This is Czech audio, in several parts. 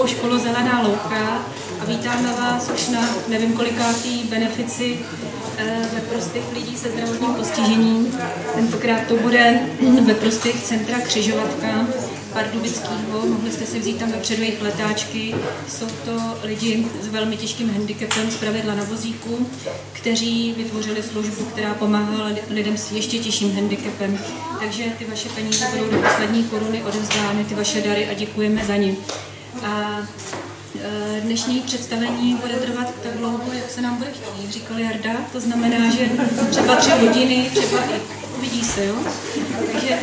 Vysokou školu Zelená louka a vítáme vás už na nevím kolikátý benefici ve prospěch lidí se zdravotním postižením. Tentokrát to bude ve prospěch centra Křižovatka Pardubického. Mohli jste si vzít tam vepředu jejich letáčky. Jsou to lidi s velmi těžkým handicapem, zpravidla na vozíku, kteří vytvořili službu, která pomáhala lidem s ještě těžším handicapem. Takže ty vaše peníze budou do poslední koruny odevzdány, ty vaše dary, a děkujeme za ně. A dnešní představení bude trvat tak dlouho, jak se nám bude chtít, říkal Jarda. To znamená, že třeba 3 hodiny, třeba i uvidí se, jo? Takže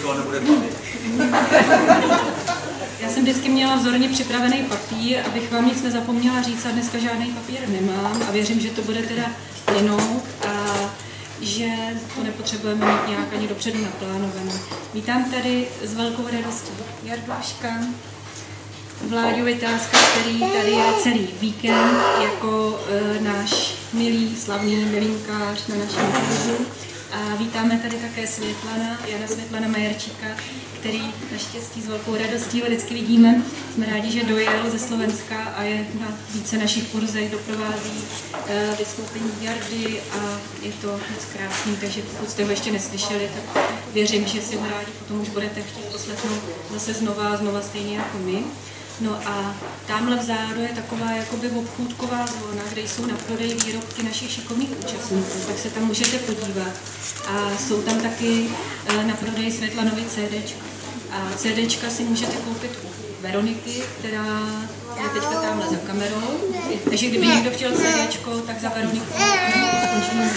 já jsem vždycky měla vzorně připravený papír, abych vám nic nezapomněla říct, a dneska žádný papír nemám a věřím, že to bude teda plynout a že to nepotřebujeme mít nějak ani dopředu naplánované. Vítám tady s velkou radostí Jarduška, Vláďu Vytázka, který tady je celý víkend jako náš milý, slavný milinkář na našem kurzu. A vítáme tady také Jana Světlana Majerčíka, který naštěstí s velkou radostí vždycky vidíme. Jsme rádi, že dojel ze Slovenska a je na více našich kurzech, doprovází vystoupení Jardy a je to moc krásný, takže pokud jste ho ještě neslyšeli, tak věřím, že si ho rádi potom už budete chtít poslechnout zase znova stejně jako my. No a tamhle vzadu je taková jakoby obchůdková zóna, kde jsou na prodej výrobky našich šikovných účastníků, tak se tam můžete podívat. A jsou tam taky na prodej Světlanovy CDčka. A CDčka si můžete koupit u Veroniky, která je teďka tamhle za kamerou. Takže kdyby někdo chtěl CDčko, tak za Veroniku skončíme.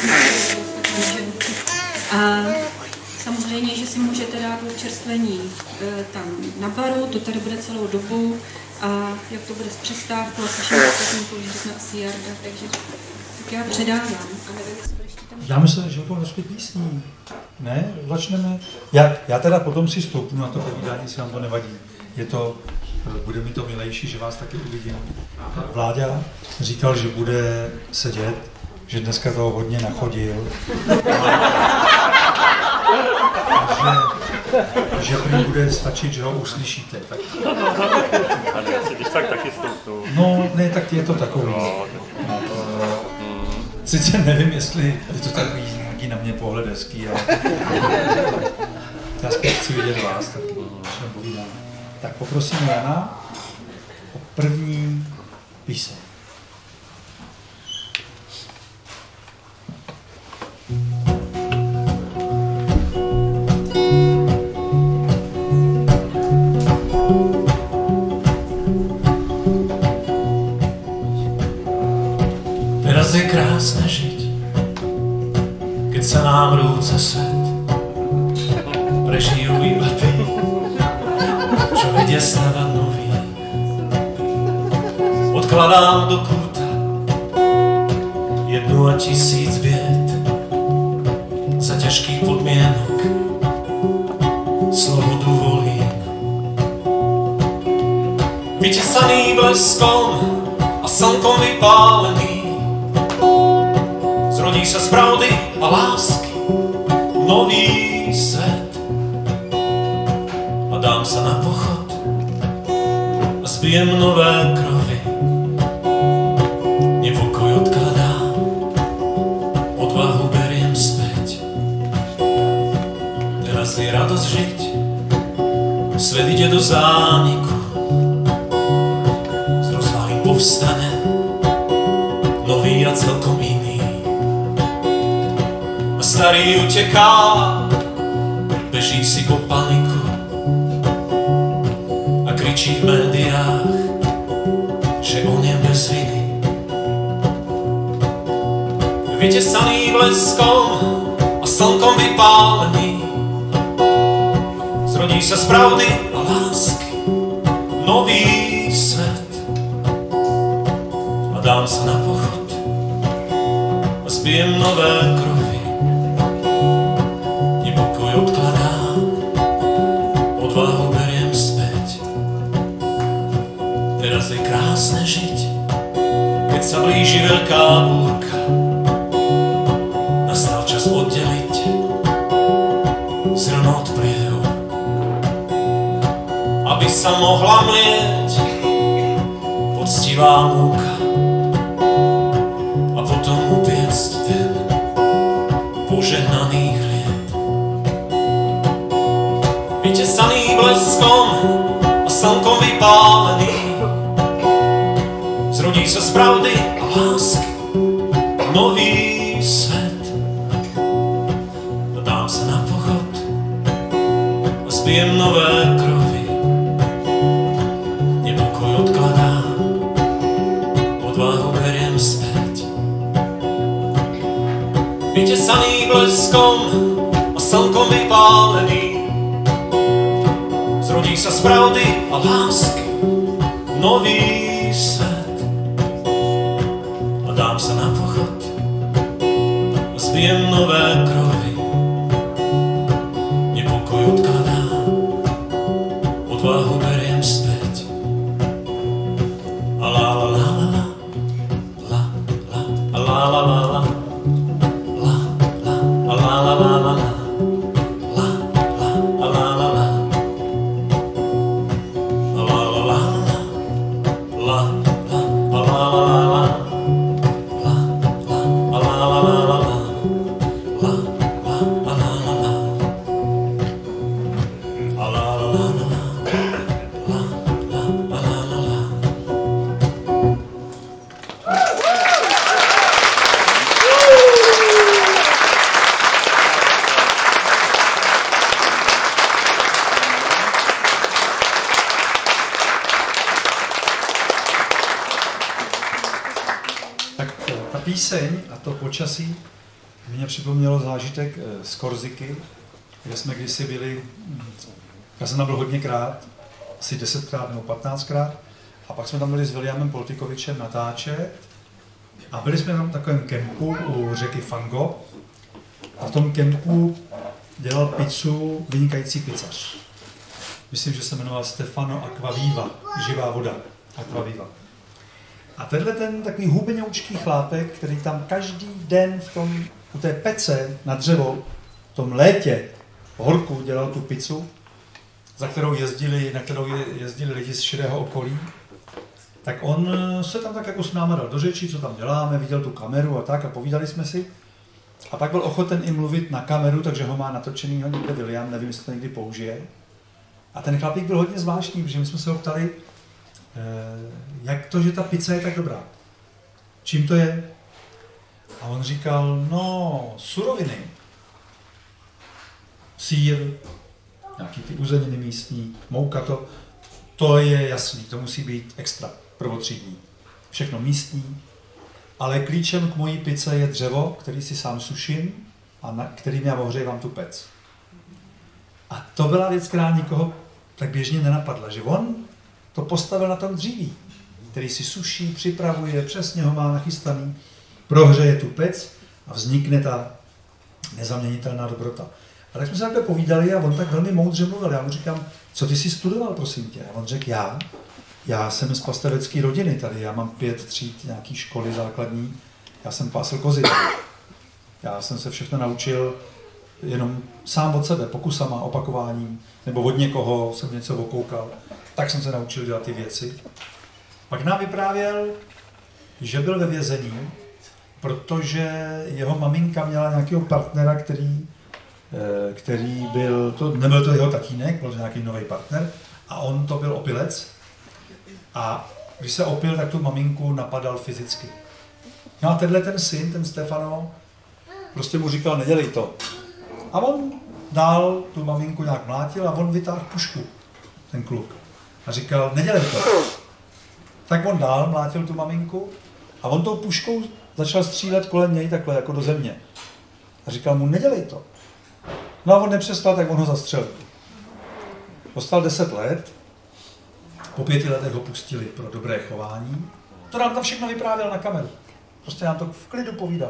A samozřejmě, že si můžete dát čerstvení tam na baru, to tady bude celou dobu a jak to bude s přestávkou, asi všem ostatním to už řekne asi Jarda, takže tak já předávám. A nevím, jestli budeš tam... Dáme se životou hezky písní. Ne? Začneme. Já teda potom si stoupnu na to povídání, jestli vám to nevadí. Bude mi to milejší, že vás taky uvidím. Vláďa říkal, že bude sedět, že dneska toho hodně nachodil. Že prý bude stačit, že ho uslyšíte. Tak... Ale já si když tak taky stoupnu. No, ne, tak je to takový. Sice nevím, jestli je to takový nějaký na mě pohled hezký, ale já spíš chci vidět vás, tak povídám. Tak poprosím Jana o první píseň. Teraz je krásne žiť, keď sa nám rúca svet. Prežijú iba tí, čo vedia stavať nový. Odkladám do kúta 1 a 1000 bied. Za ťažkých podmienok slobodu volím. Vytesaný bleskom a slnkom vypálený, zrodí sa z pravdy a lásky nový svet. A dám sa na pochod a zbijem nové krovy. Nepokoj odkladám, odvahu beriem späť. Teraz je radosť žiť, svet ide do zániku. Z rozvahy povstane nový a celkom iný. Starý uteká, beží si po paniku a kričí v médiách, že on je bez viny. Vytesaný bleskom a slnkom vypálený, zrodí sa z pravdy a lásky nový svet. A dám sa na pochod a zbijem nové krovy. Odvahu beriem späť. Teraz je krásne žiť, keď sa blíži veľká búrka. Nastal čas oddeliť zrno od pliev, aby sa mohla mlieť živá múka a potom upiecť ten požehnaný chlieb. Vytesaný bleskom a slnkom vypálený, zrodí sa z pravdy a lásky nový svet. A dám sa na pochod a zbijem nové krovy. Nepokoj odkladám, odvahu beriem späť. Vytesaný bleskom a slnkom vypálený, zrodí sa z pravdy a lásky nový svet. A dám sa na pochod a zbijem nové krovy. Nepokoj odkladám, odvahu beriem späť. A la la la la la la la la la la la la la la la la la. Píseň a to počasí mě připomnělo zážitek z Korziky, kde jsme kdysi byli, já jsem tam byl hodněkrát, asi 10krát nebo 15krát, a pak jsme tam byli s Williamem Poltikovičem natáčet a byli jsme tam v takovém kempu u řeky Fango a v tom kempu dělal pizzu vynikající pizzař. Myslím, že se jmenoval Stefano Acquaviva, živá voda, Acquaviva. A tenhle ten takový hubeňoučký chlápek, který tam každý den u té pece na dřevo, v tom létě, v horku dělal tu pizzu, na kterou jezdili lidi z širého okolí, tak on se tam tak jako s náma dal do řeči, co tam děláme, viděl tu kameru a tak a povídali jsme si. A pak byl ochoten i mluvit na kameru, takže ho má natočenýho někde William, nevím, jestli to někdy použije. A ten chlapík byl hodně zvláštní, protože my jsme se ho ptali, jak to, že ta pizza je tak dobrá? Čím to je? A on říkal, no, suroviny. Sýr, nějaký ty uzeniny místní, mouka, to je jasný, to musí být extra prvotřídní. Všechno místní, ale klíčem k mojí pizze je dřevo, který si sám suším a kterým já ohřejvám tu pec. A to byla věc, která nikoho tak běžně nenapadla, že on to postavil na tom dříví, který si suší, připravuje, přesně ho má nachystaný, prohřeje tu pec a vznikne ta nezaměnitelná dobrota. A tak jsme se takhle povídali a on tak velmi moudře mluvil. Já mu říkám, co ty jsi studoval, prosím tě? A on řekl, já jsem z pastevecké rodiny tady, já mám 5 tříd nějaký školy základní, já jsem pásl kozy. Já jsem se všechno naučil jenom sám od sebe, pokusama, opakováním, nebo od někoho jsem něco okoukal. Tak jsem se naučil dělat ty věci. Pak nám vyprávěl, že byl ve vězení, protože jeho maminka měla nějakého partnera, který byl, nebyl to jeho tatínek, byl to nějaký nový partner, a on to byl opilec. A když se opil, tak tu maminku napadal fyzicky. No a tenhle ten syn, ten Stefano, prostě mu říkal, nedělej to. A on dál tu maminku nějak mlátil a on vytáhl pušku, ten kluk. A říkal, nedělej to. Tak on dál mlátil tu maminku a on tou puškou začal střílet kolem něj takhle, jako do země. A říkal mu, nedělej to. No a on nepřestal, tak on ho zastřelil. Dostal 10 let, po 5 letech ho pustili pro dobré chování. To nám tam všechno vyprávěl na kameru. Prostě nám to v klidu povídal.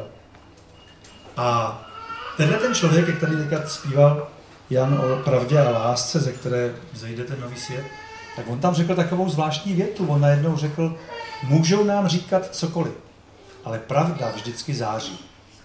A tenhle ten člověk, který teďka zpíval Jan o pravdě a lásce, ze které zejde ten nový svět, tak on tam řekl takovou zvláštní větu. On najednou řekl, můžou nám říkat cokoliv, ale pravda vždycky září.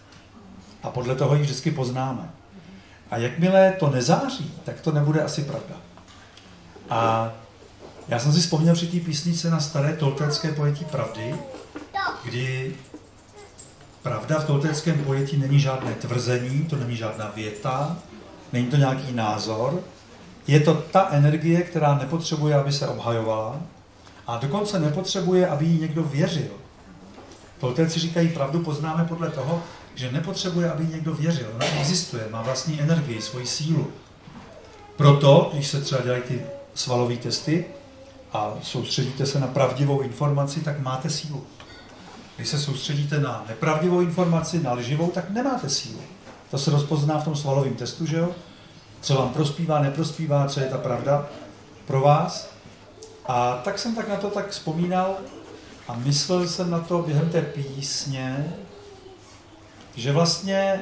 A podle toho ji vždycky poznáme. A jakmile to nezáří, tak to nebude asi pravda. A Já jsem si vzpomněl při té písnice na staré toltécké pojetí pravdy, kdy pravda v toltéckém pojetí není žádné tvrzení, to není žádná věta, není to nějaký názor, je to ta energie, která nepotřebuje, aby se obhajovala a dokonce nepotřebuje, aby jí někdo věřil. Toltéci říkají, pravdu poznáme podle toho, že nepotřebuje, aby jí někdo věřil. Ona existuje, má vlastní energii, svoji sílu. Proto, když se třeba dělají ty svalové testy a soustředíte se na pravdivou informaci, tak máte sílu. Když se soustředíte na nepravdivou informaci, na lživou, tak nemáte sílu. To se rozpozná v tom svalovém testu, že jo? Co vám prospívá, neprospívá, co je ta pravda pro vás. A tak jsem tak na to tak vzpomínal a myslel jsem na to během té písně, že vlastně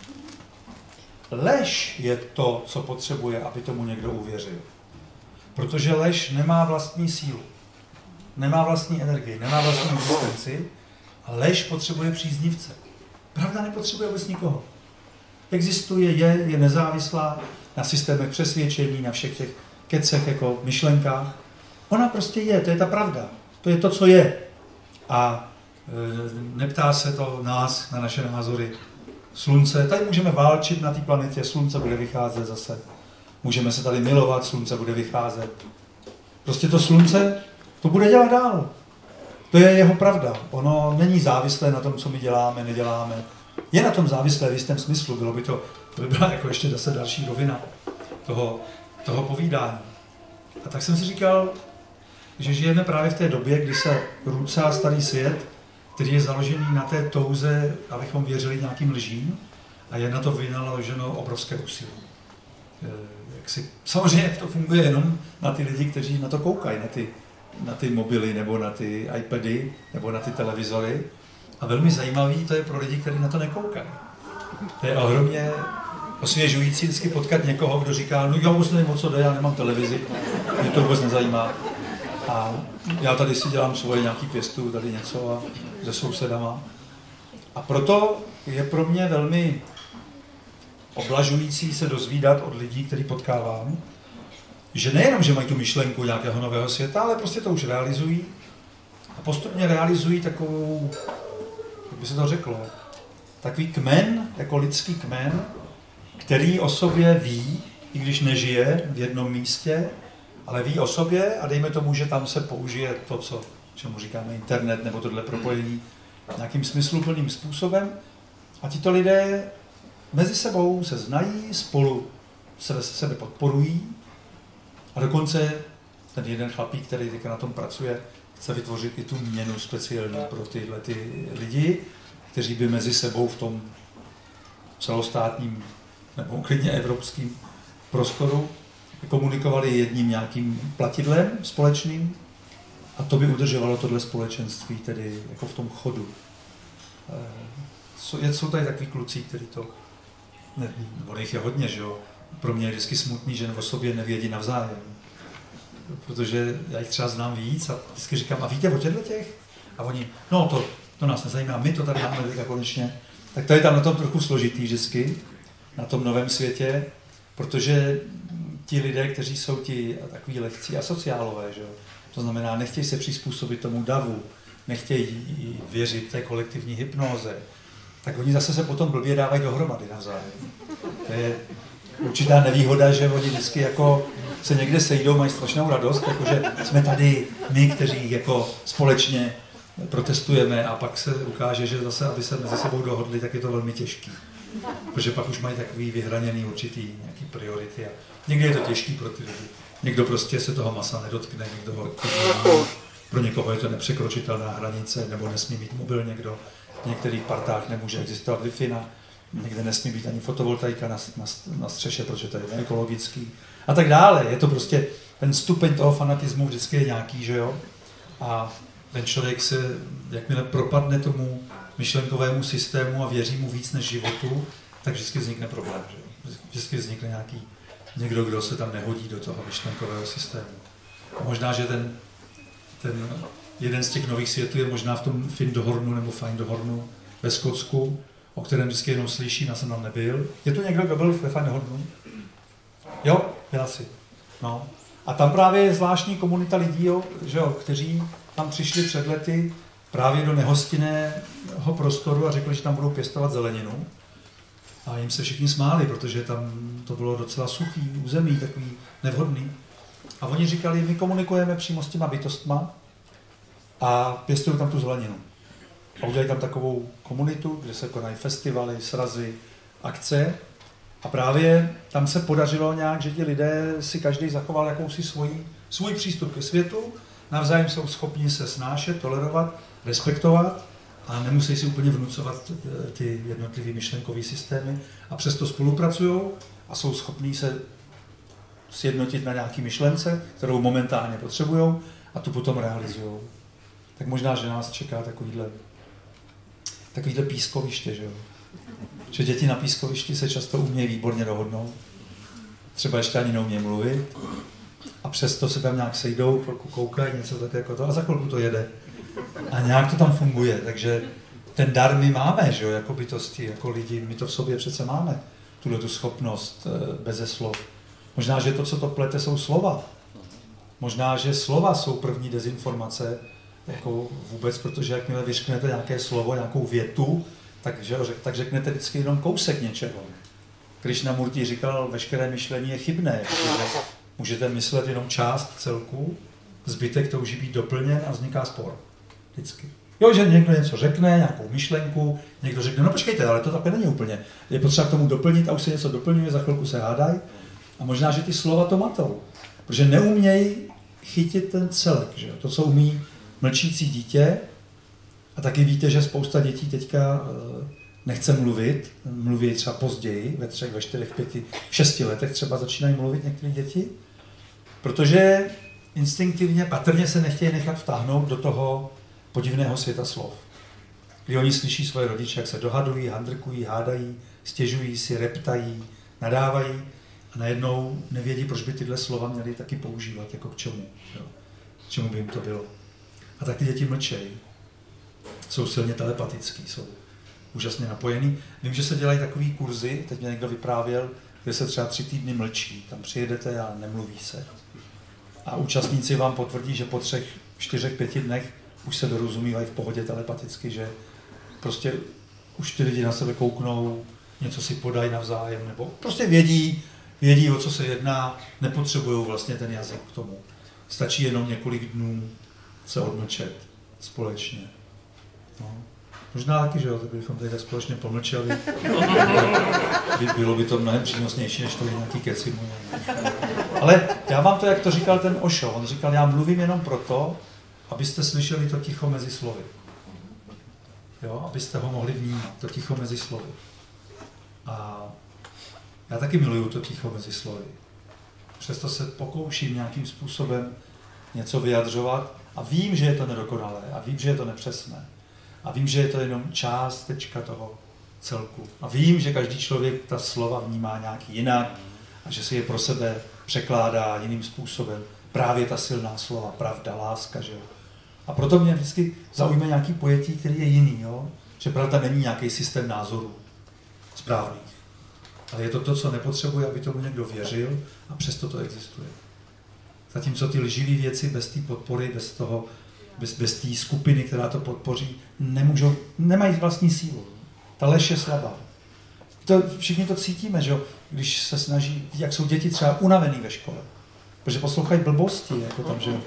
lež je to, co potřebuje, aby tomu někdo uvěřil. Protože lež nemá vlastní sílu, nemá vlastní energii, nemá vlastní existenci a lež potřebuje příznivce. Pravda nepotřebuje vůbec nikoho. Existuje, je nezávislá na systémech přesvědčení, na všech těch kecech, jako myšlenkách. Ona prostě je, to je ta pravda. To je to, co je. A neptá se to nás, na naše názory. Slunce, tady můžeme válčit na té planetě, slunce bude vycházet zase. Můžeme se tady milovat, slunce bude vycházet. Prostě to slunce, to bude dělat dál. To je jeho pravda. Ono není závislé na tom, co my děláme, neděláme. Je na tom závislé v jistém smyslu. To by byla jako ještě zase další rovina toho povídání. A tak jsem si říkal, že žijeme právě v té době, kdy se růcá starý svět, který je založený na té touze, abychom věřili nějakým lžím, a je na to vynaloženo obrovské úsilí. Samozřejmě to funguje jenom na ty lidi, kteří na to koukají, na ty mobily, nebo na ty iPady, nebo na ty televizory. A velmi zajímavý to je pro lidi, kteří na to nekoukají. To je ohromně osvěžující vždycky potkat někoho, kdo říká, no já vůbec nevím, o co jde, já nemám televizi, mě to vůbec nezajímá. A já tady si dělám svoje nějaký pěstu, tady něco a se sousedama. A proto je pro mě velmi oblažující se dozvídat od lidí, který potkávám, že nejenom, že mají tu myšlenku nějakého nového světa, ale prostě to už realizují a postupně realizují takovou, jak by se to řeklo, takový kmen, jako lidský kmen, který o sobě ví, i když nežije v jednom místě, ale ví o sobě a dejme tomu, že tam se použije to, čemu říkáme internet nebo tohle propojení nějakým smysluplným způsobem a tito lidé mezi sebou se znají, spolu sebe podporují a dokonce ten jeden chlapík, který teďka na tom pracuje, chce vytvořit i tu měnu speciální pro tyhle ty lidi, kteří by mezi sebou v tom celostátním nebo klidně evropským prostoru komunikovali jedním nějakým platidlem společným a to by udržovalo tohle společenství tedy jako v tom chodu. Jsou tady takový kluci, kteří to, nebo jich je hodně, že jo. Pro mě je vždycky smutný, že o sobě nevědí navzájem. Protože já jich třeba znám víc a vždycky říkám, a víte o těch? A oni, no to nás nezajímá, my to tady máme teďka konečně. Tak to je tam na tom trochu složitý vždycky, na tom novém světě, protože ti lidé, kteří jsou ti takový lehcí asociálové, že jo? To znamená, nechtějí se přizpůsobit tomu davu, nechtějí věřit té kolektivní hypnóze, tak oni zase se potom blbě dávají dohromady navzájem. To je určitá nevýhoda, že oni vždycky jako se někde sejdou, mají strašnou radost, jakože jsme tady my, kteří jako společně protestujeme a pak se ukáže, že zase, aby se mezi sebou dohodli, tak je to velmi těžký. Protože pak už mají takový vyhraněný určitý nějaký priority a někdy je to těžký pro ty lidi. Někdo prostě se toho masa nedotkne, pro někoho je to nepřekročitelná hranice, nebo nesmí mít mobil někdo. V některých partách nemůže existovat Wi-Fi, někde nesmí být ani fotovoltaika na střeše, protože to je neekologický a tak dále. Je to prostě, ten stupeň toho fanatismu vždycky je nějaký, že jo? A ten člověk se, jakmile propadne tomu myšlenkovému systému a věří mu víc než životu, tak vždycky vznikne problém, že jo? Vždycky vznikne někdo, kdo se tam nehodí do toho myšlenkového systému. A možná, že ten jeden z těch nových světů je možná v tom Findhornu nebo Findhornu ve Skotsku, o kterém vždycky jenom slyším, já jsem tam nebyl. Je tu někdo, kdo byl ve Findhornu? Jo, byl asi. No. A tam právě je zvláštní komunita lidí, že jo, kteří tam přišli před lety právě do nehostinného prostoru a řekli, že tam budou pěstovat zeleninu. A jim se všichni smáli, protože tam to bylo docela suchý území, takový nevhodný. A oni říkali, my komunikujeme přímo s těma bytostma a pěstují tam tu zeleninu. A udělají tam takovou komunitu, kde se konají festivaly, srazy, akce. A právě tam se podařilo nějak, že ti lidé si každý zachoval jakousi svůj přístup ke světu, navzájem jsou schopni se snášet, tolerovat, respektovat a nemusí si úplně vnucovat ty jednotlivé myšlenkové systémy a přesto spolupracují a jsou schopní se sjednotit na nějaký myšlence, kterou momentálně potřebují a tu potom realizují. Tak možná, že nás čeká takovýhle pískoviště, že jo? Že děti na pískovišti se často umějí výborně dohodnout, třeba ještě ani neumějí mluvit a přesto se tam nějak sejdou, chvilku koukají, něco tak jako to a za chvilku to jede. A nějak to tam funguje, takže ten dar my máme, že jo, jako bytosti, jako lidi, my to v sobě přece máme, tu schopnost beze slov. Možná, že to, co to plete, jsou slova. Možná, že slova jsou první dezinformace, jako vůbec, protože jakmile vyřknete nějaké slovo, nějakou větu, tak řeknete vždycky jenom kousek něčeho. Krishnamurti říkal, veškeré myšlení je chybné, protože můžete myslet jenom část celku, zbytek touží být doplněn a vzniká spor. Vždycky. Jo, že někdo něco řekne, nějakou myšlenku, někdo řekne, no počkejte, ale to takhle není úplně. Je potřeba k tomu doplnit a už se něco doplňuje, za chvilku se hádají. A možná, že ty slova to matou, protože neumějí chytit ten celek, že jo? To, co umí mlčící dítě. A taky víte, že spousta dětí teďka nechce mluvit, mluví třeba později, ve 3, ve 4, 5, 6 letech třeba začínají mluvit některé děti, protože instinktivně, patrně se nechtějí nechat vtáhnout do toho podivného světa slov. Kdy oni slyší svoje rodiče, jak se dohadují, handrkují, hádají, stěžují si, reptají, nadávají a najednou nevědí, proč by tyhle slova měli taky používat, jako k čemu. Jo? K čemu by jim to bylo. A tak ty děti mlčejí. Jsou silně telepatický, jsou úžasně napojený. Vím, že se dělají takový kurzy, teď mě někdo vyprávěl, kde se třeba 3 týdny mlčí. Tam přijedete a nemluví se. A účastníci vám potvrdí, že po 3, 4, 5 dnech už se dorozumívají v pohodě telepaticky, že prostě už ty lidi na sebe kouknou, něco si podají navzájem, nebo prostě vědí, o co se jedná, nepotřebují vlastně ten jazyk k tomu. Stačí jenom několik dnů se odmlčet společně. No. Možná taky, že jo, tak bychom tady společně pomlčeli. Bylo by to mnohem přínosnější, než to nějaký keci. Ale já mám to, jak to říkal ten Osho. On říkal, já mluvím jenom proto, abyste slyšeli to ticho mezi slovy. Jo, abyste ho mohli vnímat, to ticho mezi slovy. A já taky miluju to ticho mezi slovy. Přesto se pokouším nějakým způsobem něco vyjadřovat a vím, že je to nedokonalé a vím, že je to nepřesné. A vím, že je to jenom částečka toho celku. A vím, že každý člověk ta slova vnímá nějak jinak a že si je pro sebe překládá jiným způsobem. Právě ta silná slova, pravda, láska, že jo. A proto mě vždycky zaujme nějaký pojetí, který je jiný, jo. Že pravda není nějaký systém názorů správných. Ale je to to, co nepotřebuje, aby tomu někdo věřil a přesto to existuje. Zatímco ty lživé věci bez té podpory, bez té skupiny, která to podpoří, nemají vlastní sílu. Ta lež je slabá. Všichni to cítíme, že jo? Když se snaží, jak jsou děti třeba unavený ve škole, protože poslouchají blbosti, jako tam, že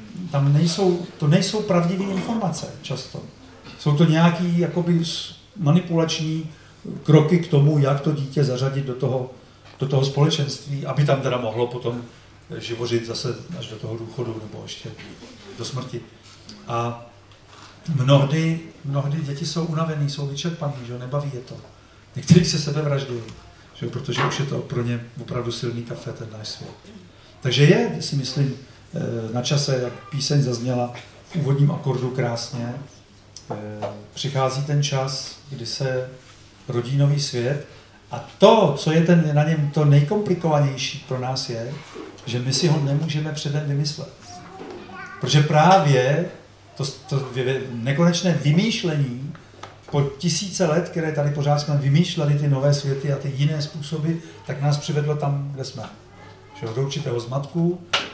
to nejsou pravdivé informace často. Jsou to nějaký jakoby manipulační kroky k tomu, jak to dítě zařadit do toho společenství, aby tam teda mohlo potom živořit zase až do toho důchodu nebo ještě do smrti. A mnohdy děti jsou unavený, jsou vyčerpaný, že nebaví je to. Někteří se sebevraždují, že protože už je to pro ně opravdu silný kafe, ten náš svět. Takže je, si myslím, na čase, jak píseň zazněla v úvodním akordu krásně, přichází ten čas, kdy se rodí nový svět a to, co je na něm to nejkomplikovanější pro nás je, že my si ho nemůžeme předem vymyslet. Protože právě to nekonečné vymýšlení po tisíce let, které tady pořád jsme vymýšleli ty nové světy a ty jiné způsoby, tak nás přivedlo tam, kde jsme. Že do určitého zmatku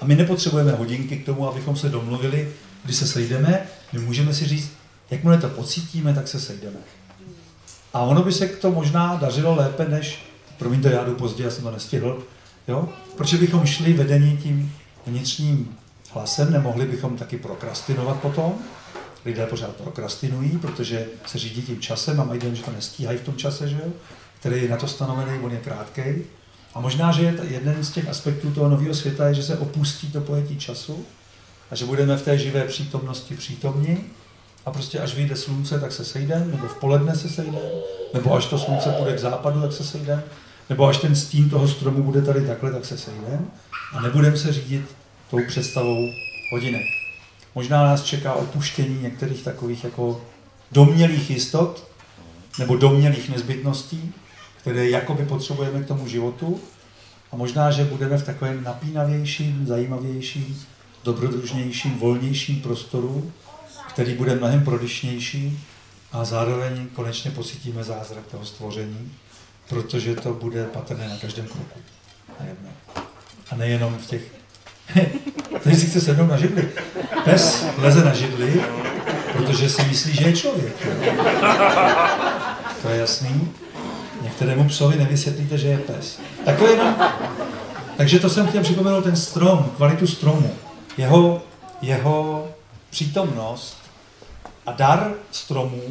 A my nepotřebujeme hodinky k tomu, abychom se domluvili, když se sejdeme, my můžeme si říct, jakmile to pocítíme, tak se sejdeme. A ono by se to možná dařilo lépe, než, promiňte, já jdu pozdě, já jsem to nestihl, jo? Protože bychom šli vedení tím vnitřním hlasem, nemohli bychom taky prokrastinovat potom. Lidé pořád prokrastinují, protože se řídí tím časem a mají den, že to nestíhají v tom čase, že jo? Který je na to stanovený, on je krátký. A možná, že jeden z těch aspektů toho nového světa je, že se opustí to pojetí času a že budeme v té živé přítomnosti přítomni a prostě až vyjde slunce, tak se sejdeme, nebo v poledne se sejdeme, nebo až to slunce půjde k západu, tak se sejdeme, nebo až ten stín toho stromu bude tady takhle, tak se sejdeme a nebudeme se řídit tou představou hodinek. Možná nás čeká opuštění některých takových jako domnělých jistot nebo domnělých nezbytností, které jakoby potřebujeme k tomu životu a možná, že budeme v takovém napínavějším, zajímavějším, dobrodružnějším, volnějším prostoru, který bude mnohem prodyšnější a zároveň konečně pocítíme zázrak toho stvoření, protože to bude patrné na každém kroku. A nejenom v těch... Tady si chce sednout na židli. Pes leze na židli, protože si myslí, že je člověk. To je jasný. Některému psovi nevysvětlíte, že je pes. Tak to jenom... Takže to jsem chtěl připomenout ten strom, kvalitu stromu. Jeho přítomnost a dar stromů,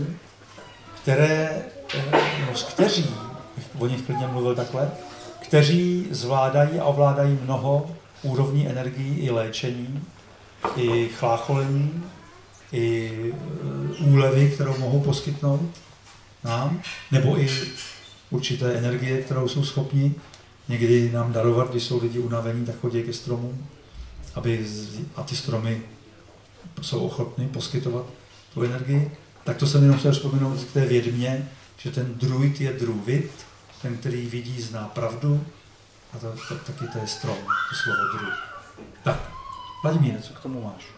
kteří, o nich klidně mluvil takhle, kteří zvládají a ovládají mnoho úrovní energií i léčení, i chlácholení, i úlevy, kterou mohou poskytnout nám, nebo i určité energie, kterou jsou schopni někdy nám darovat, když jsou lidi unavení, tak chodí ke stromům, a ty stromy jsou ochotny poskytovat tu energii. Tak to jsem jenom chtěl vzpomenout k té vědmě, že ten druid je druvid, ten, který vidí, zná pravdu, a taky to je strom, to slovo druid. Tak, Vladimíre, co k tomu máš?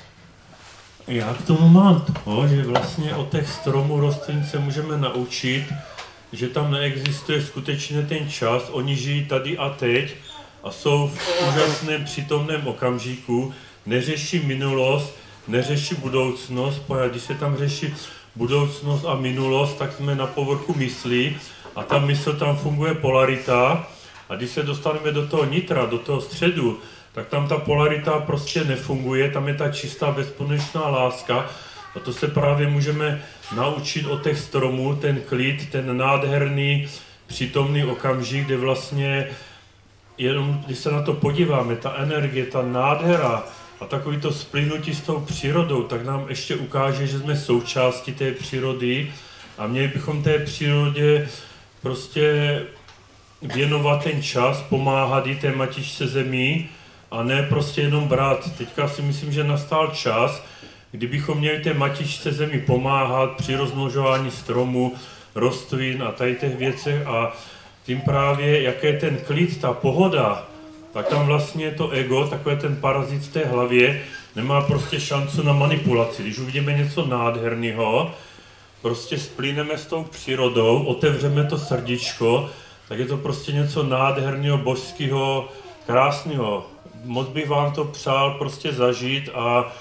Já k tomu mám to, že vlastně od těch stromů rostlin se můžeme naučit, že tam neexistuje skutečně ten čas, oni žijí tady a teď a jsou v úžasném přítomném okamžiku, neřeší minulost, neřeší budoucnost, když se tam řeší budoucnost a minulost, tak jsme na povrchu mysli a ta mysl tam funguje polarita a když se dostaneme do toho nitra, do toho středu, tak tam ta polarita prostě nefunguje, tam je ta čistá bezkonečná láska a to se právě můžeme naučit od těch stromů, ten klid, ten nádherný přítomný okamžik, kde vlastně jenom, když se na to podíváme, ta energie, ta nádhera a takový to splynutí s tou přírodou, tak nám ještě ukáže, že jsme součástí té přírody a měli bychom té přírodě prostě věnovat ten čas, pomáhat i té matičce zemí a ne prostě jenom brát. Teďka si myslím, že nastal čas, kdybychom měli té matičce zemi pomáhat při rozmnožování stromů, rostlin a tady těch věcech a tím právě, jaký je ten klid, ta pohoda, tak tam vlastně to ego, takový ten parazit v té hlavě, nemá prostě šancu na manipulaci. Když uvidíme něco nádherného, prostě splyneme s tou přírodou, otevřeme to srdíčko, tak je to prostě něco nádherného, božského, krásného. Moc bych vám to přál prostě zažít a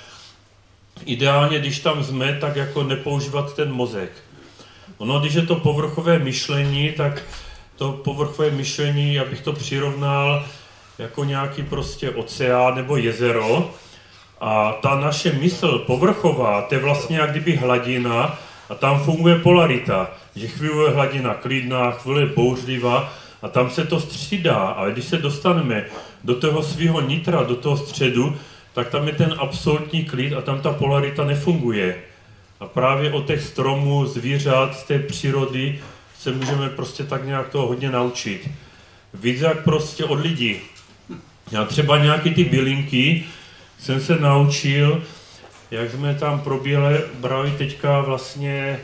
ideálně, když tam jsme, tak jako nepoužívat ten mozek. Ono, když je to povrchové myšlení, tak to povrchové myšlení, já bych to přirovnal jako nějaký prostě oceán nebo jezero. A ta naše mysl povrchová, to je vlastně jak kdyby hladina a tam funguje polarita. Že chvíli je hladina klidná, chvíli je bouřlivá a tam se to střídá. Ale když se dostaneme do toho svého nitra, do toho středu, tak tam je ten absolutní klid a tam ta polarita nefunguje. A právě od těch stromů, zvířat, z té přírody se můžeme prostě tak nějak toho hodně naučit. Víc jak prostě od lidí. Já třeba nějaký ty bylinky jsem se naučil, jak jsme tam brali teďka vlastně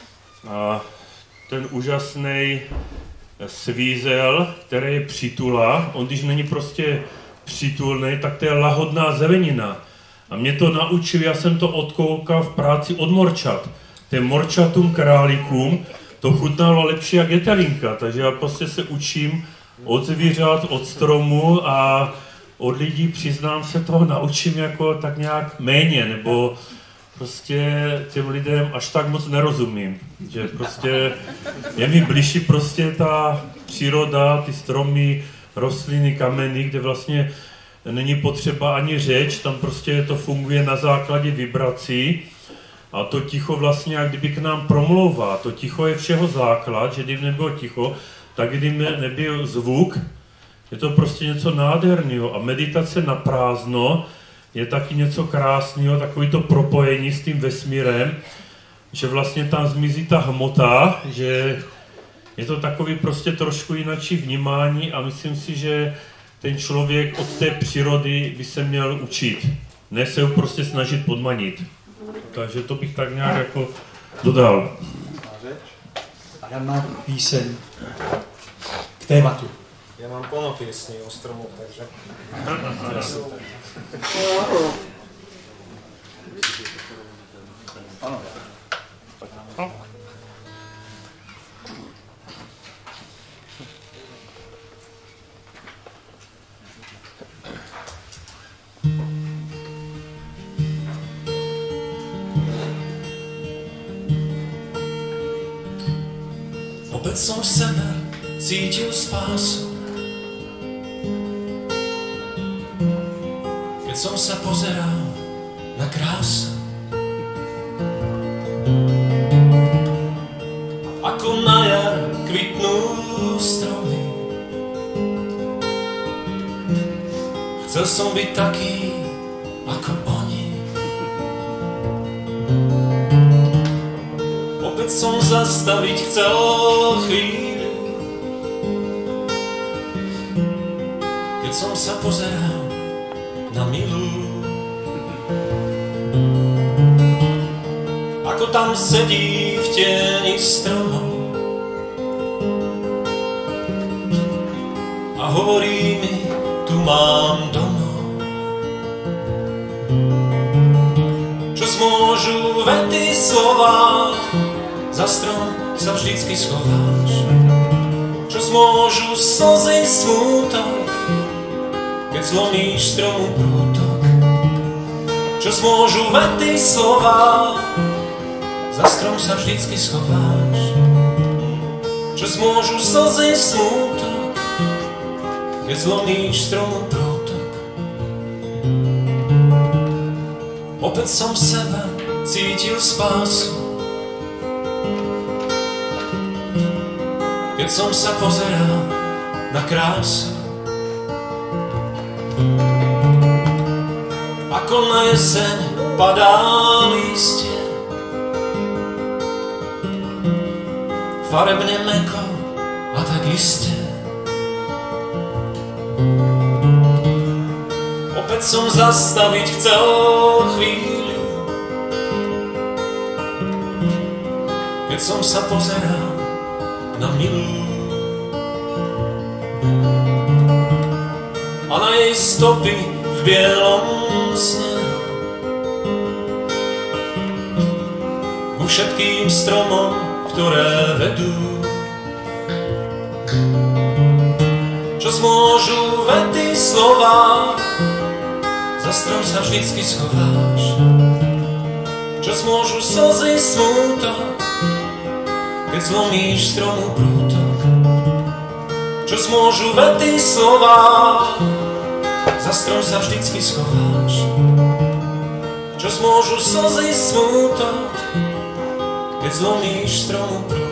ten úžasný svízel, který je přitula. On když není prostě přitulný, tak to je lahodná zelenina. A mě to naučil, já jsem to odkoukal v práci od morčat. Těm morčatům, králíkům, to chutnalo lepší jak jetelinka, takže já prostě se učím od zvířat, od stromu a od lidí, přiznám se, toho naučím jako tak nějak méně, nebo prostě těm lidem až tak moc nerozumím. Že prostě je mi blížší prostě ta příroda, ty stromy, rostliny, kameny, kde vlastně není potřeba ani řeč, tam prostě to funguje na základě vibrací. A to ticho vlastně, jak kdyby k nám promlouvá. To ticho je všeho základ, že kdyby nebylo ticho, tak kdyby nebyl zvuk, je to prostě něco nádherného. A meditace na prázdno je taky něco krásného, takový to propojení s tím vesmírem, že vlastně tam zmizí ta hmota, že je to takový prostě trošku jináčí vnímání a myslím si, že ten člověk od té přírody by se měl učit. Ne se ho prostě snažit podmanit. Takže to bych tak nějak jako dodal. A já mám píseň k tématu. Ja mám plno piesní o stromoch, takže... Ano. Opäť som v sebe cítil spásu, keď som sa pozeral na krásu. Ako na jar kvitnú stromy, chcel som byť taký ako oni. Opäť som zastaviť chcel chvíľu, keď som sa pozeral na milú. Ako tam sedí v tieni stromov a hovorí mi, tu mám domov. Čo zmôžu vety slova, za strom sa vždycky schováš. Čo zmôžu slzy smútok, keď zlomíš stromu prútok. Čo zmôžu vety slova, za strom sa vždycky schováš. Čo zmôžu slzy smútok, keď zlomíš stromu prútok. Opäť som v sebe cítil spásu, keď som sa pozeral na krásu. Ako na jeseň padá lístie, farebne mäkko a tak iste. Opäť som zastaviť chcel chvíľu, keď som sa pozeral na milú. A na jej stopy v bielom sne ku všetkým stromom, ktoré vedú. Čo zmôžu vety slova, za strom sa vždycky schováš. Čo zmôžu slzy smútok, keď zlomíš stromu prútok. Čo zmôžu vety slova, za strom sa vždycky schováš. Čo zmôžu slzy smútok, keď zlomíš stromu prútok.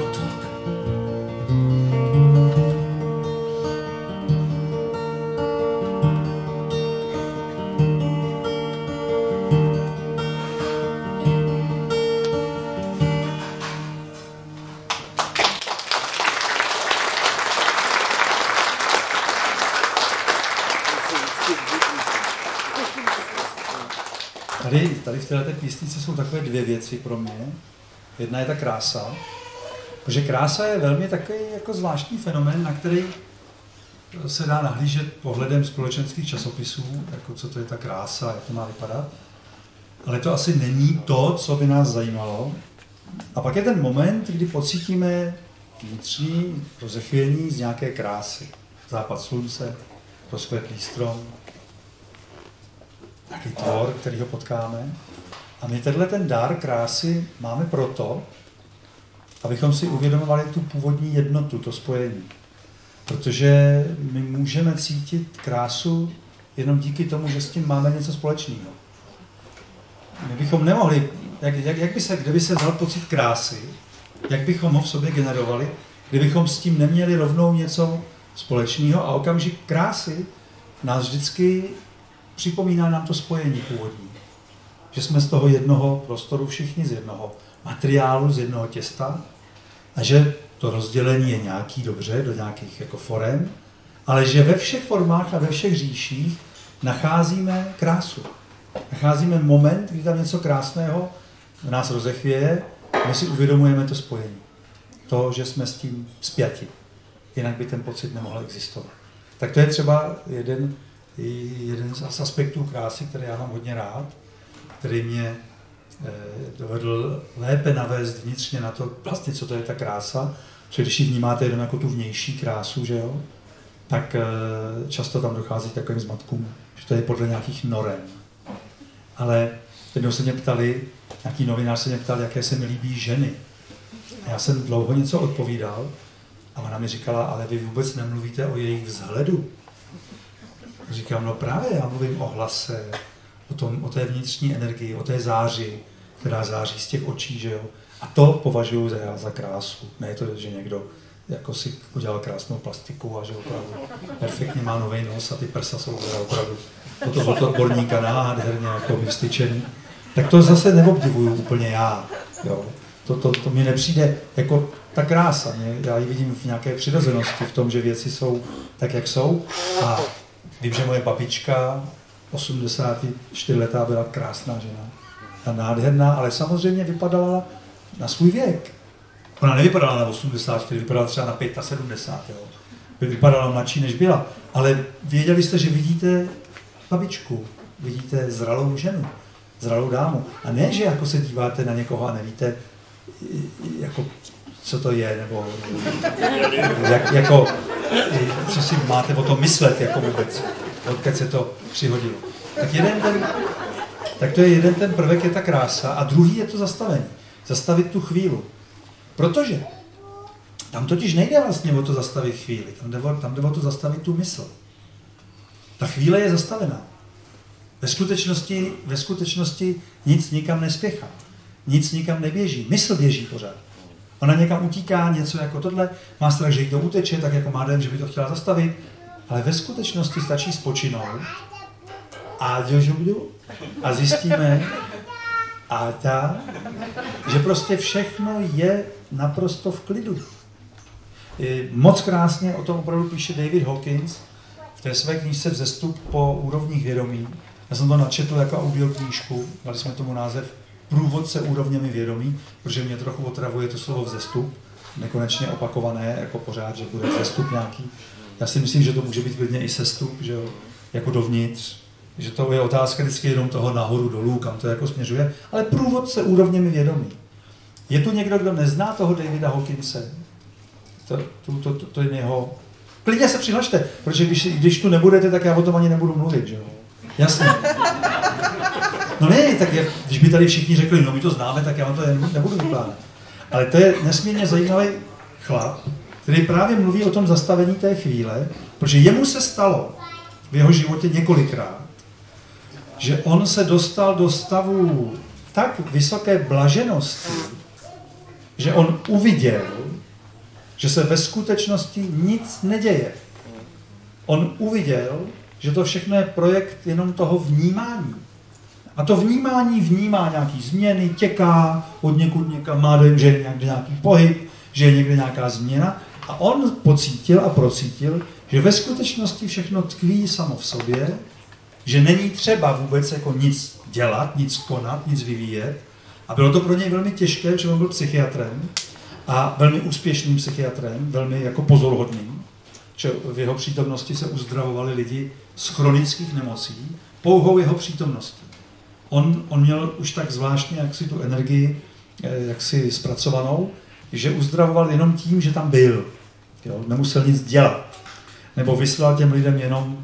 Tady v této písnici jsou takové dvě věci pro mě. Jedna je ta krása, protože krása je velmi takový jako zvláštní fenomén, na který se dá nahlížet pohledem společenských časopisů, jako co to je ta krása, jak to má vypadat. Ale to asi není to, co by nás zajímalo. A pak je ten moment, kdy pocítíme vnitřní rozechvění z nějaké krásy. Západ slunce, rozkvetlý strom, nějaký tvor, který ho potkáme. A my tenhle ten dar krásy máme proto, abychom si uvědomovali tu původní jednotu, to spojení. Protože my můžeme cítit krásu jenom díky tomu, že s tím máme něco společného. My bychom nemohli, kdyby se vzal pocit krásy, jak bychom ho v sobě generovali, kdybychom s tím neměli rovnou něco společného, a okamžik krásy nás vždycky připomíná nám to spojení původní. Že jsme z toho jednoho prostoru všichni, z jednoho materiálu, z jednoho těsta, a že to rozdělení je nějaký dobře, do nějakých jako forem, ale že ve všech formách a ve všech říších nacházíme krásu. Nacházíme moment, kdy tam něco krásného v nás rozechvěje a my si uvědomujeme to spojení. To, že jsme s tím spjati. Jinak by ten pocit nemohl existovat. Tak to je třeba jeden z aspektů krásy, který já mám hodně rád, který mě dovedl lépe navést vnitřně na to, vlastně, co to je ta krása. Protože když ji vnímáte jenom jako tu vnější krásu, že jo, tak často tam dochází k takovým zmatkům, že to je podle nějakých norem. Ale jednou se mě ptali, nějaký novinář se mě ptal, jaké se mi líbí ženy. A já jsem dlouho něco odpovídal a ona mi říkala, ale vy vůbec nemluvíte o jejich vzhledu. Říkám, no právě, já mluvím o hlase, o té vnitřní energii, o té záři, která září z těch očí, že jo. A to považuji za krásu. Ne to, že někdo jako si udělal krásnou plastiku a že opravdu perfektně má nový nos a ty prsa jsou opravdu od odborníka nádherně jako vystyčený. Tak to zase neobdivuju úplně já. Jo. To mi nepřijde jako ta krása. Já ji vidím v nějaké přirozenosti, v tom, že věci jsou tak, jak jsou. A vím, že moje babička 84letá byla krásná žena. A nádherná, ale samozřejmě vypadala na svůj věk. Ona nevypadala na 84, vypadala třeba na 75, jo. Vypadala mladší, než byla. Ale věděli jste, že vidíte babičku, vidíte zralou ženu, zralou dámu. A ne, že jako se díváte na někoho a nevíte, jako, co to je, nebo co si máte o tom myslet, jako vůbec, odkud se to přihodilo. Tak to je jeden ten prvek, je ta krása, a druhý je to zastavení. Zastavit tu chvíli. Protože tam totiž nejde vlastně o to zastavit chvíli, tam jde o to zastavit tu mysl. Ta chvíle je zastavená. Ve skutečnosti nic nikam nespěchá. Nic nikam neběží. Mysl běží pořád. Ona někam utíká, něco jako tohle, má strach, že jí to uteče, tak jako má den, že by to chtěla zastavit, ale ve skutečnosti stačí spočinout a zjistíme, že prostě všechno je naprosto v klidu. Moc krásně o tom opravdu píše David Hawkins v té své knížce Vzestup po úrovních vědomí. Já jsem to načetl jako audioknížku, dali jsme tomu název Průvodce úrovněmi vědomí, protože mě trochu otravuje to slovo vzestup, nekonečně opakované, jako pořád, že bude vzestup nějaký. Já si myslím, že to může být klidně i sestup, že jo, jako dovnitř, že to je otázka vždycky jenom toho nahoru, dolů, kam to jako směřuje, ale průvodce úrovněmi vědomí. Je tu někdo, kdo nezná toho Davida Hawkinse? To je jeho... Klidně se přihlašte, protože když tu nebudete, tak já o tom ani nebudu mluvit, že jo? Jasně. No ne, tak když by tady všichni řekli, no my to známe, tak já vám to nebudu vykládat. Ale to je nesmírně zajímavý chlap, který právě mluví o tom zastavení té chvíle, protože jemu se stalo v jeho životě několikrát, že on se dostal do stavu tak vysoké blaženosti, že on uviděl, že se ve skutečnosti nic neděje. On uviděl, že to všechno je projekt jenom toho vnímání. A to vnímání vnímá nějaký změny, těká od někud někam, má dojem, že je někde nějaký pohyb, že je někde nějaká změna. A on pocítil a procítil, že ve skutečnosti všechno tkví samo v sobě, že není třeba vůbec jako nic dělat, nic konat, nic vyvíjet. A bylo to pro něj velmi těžké, protože on byl psychiatrem a velmi úspěšným psychiatrem, velmi jako pozoruhodným, že v jeho přítomnosti se uzdravovali lidi z chronických nemocí, pouhou jeho přítomností. On měl už tak zvláštně jaksi tu energii jaksi zpracovanou, že uzdravoval jenom tím, že tam byl. Jo? Nemusel nic dělat. Nebo vyslal těm lidem jenom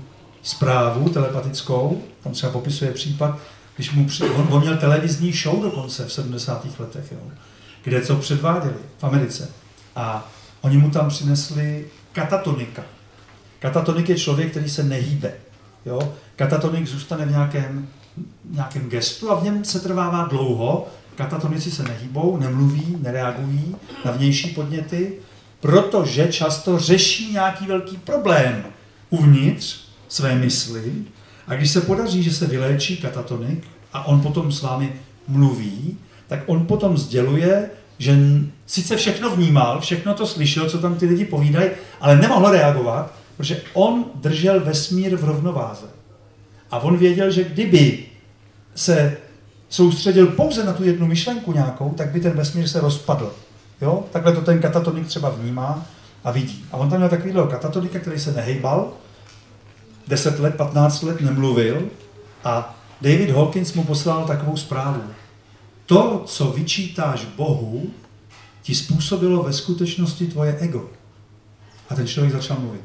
zprávu telepatickou, tam třeba popisuje případ, když on měl televizní show dokonce v 70. letech, jo, kde co předváděli v Americe. A oni mu tam přinesli katatonika. Katatonik je člověk, který se nehýbe. Jo? Katatonik zůstane v nějakém gestu a v něm se trvává dlouho. Katatonici se nehýbou, nemluví, nereagují na vnější podněty, protože často řeší nějaký velký problém uvnitř své mysli. A když se podaří, že se vyléčí katatonik a on potom s vámi mluví, tak on potom sděluje, že sice všechno vnímal, všechno to slyšel, co tam ty lidi povídají, ale nemohl reagovat, protože on držel vesmír v rovnováze. A on věděl, že kdyby se soustředil pouze na tu jednu myšlenku nějakou, tak by ten vesmír se rozpadl. Jo? Takhle to ten katatonik třeba vnímá a vidí. A on tam měl takovýhle katatonika, který se nehejbal, 10 let, 15 let nemluvil a David Hawkins mu poslal takovou zprávu. To, co vyčítáš Bohu, ti způsobilo ve skutečnosti tvoje ego. A ten člověk začal mluvit.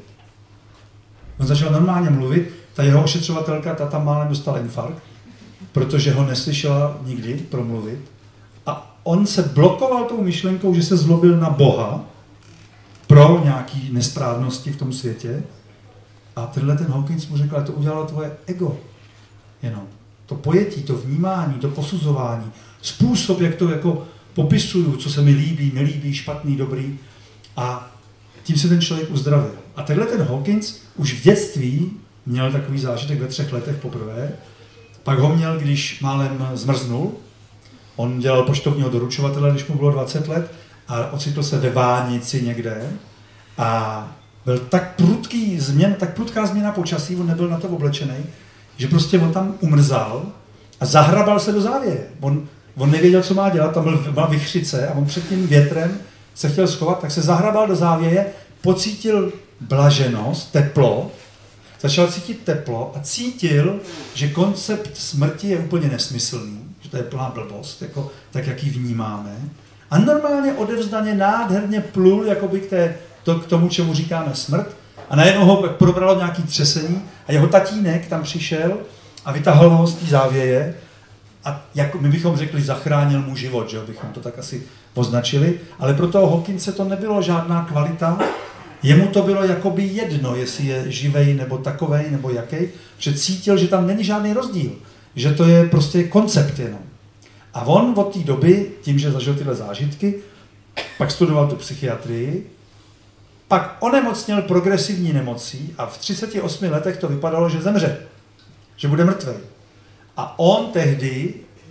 On začal normálně mluvit, ta jeho ošetřovatelka, ta tam málem dostala infarkt, protože ho neslyšela nikdy promluvit. A on se blokoval tou myšlenkou, že se zlobil na Boha pro nějaký nesprávnosti v tom světě. A tenhle ten Hawkins mu řekl, to udělalo tvoje ego. Jenom. To pojetí, to vnímání, to posuzování, způsob, jak to jako popisuju, co se mi líbí, nelíbí, špatný, dobrý. A tím se ten člověk uzdravil. A tenhle ten Hawkins už v dětství měl takový zážitek ve 3 letech poprvé. Pak ho měl, když málem zmrznul. On dělal poštovního doručovatele, když mu bylo 20 let a ocitl se ve Vánici někde. A byl tak prudká změna počasí, on nebyl na to oblečený, že prostě on tam umrzal a zahrabal se do závěje. On nevěděl, co má dělat, tam byla vichřice a on před tím větrem se chtěl schovat, tak se zahrabal do závěje, pocítil blaženost, teplo, začal cítit teplo a cítil, že koncept smrti je úplně nesmyslný, že to je plná blbost, jako, tak, jak ji vnímáme. A normálně odevzdaně, nádherně plul jakoby k tomu, čemu říkáme smrt. A najednou ho probralo nějaký třesení a jeho tatínek tam přišel a vytáhl ho z té závěje a jako my bychom řekli, zachránil mu život, že bychom to tak asi označili, ale pro toho Hawkinse to nebylo žádná kvalita, jemu to bylo jakoby jedno, jestli je živej nebo takovej nebo jaký, že cítil, že tam není žádný rozdíl, že to je prostě koncept jenom. A on od té doby, tím, že zažil tyhle zážitky, pak studoval tu psychiatrii, pak onemocněl progresivní nemocí a v 38 letech to vypadalo, že zemře, že bude mrtvej. A on tehdy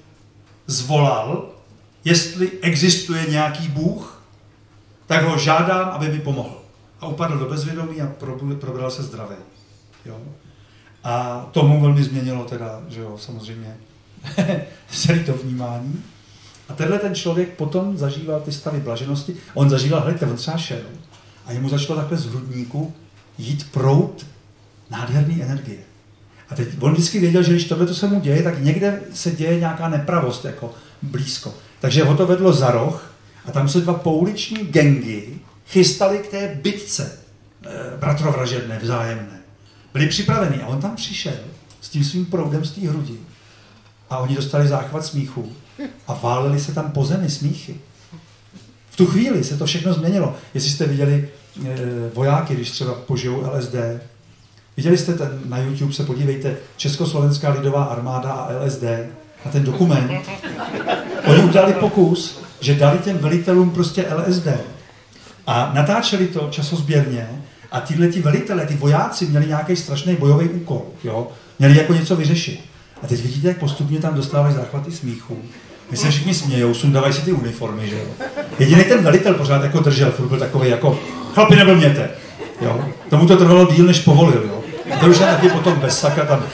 zvolal, jestli existuje nějaký Bůh, tak ho žádám, aby mi pomohl. A upadl do bezvědomí a probral se zdravý. Jo? A tomu velmi změnilo teda, že jo, samozřejmě celé to vnímání. A tenhle ten člověk potom zažíval ty stavy blaženosti. On zažíval, hledajte, on třeba šel a jemu začalo takhle z hrudníku jít proud nádherný energie. A teď on vždycky věděl, že když tohle se mu děje, tak někde se děje nějaká nepravost jako blízko. Takže ho to vedlo za roh a tam se 2 pouliční gangy chystali k té bitce bratrovražedné, vzájemné. Byli připraveni a on tam přišel s tím svým proudem z té hrudi a oni dostali záchvat smíchu a váleli se tam po zemi smíchy. V tu chvíli se to všechno změnilo. Jestli jste viděli vojáky, když třeba požijou LSD, viděli jste na YouTube, se podívejte, Československá lidová armáda a LSD, na ten dokument. Oni udělali pokus, že dali těm velitelům prostě LSD a natáčeli to časozběrně a tyhleti velitelé, ty vojáci měli nějaký strašný bojový úkol, jo? Měli jako něco vyřešit. A teď vidíte, jak postupně tam dostávají záchvaty smíchu. My se všichni smějou, sundávají si ty uniformy, že jo. Jediný ten velitel pořád jako držel, furt byl takový jako, chlapi, neblbněte, jo. Tomu to trvalo díl, než povolil, jo. A to už je taky potom bez saka tam.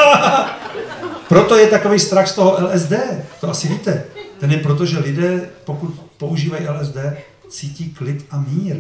Proto je takový strach z toho LSD, to asi víte. Ten je proto, že lidé, pokud používají LSD, cítí klid a mír.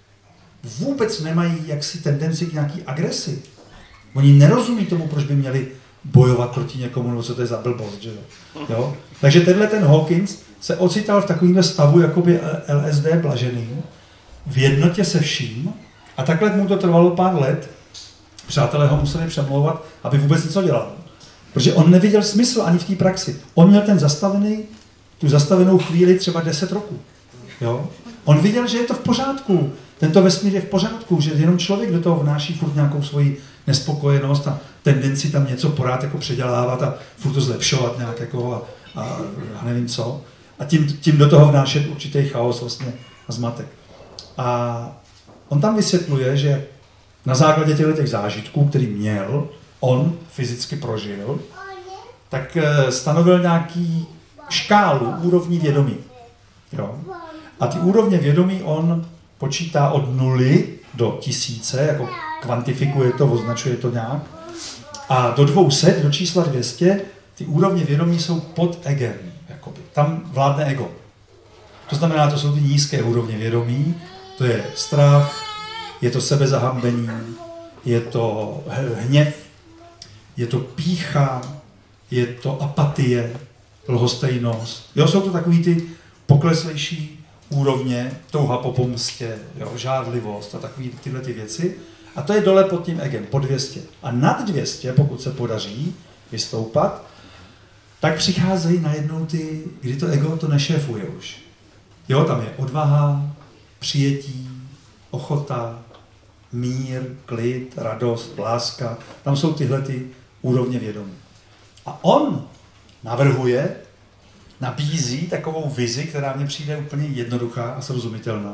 Vůbec nemají jaksi tendenci k nějaký agresi. Oni nerozumí tomu, proč by měli bojovat proti někomu, nebo co to je za blbost, že jo. Takže tenhle ten Hawkins se ocital v takovémhle stavu, jakoby LSD blaženým, v jednotě se vším, a takhle mu to trvalo pár let. přátelé ho museli přemlouvat, aby vůbec něco dělal. Protože on neviděl smysl ani v té praxi. On měl tu zastavenou chvíli třeba 10 roků. Jo? On viděl, že je to v pořádku. Tento vesmír je v pořádku, že jenom člověk do toho vnáší furt nějakou svoji nespokojenost a tendenci tam něco pořád jako předělávat a furt to zlepšovat nějak jako a nevím co. A tím do toho vnášet určitý chaos vlastně a zmatek. A on tam vysvětluje, že na základě těch zážitků, který měl, on fyzicky prožil, tak stanovil nějaký škálu úrovní vědomí. Jo? A ty úrovně vědomí on počítá od 0 do 1000, jako kvantifikuje to, označuje to nějak. A do 200, do čísla 200, ty úrovně vědomí jsou pod egem. Jakoby. Tam vládne ego. To znamená, to jsou ty nízké úrovně vědomí, to je strach, je to sebezahambení, je to hněv, je to pýcha, je to apatie, lhostejnost. Jo, jsou to takový ty pokleslejší úrovně, touha po pomstě, jo, žádlivost a takové tyhle ty věci. A to je dole pod tím egem, pod 200. A nad 200, pokud se podaří vystoupat, tak přicházejí najednou ty, kdy to ego to nešéfuje už. Jo, tam je odvaha, přijetí, ochota, mír, klid, radost, láska. Tam jsou tyhle ty úrovně vědomí. A on navrhuje, nabízí takovou vizi, která mně přijde úplně jednoduchá a srozumitelná.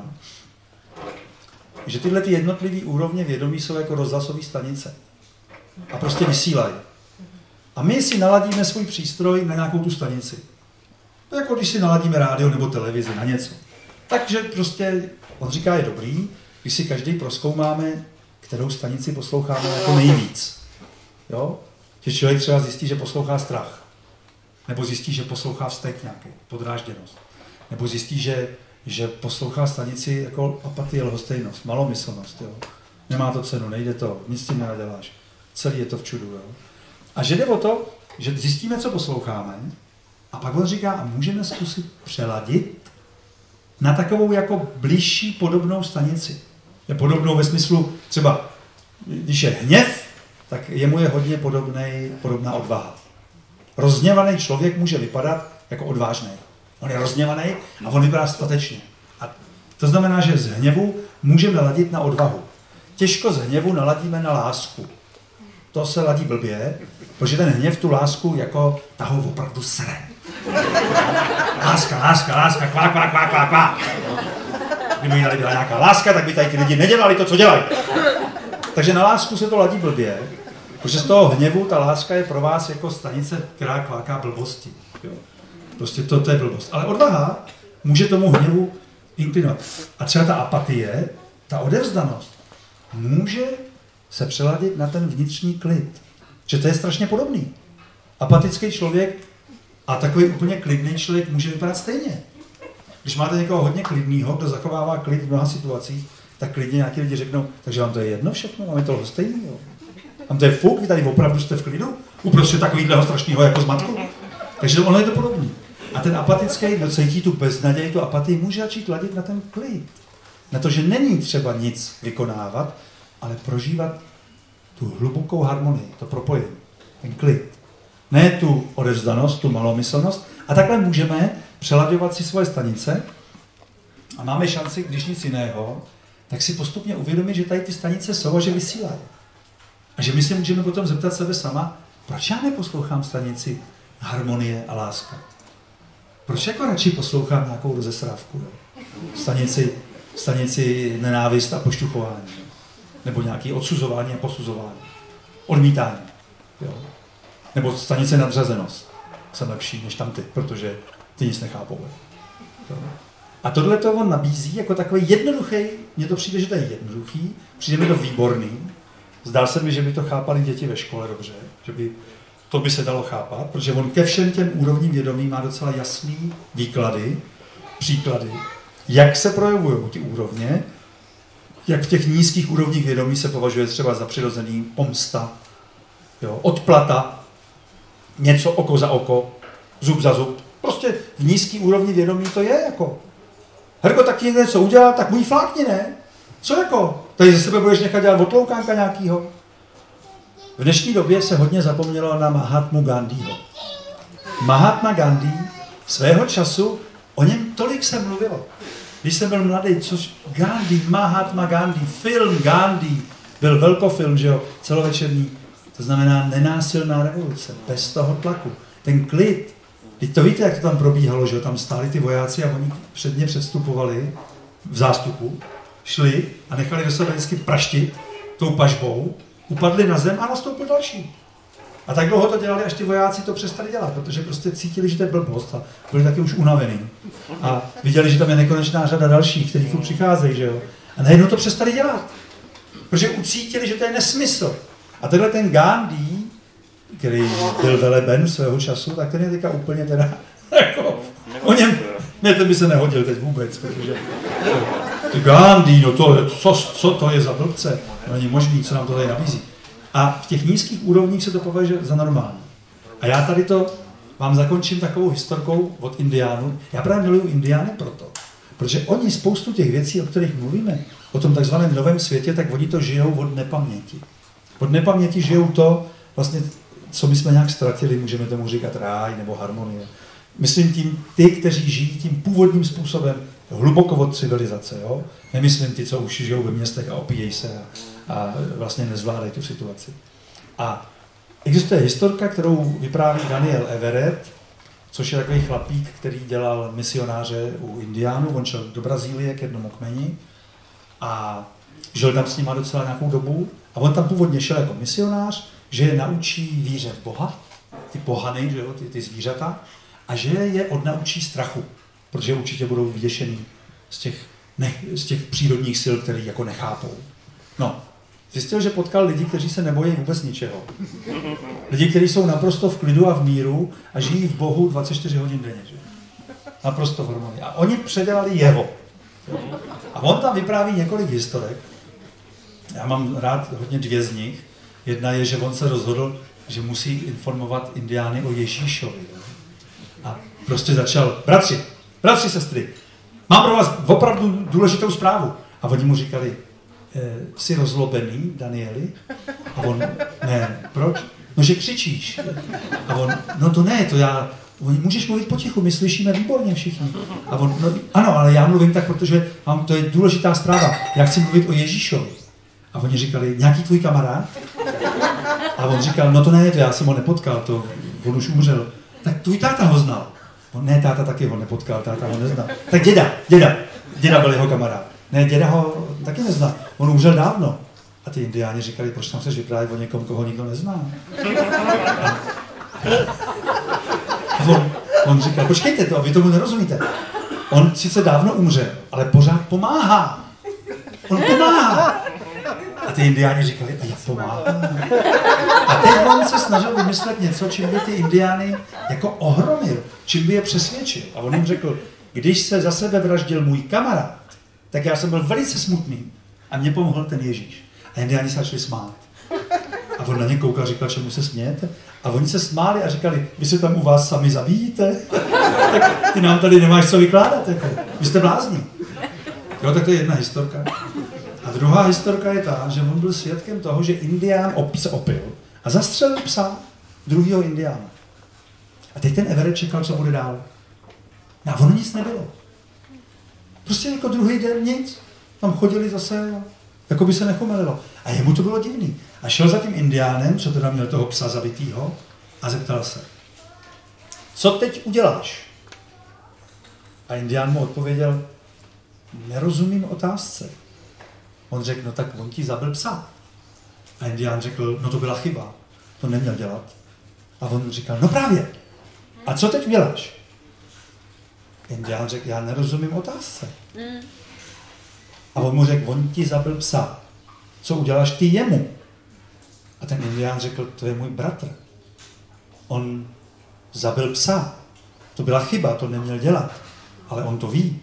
Že tyhle ty jednotlivé úrovně vědomí jsou jako rozhlasové stanice. A prostě vysílají. A my si naladíme svůj přístroj na nějakou tu stanici. To je jako když si naladíme rádio nebo televizi na něco. Takže prostě, on říká, je dobrý, když si každý prozkoumáme, kterou stanici posloucháme jako nejvíc. Jo? Že člověk třeba zjistí, že poslouchá strach. Nebo zjistí, že poslouchá vztek nějaký, podrážděnost. Nebo zjistí, že poslouchá stanici jako apatie, lhostejnost, malomyslnost. Jo? Nemá to cenu, nejde to, nic s tím nenaděláš. Celý je to v čudu. Jo? A že jde o to, že zjistíme, co posloucháme, a pak on říká, a můžeme zkusit přeladit na takovou jako bližší podobnou stanici. Je podobnou ve smyslu, třeba, když je hněv, tak jemu je hodně podobná odvaha. Rozhněvaný člověk může vypadat jako odvážný. On je rozhněvaný a on vypadá statečně. A to znamená, že z hněvu můžeme ladit na odvahu. Těžko z hněvu naladíme na lásku. To se ladí blbě, protože ten hněv tu lásku jako ta ho opravdu sere. Láska, kvá. Kdyby tady byla nějaká láska, tak by tady ty lidi nedělali to, co dělají. Takže na lásku se to ladí blbě, protože z toho hněvu ta láska je pro vás jako stanice, která kváká blbosti. Jo. Prostě to je blbost. Ale odvaha může tomu hněvu inklinovat. A třeba ta apatie, ta odevzdanost, může se přeladit na ten vnitřní klid. Že to je strašně podobný. Apatický člověk a takový úplně klidný člověk může vypadat stejně. Když máte někoho hodně klidného, kdo zachovává klid v mnoha situacích, tak klidně nějaký lidi řeknou, takže vám to je jedno všechno, máme toho stejného. Vám to je fuk, vy tady opravdu jste v klidu? Uprostřed takovýhleho strašného jako zmatku? Takže ono je to podobný. A ten apatický, kdo cítí tu beznaděj, tu apatii, může začít ladit na ten klid. Na to, že není třeba nic vykonávat, ale prožívat tu hlubokou harmonii, to propojení, ten klid. Ne tu odevzdanost, tu malomyslnost. A takhle můžeme přelaďovat si svoje stanice a máme šanci, když nic jiného, tak si postupně uvědomit, že tady ty stanice jsou a že vysílají. A že my si můžeme potom zeptat sebe sama, proč já neposlouchám stanici harmonie a láska? Proč jako radši poslouchám nějakou rozesrávku? Stanici nenávist a pošťuchování. Nebo nějaké odsuzování a posuzování. Odmítání. Jo? Nebo stanice nadřazenost. Jsem lepší než tam ty, protože ty nic nechápou. Jo? A tohle to on nabízí jako takový jednoduchý, mně to přijde, že to je jednoduchý, přijde mi to výborný. Zdá se mi, že by to chápali děti ve škole dobře, že by to by se dalo chápat, protože on ke všem těm úrovním vědomí má docela jasný výklady, příklady, jak se projevují ty úrovně, jak v těch nízkých úrovních vědomí se považuje třeba za přirozený pomsta, jo, odplata, něco oko za oko, zub za zub. Prostě v nízký úrovni vědomí to je jako. Herko, tak ti něco udělal, tak můj flákni, ne? Co jako? Tady ze sebe budeš nechat dělat otloukánka nějakýho? V dnešní době se hodně zapomnělo na Mahatmu Gandhiho. Mahatma Gandhi svého času, o něm tolik se mluvilo. Když jsem byl mladý, což Gandhi, Mahatma Gandhi, film Gandhi, byl velkofilm, že jo, celovečerní. To znamená nenásilná revoluce, bez toho tlaku. Ten klid. Teď to víte, jak to tam probíhalo, že jo, tam stáli ty vojáci a oni předně předstupovali v zástupu, šli a nechali do sebe vždycky praštit tou pažbou, upadli na zem a nastoupil další. A tak dlouho to dělali, až ty vojáci to přestali dělat, protože prostě cítili, že to je blbost a byli taky už unavený. A viděli, že tam je nekonečná řada dalších, kteří tu přicházejí, že jo. A najednou to přestali dělat, protože ucítili, že to je nesmysl. A tenhle ten Gandhi, který byl veleben svého času, tak ten je teďka úplně teda, jako, o něm, ne, ten by se nehodil teď vůbec, protože ty Gandhi, no to, co to je za blbce, no není možný, co nám to tady nabízí. A v těch nízkých úrovních se to považuje za normální. A já tady to vám zakončím takovou historkou od Indiánů. Já právě miluju Indiány proto, protože oni spoustu těch věcí, o kterých mluvíme, o tom takzvaném novém světě, tak oni to žijou od nepaměti. Od nepaměti žijou to, vlastně, co my jsme nějak ztratili, můžeme tomu říkat ráj nebo harmonie. Myslím tím ty, kteří žijí tím původním způsobem, hluboko od civilizace. Jo? Nemyslím ty, co už žijou ve městech a opíjejí se a vlastně nezvládají tu situaci. A existuje historka, kterou vypráví Daniel Everett, což je takový chlapík, který dělal misionáře u Indiánů. On šel do Brazílie k jednomu kmeni a žil tam s nima docela nějakou dobu. A on tam původně šel jako misionář, že je naučí víře v Boha, ty pohany, že jo, ty zvířata, a že je odnaučí strachu, protože určitě budou vyděšený z těch přírodních sil, který jako nechápou. No, zjistil, že potkal lidi, kteří se nebojí vůbec ničeho. Lidi, kteří jsou naprosto v klidu a v míru a žijí v Bohu 24 hodin denně. Že? Naprosto v harmonii. A oni předělali jeho. A on tam vypráví několik historek. Já mám rád hodně dvě z nich. Jedna je, že on se rozhodl, že musí informovat Indiány o Ježíšovi. A prostě začal, bratři, sestry, mám pro vás opravdu důležitou zprávu. A oni mu říkali, jsi rozlobený, Danieli? A on, ne, proč? No, že křičíš. A on, no to ne, to já, můžeš mluvit potichu, my slyšíme výborně všichni. A on, no, ano, ale já mluvím tak, protože to je důležitá zpráva, já chci mluvit o Ježíšovi. A oni říkali, nějaký tvůj kamarád? A on říkal, no to ne, to já jsem ho nepotkal, on už umřel. Tak tvůj táta ho znal. Ne, táta taky ho nepotkal, táta ho neznal. Tak děda byl jeho kamarád. Ne, děda ho taky nezná, on umřel dávno. A ty Indiáni říkali, proč tam chceš vyprávět o někom, koho nikdo nezná. A on říkal, počkejte to, vy tomu nerozumíte. On sice dávno umřel, ale pořád pomáhá. On pomáhá. A ty Indiáni říkali, a jak pomáhá? A teď on se snažil vymyslet něco, čím by ty Indiány jako ohromil, čím by je přesvědčil. A on jim řekl, když se za sebe vraždil můj kamarád, tak já jsem byl velice smutný a mě pomohl ten Ježíš. A Indiáni se začali smát. A on na ně koukal, říkal, čemu se smějete? A oni se smáli a říkali, vy se tam u vás sami zabijíte? Tak ty nám tady nemáš co vykládat, jako. Vy jste blázni. Jo, tak to je jedna historka. A druhá historka je ta, že on byl svědkem toho, že Indián se opil a zastřelil psa druhého Indiána. A teď ten Everett čekal, co bude dál. A ono nic nebylo. Prostě jako druhý den nic. Tam chodili zase, jako by se nechomelilo. A jemu to bylo divný. A šel za tím Indiánem, co teda měl toho psa zabitýho, a zeptal se, co teď uděláš? A Indián mu odpověděl, nerozumím otázce. On řekl, no tak on ti zabil psa. A Indián řekl, no to byla chyba, to neměl dělat. A on říkal, no právě, a co teď uděláš? Indián řekl, já nerozumím otázce. A on mu řekl, on ti zabil psa, co uděláš ty jemu? A ten Indián řekl, to je můj bratr. On zabil psa, to byla chyba, to neměl dělat, ale on to ví.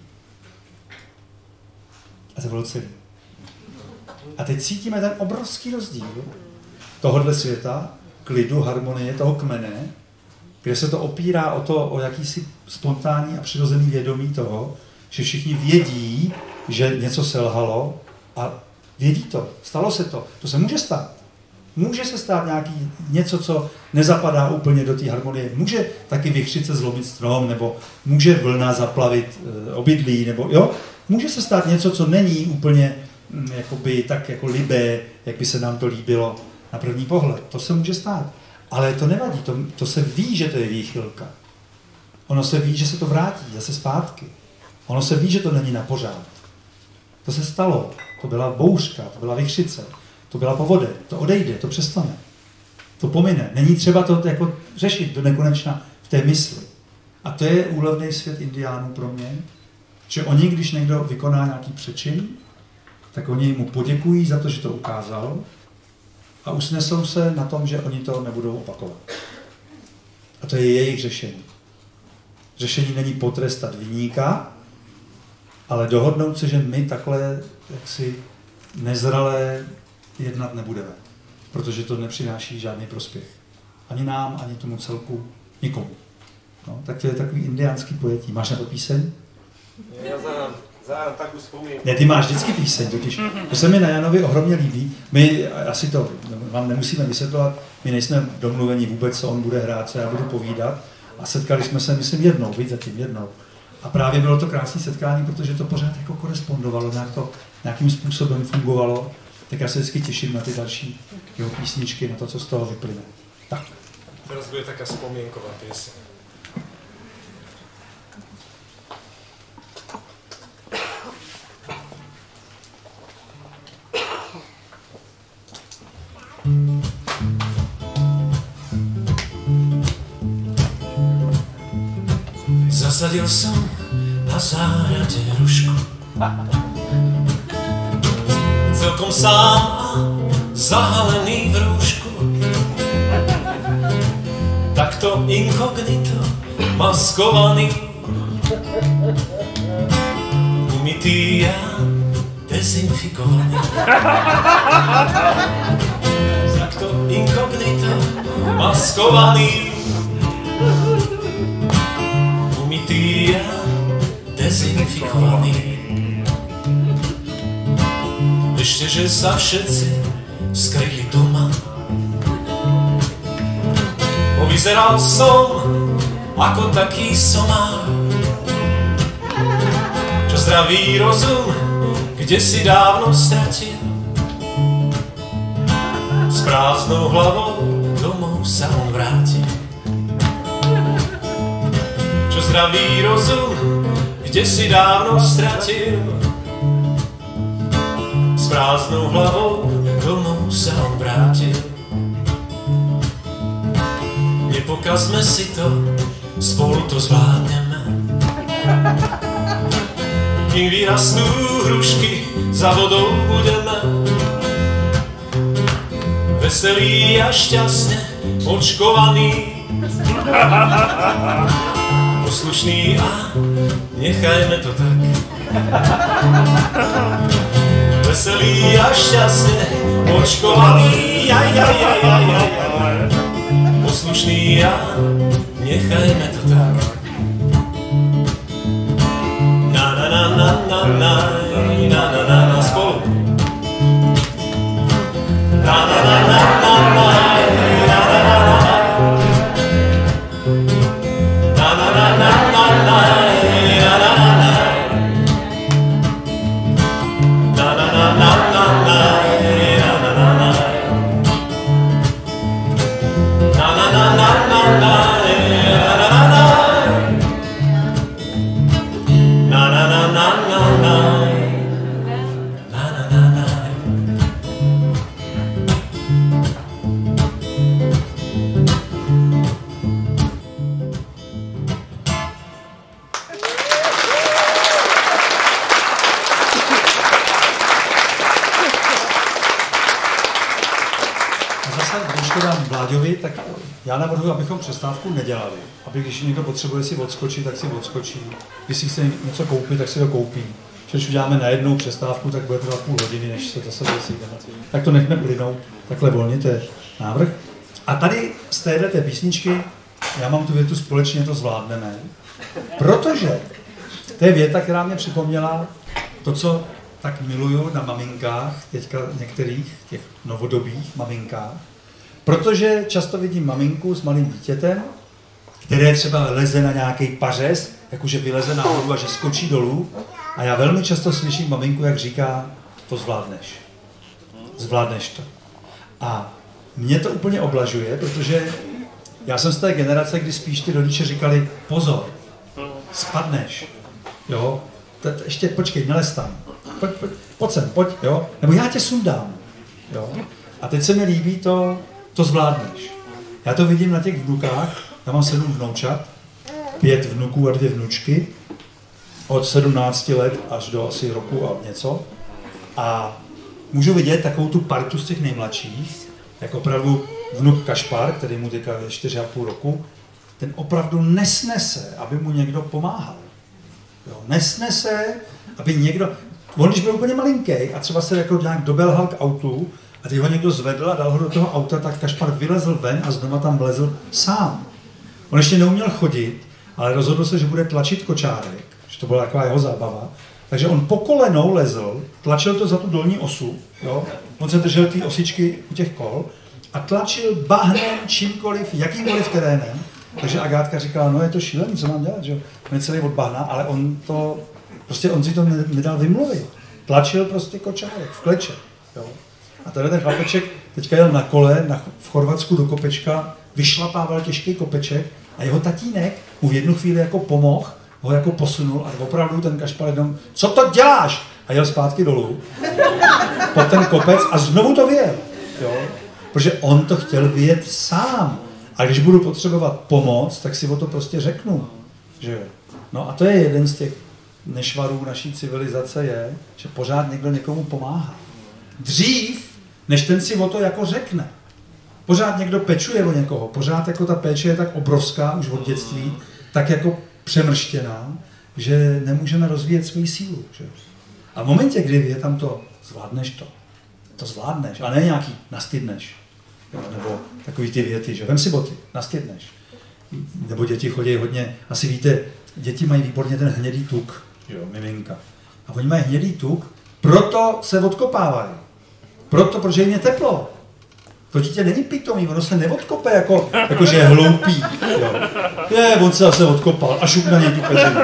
A to bylo celý. A teď cítíme ten obrovský rozdíl tohohle světa, klidu, harmonie, toho kmene, kde se to opírá o jakýsi spontánní a přirozený vědomí toho, že všichni vědí, že něco selhalo a vědí to, stalo se to, to se může stát. Může se stát něco, co nezapadá úplně do té harmonie. Může taky vichřice zlomit strom, nebo může vlna zaplavit obydlí, nebo jo. Může se stát něco, co není úplně jakoby, tak jako libé, jak by se nám to líbilo na první pohled. To se může stát. Ale to nevadí, to se ví, že to je výchylka. Ono se ví, že se to vrátí zase zpátky. Ono se ví, že to není na pořád. To se stalo. To byla bouřka, to byla vichřice, to byla povodeň, to odejde, to přestane. To pomine. Není třeba to jako řešit do nekonečna v té mysli. A to je úlevný svět indiánů pro mě, že oni, když někdo vykoná nějaký přečin, tak oni mu poděkují za to, že to ukázal a usnesou se na tom, že oni to nebudou opakovat. A to je jejich řešení. Řešení není potrestat viníka, ale dohodnout se, že my takhle jaksi nezralé jednat nebudeme. Protože to nepřináší žádný prospěch. Ani nám, ani tomu celku, nikomu. No, tak to je takový indiánský pojetí. Máš na to píseň? Já zároveň tak vzpomínám. Ne, ty máš vždycky píseň, totiž. To se mi na Janovi ohromně líbí. My asi to vám nemusíme vysvětlovat, my nejsme domluveni vůbec, co on bude hrát, co já budu povídat. A setkali jsme se, myslím, jednou, zatím jednou. A právě bylo to krásné setkání, protože to pořád jako korespondovalo, nějakým způsobem fungovalo. Tak já se vždycky těším na ty další jeho písničky, na to, co z toho vyplyne. Tak. Teraz bude taká vzpomínková pieseň. Zasadil som na záhrade rušku. Celkom sám a zahalený v rúšku. Takto inkognito, maskovaný, umytý a dezinfikovaný. Takto inkognito, maskovaný, umytý a dezinfikovaný. Ešte, že sa všetci skryli doma. Povyzeral som ako taký somár, čo zdravý rozum kde si dávno stratil. S prázdnou hlavou domov sa on vrátil. Čo zdravý rozum kde si dávno stratil. S prázdnou hlavou domov sa on vrátil. Nepokazme si to, spolu to zvládneme. Kým vyrastú hrušky, za vodou budeme. Veselý a šťastne očkovaný. Poslušný a nechajme to tak. Veselý a šťastne očkovaný, poslušný a nechajme to tak. Na na na na na na na na na na spolu. Na na na na na na na na na na na na na na na. Tak já navrhuji, abychom přestávku nedělali. Aby když někdo potřebuje si odskočit, tak si odskočí. Když si chce něco koupit, tak si to koupí. Když uděláme na jednou přestávku, tak bude trvat půl hodiny, než se zase sejdeme. Tak to nechme plynout takhle volně, to je návrh. A tady z téhleté písničky, já mám tu větu společně to zvládneme, protože to je věta, která mě připomněla to, co tak miluju na maminkách, teďka některých těch novodobých maminkách, protože často vidím maminku s malým dítětem, které třeba leze na nějaký pařez, jakože vyleze nahoru a že skočí dolů. A já velmi často slyším maminku, jak říká, to zvládneš. Zvládneš to. A mě to úplně oblažuje, protože já jsem z té generace, kdy spíš ty rodiče říkali, pozor, spadneš, jo, ještě počkej, nelez tam, pojď sem, pojď, jo, nebo já tě sundám, jo. A teď se mi líbí to zvládneš. Já to vidím na těch vnukách, já mám 7 vnoučat, 5 vnuků a 2 vnučky, od 17 let až do asi roku a něco. A můžu vidět takovou tu partu z těch nejmladších, jak opravdu vnuk Kašpar, který mu teďka je 4,5 roku, ten opravdu nesnese, aby mu někdo pomáhal. Jo, nesnese, aby někdo... On, když byl úplně malinký a třeba se jako nějak dobelhal k autu a teď ho někdo zvedl a dal ho do toho auta, tak Kašpar vylezl ven a znova tam vlezl sám. On ještě neuměl chodit, ale rozhodl se, že bude tlačit kočárek, že to byla taková jeho zábava. Takže on po kolenou lezl, tlačil to za tu dolní osu, jo? On se držel ty osičky u těch kol a tlačil bahnem, čímkoliv, jakýmkoliv terénem. Takže Agátka říkala, no je to šílený, co mám dělat, že on je celý od bahna, ale on si to nedal vymluvit. Tlačil prostě kočárek v kleče, jo? A tady ten chlapeček teďka jel na kole v Chorvatsku do kopečka, vyšlapával těžký kopeček a jeho tatínek mu v jednu chvíli jako pomohl, ho jako posunul a opravdu ten Kašpar jenom, co to děláš? A jel zpátky dolů pod ten kopec a znovu to vyjel, jo? Protože on to chtěl vyjet sám. A když budu potřebovat pomoc, tak si o to prostě řeknu, že jo? No a to je jeden z těch nešvarů naší civilizace je, že pořád někdo někomu pomáhá. Dřív, než ten si o to jako řekne. Pořád někdo pečuje o někoho, pořád jako ta péče je tak obrovská už od dětství, tak jako přemrštěná, že nemůžeme rozvíjet svoji sílu. Že? A v momentě, kdy je tam to, zvládneš to zvládneš, a ne nějaký nastydneš. Jo, nebo takový ty věty, že vem si boty, nastydneš. Nebo děti chodí hodně, asi víte, děti mají výborně ten hnědý tuk, jo, miminka. A oni mají hnědý tuk, proto se odkopávají. Protože jim je teplo. To dítě není pitomý, ono se neodkope, jako že je hloupý. Jo. On se zase odkopal a šup na něj tu peřinu.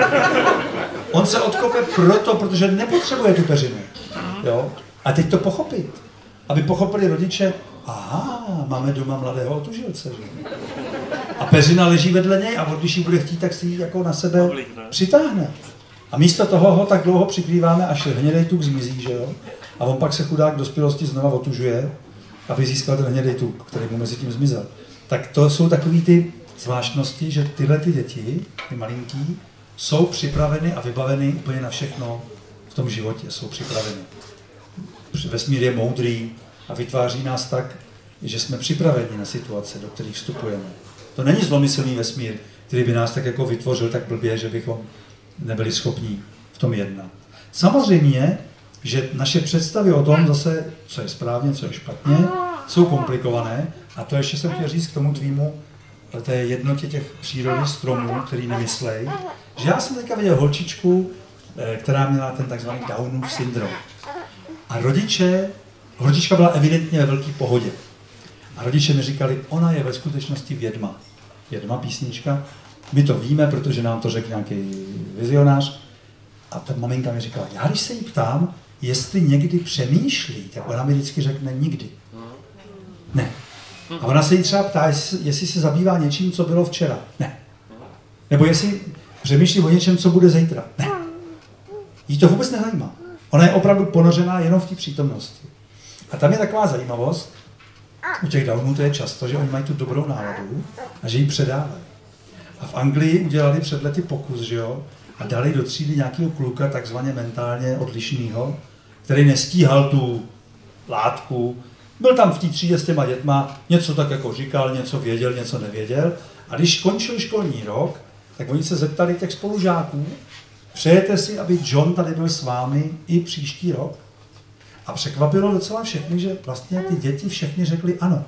On se odkope protože nepotřebuje tu peřinu. Jo. A teď to pochopit. Aby pochopili rodiče, aha, máme doma mladého otužilce. Že? A peřina leží vedle něj a když ji bude chtít, tak si ji jako na sebe přitáhne. A místo toho ho tak dlouho přikrýváme, až hnědej tuk zmizí, že jo? A on pak se chudák v dospělosti znova otužuje, aby získal ten hnědej tuk, který mu mezi tím zmizel. Tak to jsou takové ty zvláštnosti, že tyhle ty děti, ty malinký, jsou připraveny a vybaveny úplně na všechno v tom životě, jsou připraveny. Vesmír je moudrý a vytváří nás tak, že jsme připraveni na situace, do kterých vstupujeme. To není zlomyslný vesmír, který by nás tak jako vytvořil tak blbě, že bychom nebyli schopni v tom jednat. Samozřejmě, že naše představy o tom zase, co je správně, co je špatně, jsou komplikované a to ještě jsem chtěl říct k tomu tvýmu, té jednotě těch přírody stromů, který nemyslej, že já jsem teďka viděl holčičku, která měla ten takzvaný Downův syndrom. A holčička byla evidentně ve velké pohodě. A rodiče mi říkali, ona je ve skutečnosti vědma. Vědma, písnička. My to víme, protože nám to řekl nějaký vizionář. A ta maminka mi říkala, já když se jí ptám, jestli někdy přemýšlí, tak ona mi vždycky řekne nikdy. Ne. A ona se jí třeba ptá, jestli se zabývá něčím, co bylo včera. Ne. Nebo jestli přemýšlí o něčem, co bude zítra. Ne. Jí to vůbec nezajímá. Ona je opravdu ponořená jenom v té přítomnosti. A tam je taková zajímavost, u těch Downů to je často, že oni mají tu dobrou náladu a že ji předávají. A v Anglii udělali před lety pokus, že jo, a dali do třídy nějakého kluka, takzvaně mentálně odlišnýho, který nestíhal tu látku. Byl tam v té třídě s těma dětma, něco tak jako říkal, něco věděl, něco nevěděl. A když skončil školní rok, tak oni se zeptali těch spolužáků, přejete si, aby John tady byl s vámi i příští rok? A překvapilo docela všechny, že vlastně ty děti všechny řekly ano.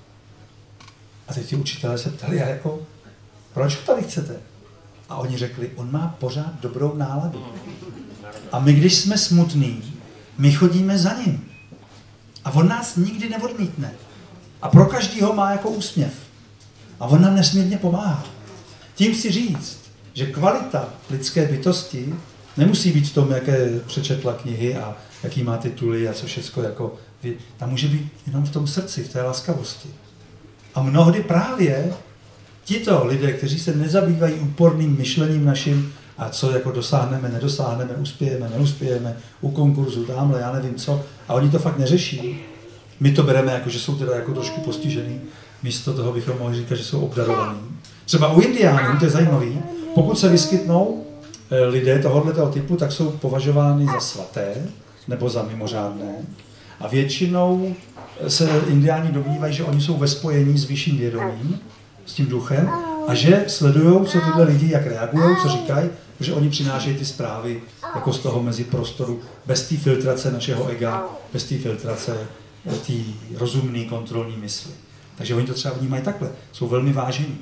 A teď ti učitelé se ptali, a jako, proč ho tady chcete? A oni řekli, on má pořád dobrou náladu. A my, když jsme smutní, My chodíme za ním. A on nás nikdy neodmítne. A pro každýho má jako úsměv. A on nám nesmírně pomáhá. Tím chci říct, že kvalita lidské bytosti nemusí být v tom, jaké přečetla knihy a jaký má tituly a co všechno jako... Tam může být jenom v tom srdci, v té laskavosti. A mnohdy právě tito lidé, kteří se nezabývají úporným myšlením naším, a co jako dosáhneme, nedosáhneme, uspějeme, neuspějeme, u konkurzu, tamhle, já nevím co, a oni to fakt neřeší. My to bereme jako, že jsou teda jako trošku postižený, místo toho bychom mohli říkat, že jsou obdarovaní. Třeba u Indiánů, to je zajímavý, pokud se vyskytnou lidé tohoto typu, tak jsou považovány za svaté nebo za mimořádné. A většinou se Indiáni domnívají, že oni jsou ve spojení s vyšším vědomím, s tím duchem, a že sledují, co tyhle lidi, jak reagují, co říkají, protože oni přinášejí ty zprávy jako z toho mezi prostoru, bez té filtrace našeho ega, bez té filtrace té rozumné kontrolní mysli. Takže oni to třeba vnímají takhle. Jsou velmi vážení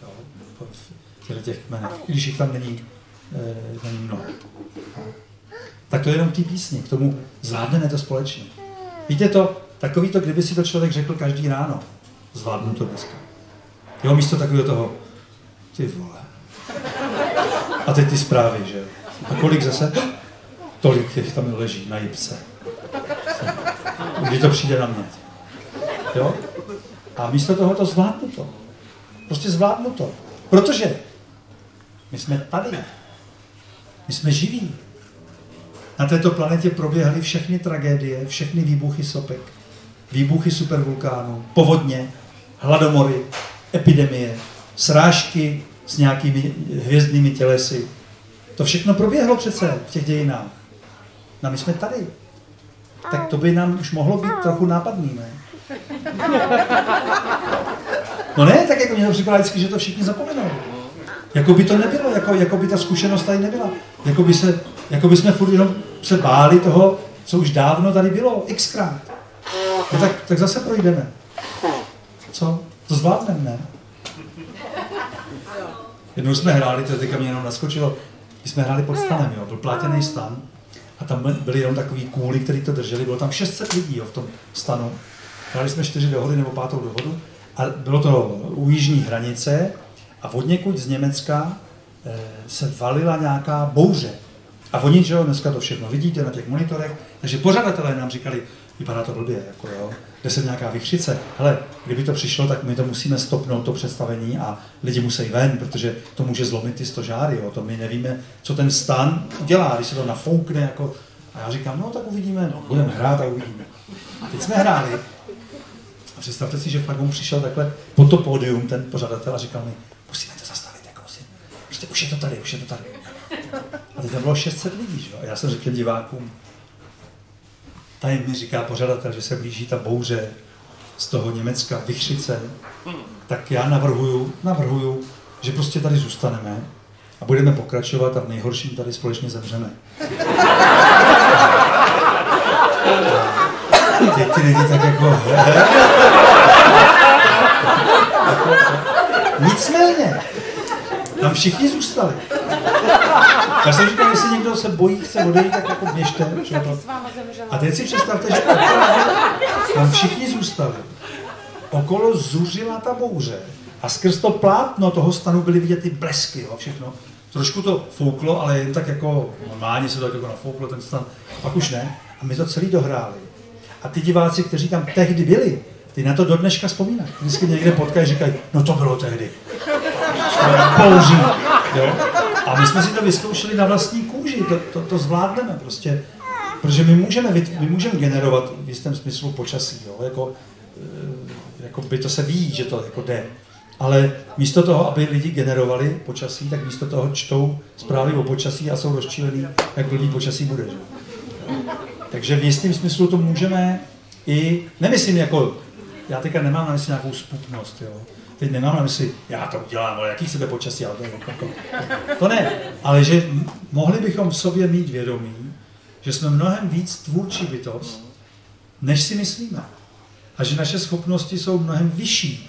v těch kmenech, i když jich tam není mnoho. Tak to je jenom ty písni, k tomu zvládneme to společně. Víte to, takový to, kdyby si to člověk řekl každý ráno, zvládnu to dneska. Jo, místo takového toho, ty vole. A teď ty zprávy, že? A kolik zase? Tolik těch tam leží na jipce. Kdy to přijde na mě. Jo? A místo toho to zvládnu to. Prostě zvládnu to. Protože my jsme tady. My jsme živí. Na této planetě proběhly všechny tragédie, všechny výbuchy sopek, výbuchy supervulkánů, povodně, hladomory, epidemie, srážky s nějakými hvězdnými tělesy. To všechno proběhlo přece v těch dějinách. No my jsme tady. Tak to by nám už mohlo být trochu nápadný, ne? No ne, tak jako mě to připadá vždycky, že to všichni zapomenou. Jako by to nebylo, jako by ta zkušenost tady nebyla. Jako by jsme furt jenom se báli toho, co už dávno tady bylo, xkrát. No tak zase projdeme. Co? To zvládneme, ne? Jednou jsme hráli, to teďka mě jenom naskočilo, my jsme hráli pod stanem, jo, byl plátěný stan a tam byly jenom takový kůly, který to drželi, bylo tam 600 lidí, jo, v tom stanu. Hráli jsme 4 dohody nebo 5. dohodu a bylo to u jižní hranice a odněkud z Německa se valila nějaká bouře. A oni, že jo, dneska to všechno vidíte na těch monitorech, takže pořadatelé nám říkali, vypadá to blbě, jako jo, jde se nějaká vichřice. Hele, kdyby to přišlo, tak my to musíme stopnout, to představení a lidi musí ven, protože to může zlomit ty stožáry, jo, to my nevíme, co ten stan udělá, když se to nafoukne, jako, a já říkám, no tak uvidíme, no, budeme hrát a uvidíme. A teď jsme hráli a představte si, že fakt on přišel takhle pod to pódium, ten pořadatel, a říkal mi, musíme to zastavit, jako musím, prostě už je to tady. A teď tam bylo 600 lidí, že jo, a já jsem řekl divákům, tady mi říká pořadatel, že se blíží ta bouře z toho Německa, vichřice, tak já navrhuju, že prostě tady zůstaneme a budeme pokračovat a v nejhorším tady společně zemřeme. Teď ty lidi tak jako... Nicméně, tam všichni zůstali. Já jsem říkal, jestli někdo se bojí, chce odejít, tak jako běžte. A teď si představte, že tam všichni zůstali. Okolo zuřila ta bouře a skrz to plátno toho stanu byly vidět ty blesky, jo, všechno. Trošku to fouklo, ale jen tak jako normálně se to tak jako nafouklo ten stan, pak už ne. A my to celý dohráli. A ty diváci, kteří tam tehdy byli, ty na to do dneška vzpomínají. Vždycky někde potkají, říkají, no to bylo tehdy. Bouří, jo. A my jsme si to vyzkoušeli na vlastní kůži, to zvládneme prostě, protože my můžeme generovat v jistém smyslu počasí, jo, jako by to se ví, že to jako jde. Ale místo toho, aby lidi generovali počasí, tak místo toho čtou zprávy o počasí a jsou rozčílení, jak blbý počasí bude, že? Takže v jistém smyslu to můžeme i, nemyslím jako, já teďka nemám na mysli nějakou sputnost, jo. Teď nemám na mysli, já to udělám, ale jaký sebe počasí, ale to ne. Ale že mohli bychom v sobě mít vědomí, že jsme mnohem víc tvůrčí bytost, než si myslíme. A že naše schopnosti jsou mnohem vyšší,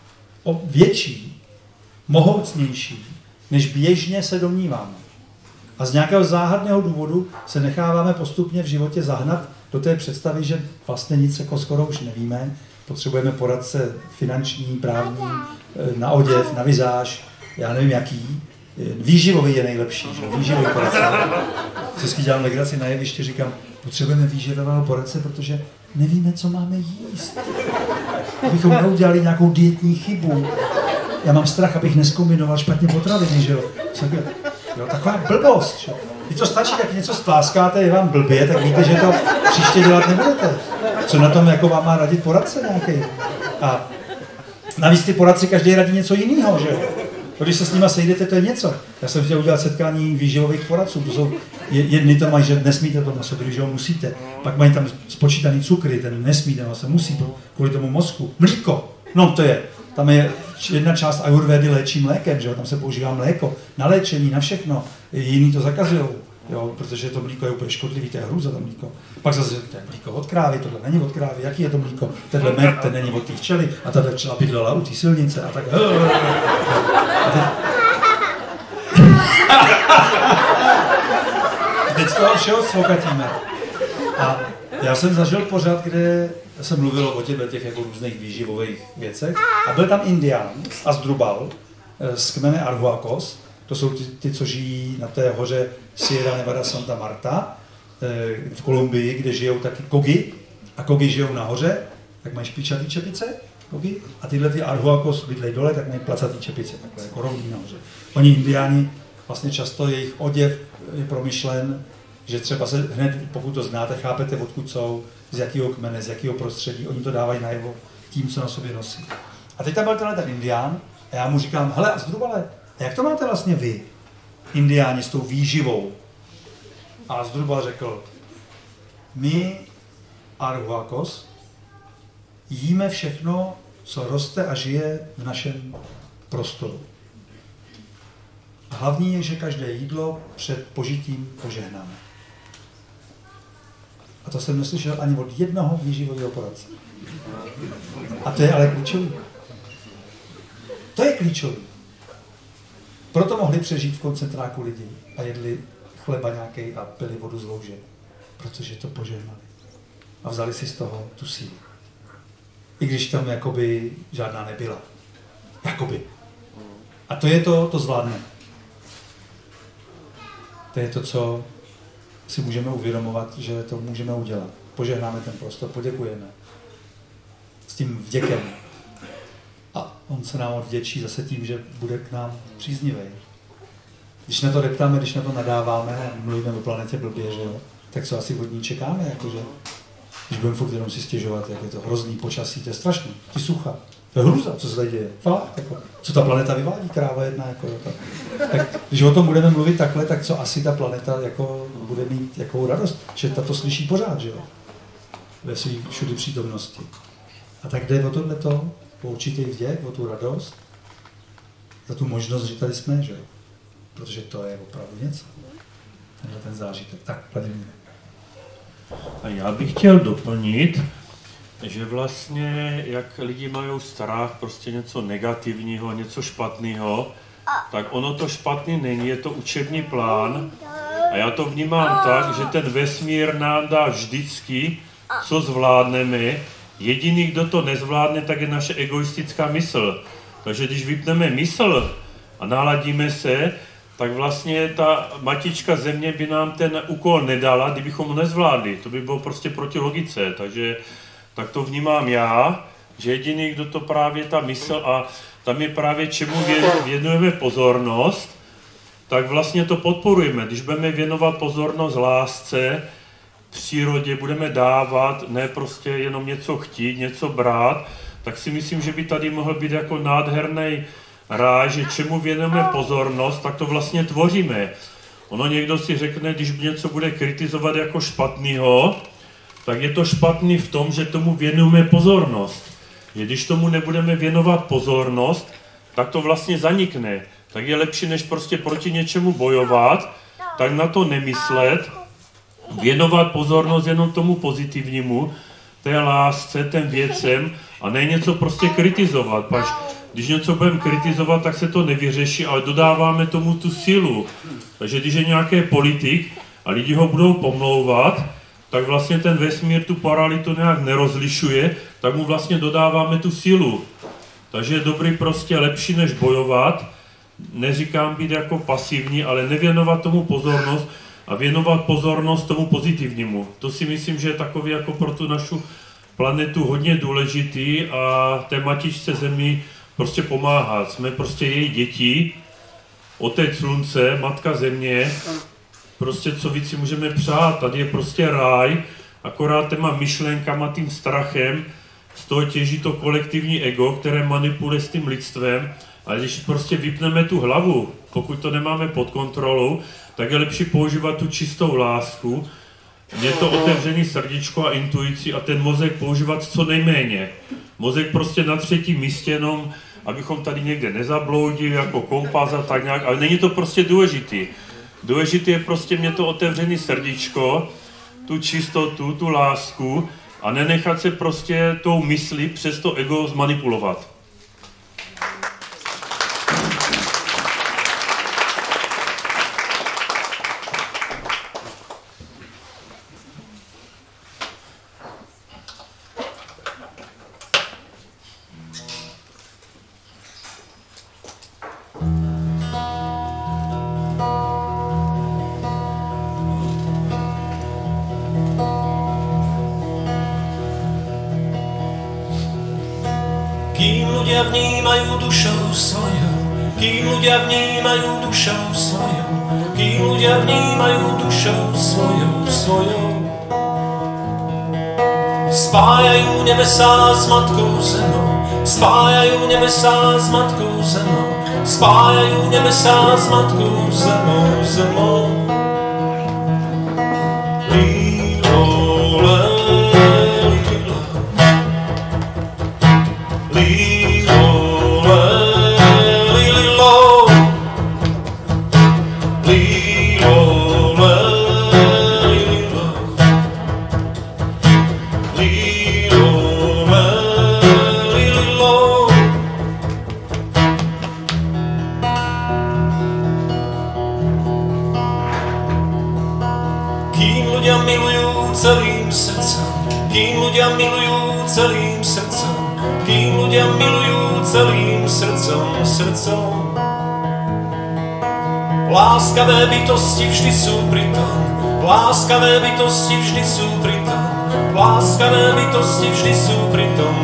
větší, mohoucnější, než běžně se domníváme. A z nějakého záhadného důvodu se necháváme postupně v životě zahnat do té představy, že vlastně nic jako skoro už nevíme. Potřebujeme poradce finanční, právní, na oděv, na vizáž, já nevím jaký. Výživový je nejlepší, že? Výživový poradce. Vždycky dělám legraci na jevišti, říkám, potřebujeme výživového poradce, protože nevíme, co máme jíst. Abychom neudělali nějakou dietní chybu. Já mám strach, abych nezkombinoval špatně potraviny, že jo. Jo, taková blbost, že? Když to stačí, jak něco stláskáte, je vám blbě, tak víte, že to příště dělat nebudete. Co na tom jako vám má radit poradce nějaký? A navíc ty poradci každý radí něco jiného, že jo. Když se s nima sejdete, to je něco. Já jsem chtěl udělat setkání výživových poradců. To jsou, jedni to mají, že nesmíte to maso, když ho musíte. Pak mají tam spočítaný cukry, ten nesmíte maso, musí, kvůli tomu mozku. Mlíko, no to je. Tam je jedna část ajurvédy léčí mlékem, že jo? Tam se používá mléko na léčení, na všechno. Jiní to zakazují, jo? Protože to mlíko je úplně škodlivý, to je hrůza, to mlíko. Pak zase to je mlíko od krávy, tohle není od krávy, jaký je to mlíko? Tenhle med, ten není od té včely a tato včela bydlela u té silnice a tak. Teď z toho všeho svokatíme. A já jsem zažil pořad, kde jsem mluvil o těch jako různých výživových věcech a byl tam Indián Asdrubal z kmene Arhuacos. To jsou ty, co žijí na té hoře Sierra Nevada Santa Marta v Kolumbii, kde žijou taky kogi. A kogi žijou nahoře, tak mají špičatý čepice, kogi. A tyhle ty Arhuacos bydlejí dole, tak mají placatý čepice, takhle jako rovný nahoře. Oni Indiáni, vlastně často jejich oděv je promyšlen, že třeba se hned, pokud to znáte, chápete, odkud jsou, z jakého kmene, z jakého prostředí, oni to dávají najevo tím, co na sobě nosí. A teď tam byl ten Indián a já mu říkám, hele, Asdrubale, jak to máte vlastně vy, Indiáni, s tou výživou? A Asdrubal řekl, my, Arhuacos, jíme všechno, co roste a žije v našem prostoru. A hlavní je, že každé jídlo před požitím požehnáme. A to jsem neslyšel ani od jednoho výživového poradce. A to je ale klíčový. To je klíčový. Proto mohli přežít v koncentráku lidi a jedli chleba nějaký a pili vodu z louže. Protože to požehnali. A vzali si z toho tu sílu. I když tam jakoby žádná nebyla. Jakoby. A to je to zvládne. To je to, co si můžeme uvědomovat, že to můžeme udělat. Požehnáme ten prostor, poděkujeme. S tím vděkem. A on se nám odvděčí zase tím, že bude k nám příznivý. Když na to reptáme, když na to nadáváme a mluvíme o planetě blbě, že jo, tak co asi od ní čekáme, jakože, když budeme furt jenom si stěžovat, jak je to hrozný počasí, to je strašný, ty sucha. To je hruza, co se tady děje. Fakt, jako, co ta planeta vyvádí, kráva jedna. Jako, tak, když o tom budeme mluvit takhle, tak co asi ta planeta jako, bude mít jakou radost, že ta to slyší pořád, že jo? Ve své všudy přítomnosti. A tak jde o tohleto, po určitý vděk, o tu radost, za tu možnost, že tady jsme, že jo? Protože to je opravdu něco. Tenhle ten zážitek. Tak, Vladimíre. A já bych chtěl doplnit, že vlastně, jak lidi mají strach, prostě něco negativního, něco špatného, tak ono to špatný není, je to učební plán. A já to vnímám tak, že ten vesmír nám dá vždycky, co zvládneme. Jediný, kdo to nezvládne, tak je naše egoistická mysl. Takže když vypneme mysl a naladíme se, tak vlastně ta matička země by nám ten úkol nedala, kdybychom ho nezvládli. To by bylo prostě proti logice. Takže tak to vnímám já, že jediný, kdo to právě ta mysl a tam je právě čemu věnujeme pozornost, tak vlastně to podporujeme. Když budeme věnovat pozornost lásce, přírodě, budeme dávat, ne prostě jenom něco chtít, něco brát, tak si myslím, že by tady mohl být jako nádherný ráj, že čemu věnujeme pozornost, tak to vlastně tvoříme. Ono někdo si řekne, když něco bude kritizovat jako špatného, tak je to špatný v tom, že tomu věnujeme pozornost. Že když tomu nebudeme věnovat pozornost, tak to vlastně zanikne. Tak je lepší, než prostě proti něčemu bojovat, tak na to nemyslet, věnovat pozornost jenom tomu pozitivnímu, té lásce, těm věcem a ne něco prostě kritizovat. když něco budeme kritizovat, tak se to nevyřeší, ale dodáváme tomu tu sílu. Takže když je nějaký politik a lidi ho budou pomlouvat, tak vlastně ten vesmír tu paralitu nějak nerozlišuje, tak mu vlastně dodáváme tu sílu. Takže je dobrý prostě lepší než bojovat, neříkám být jako pasivní, ale nevěnovat tomu pozornost a věnovat pozornost tomu pozitivnímu. To si myslím, že je takový jako pro tu našu planetu hodně důležitý a té matičce Zemi prostě pomáhat. Jsme prostě její děti, otec slunce, matka země, prostě co víc si můžeme přát, tady je prostě ráj, akorát těma myšlenkama, tím strachem, z toho těží to kolektivní ego, které manipuluje s tím lidstvem, a když prostě vypneme tu hlavu, pokud to nemáme pod kontrolou, tak je lepší používat tu čistou lásku, je to otevřený srdíčko a intuici a ten mozek používat co nejméně. Mozek prostě na třetím místě jenom, abychom tady někde nezabloudili jako kompas a tak nějak, ale není to prostě důležitý. Důležité je prostě mě to otevřený srdíčko, tu čistotu, tu lásku a nenechat se prostě tou myslí přes to ego zmanipulovat. Kým ľudia vnímajú dušou svojou, kým ľudia vnímajú dušou svojou, kým ľudia vnímajú dušou svojou, spájajú nebesá s matkou zemou, spájajú nebesá s matkou zemou, spájajú nebesá s matkou zemou. Kým ľudia milujú celým srdcom, kým ľudia milujú celým srdcom, kým ľudia milujú celým srdcom. Láskavé bytosti vždy sú pritom, láskavé bytosti vždy sú pritom, láskavé bytosti vždy sú pritom.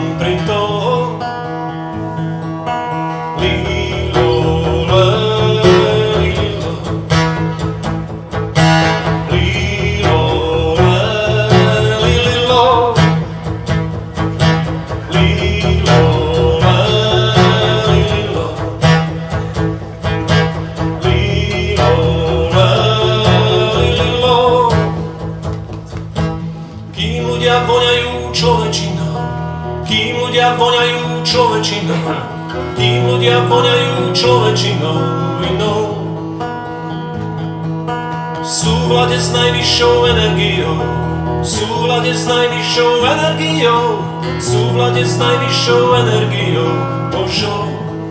Kým ľudia voňajú človečinou inou, sú v vlade s najvyššou energiou, sú v vlade s najvyššou energiou, sú v vlade s najvyššou energiou Božou.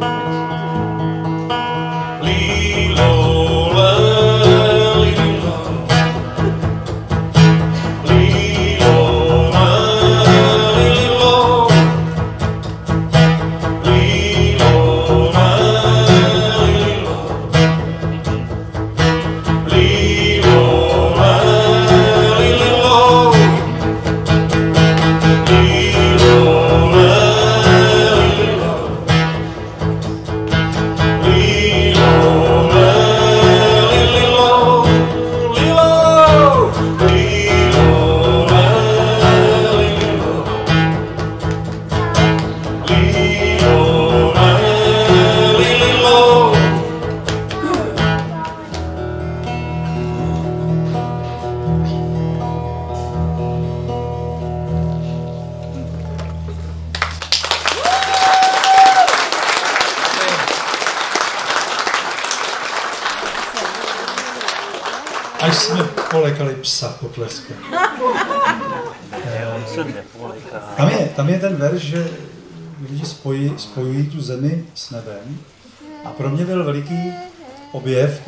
Až jsme polekali psa potleskem. Tam je ten verš, že lidi spojují tu zemi s nebem. A pro mě byl veliký objev,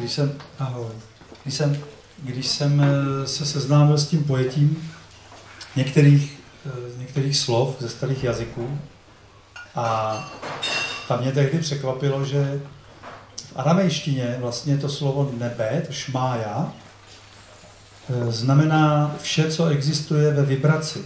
když jsem se seznámil s tím pojetím některých slov ze starých jazyků. A tam mě tehdy překvapilo, že v aramejštině vlastně to slovo nebe, to šmája, znamená vše, co existuje ve vibraci.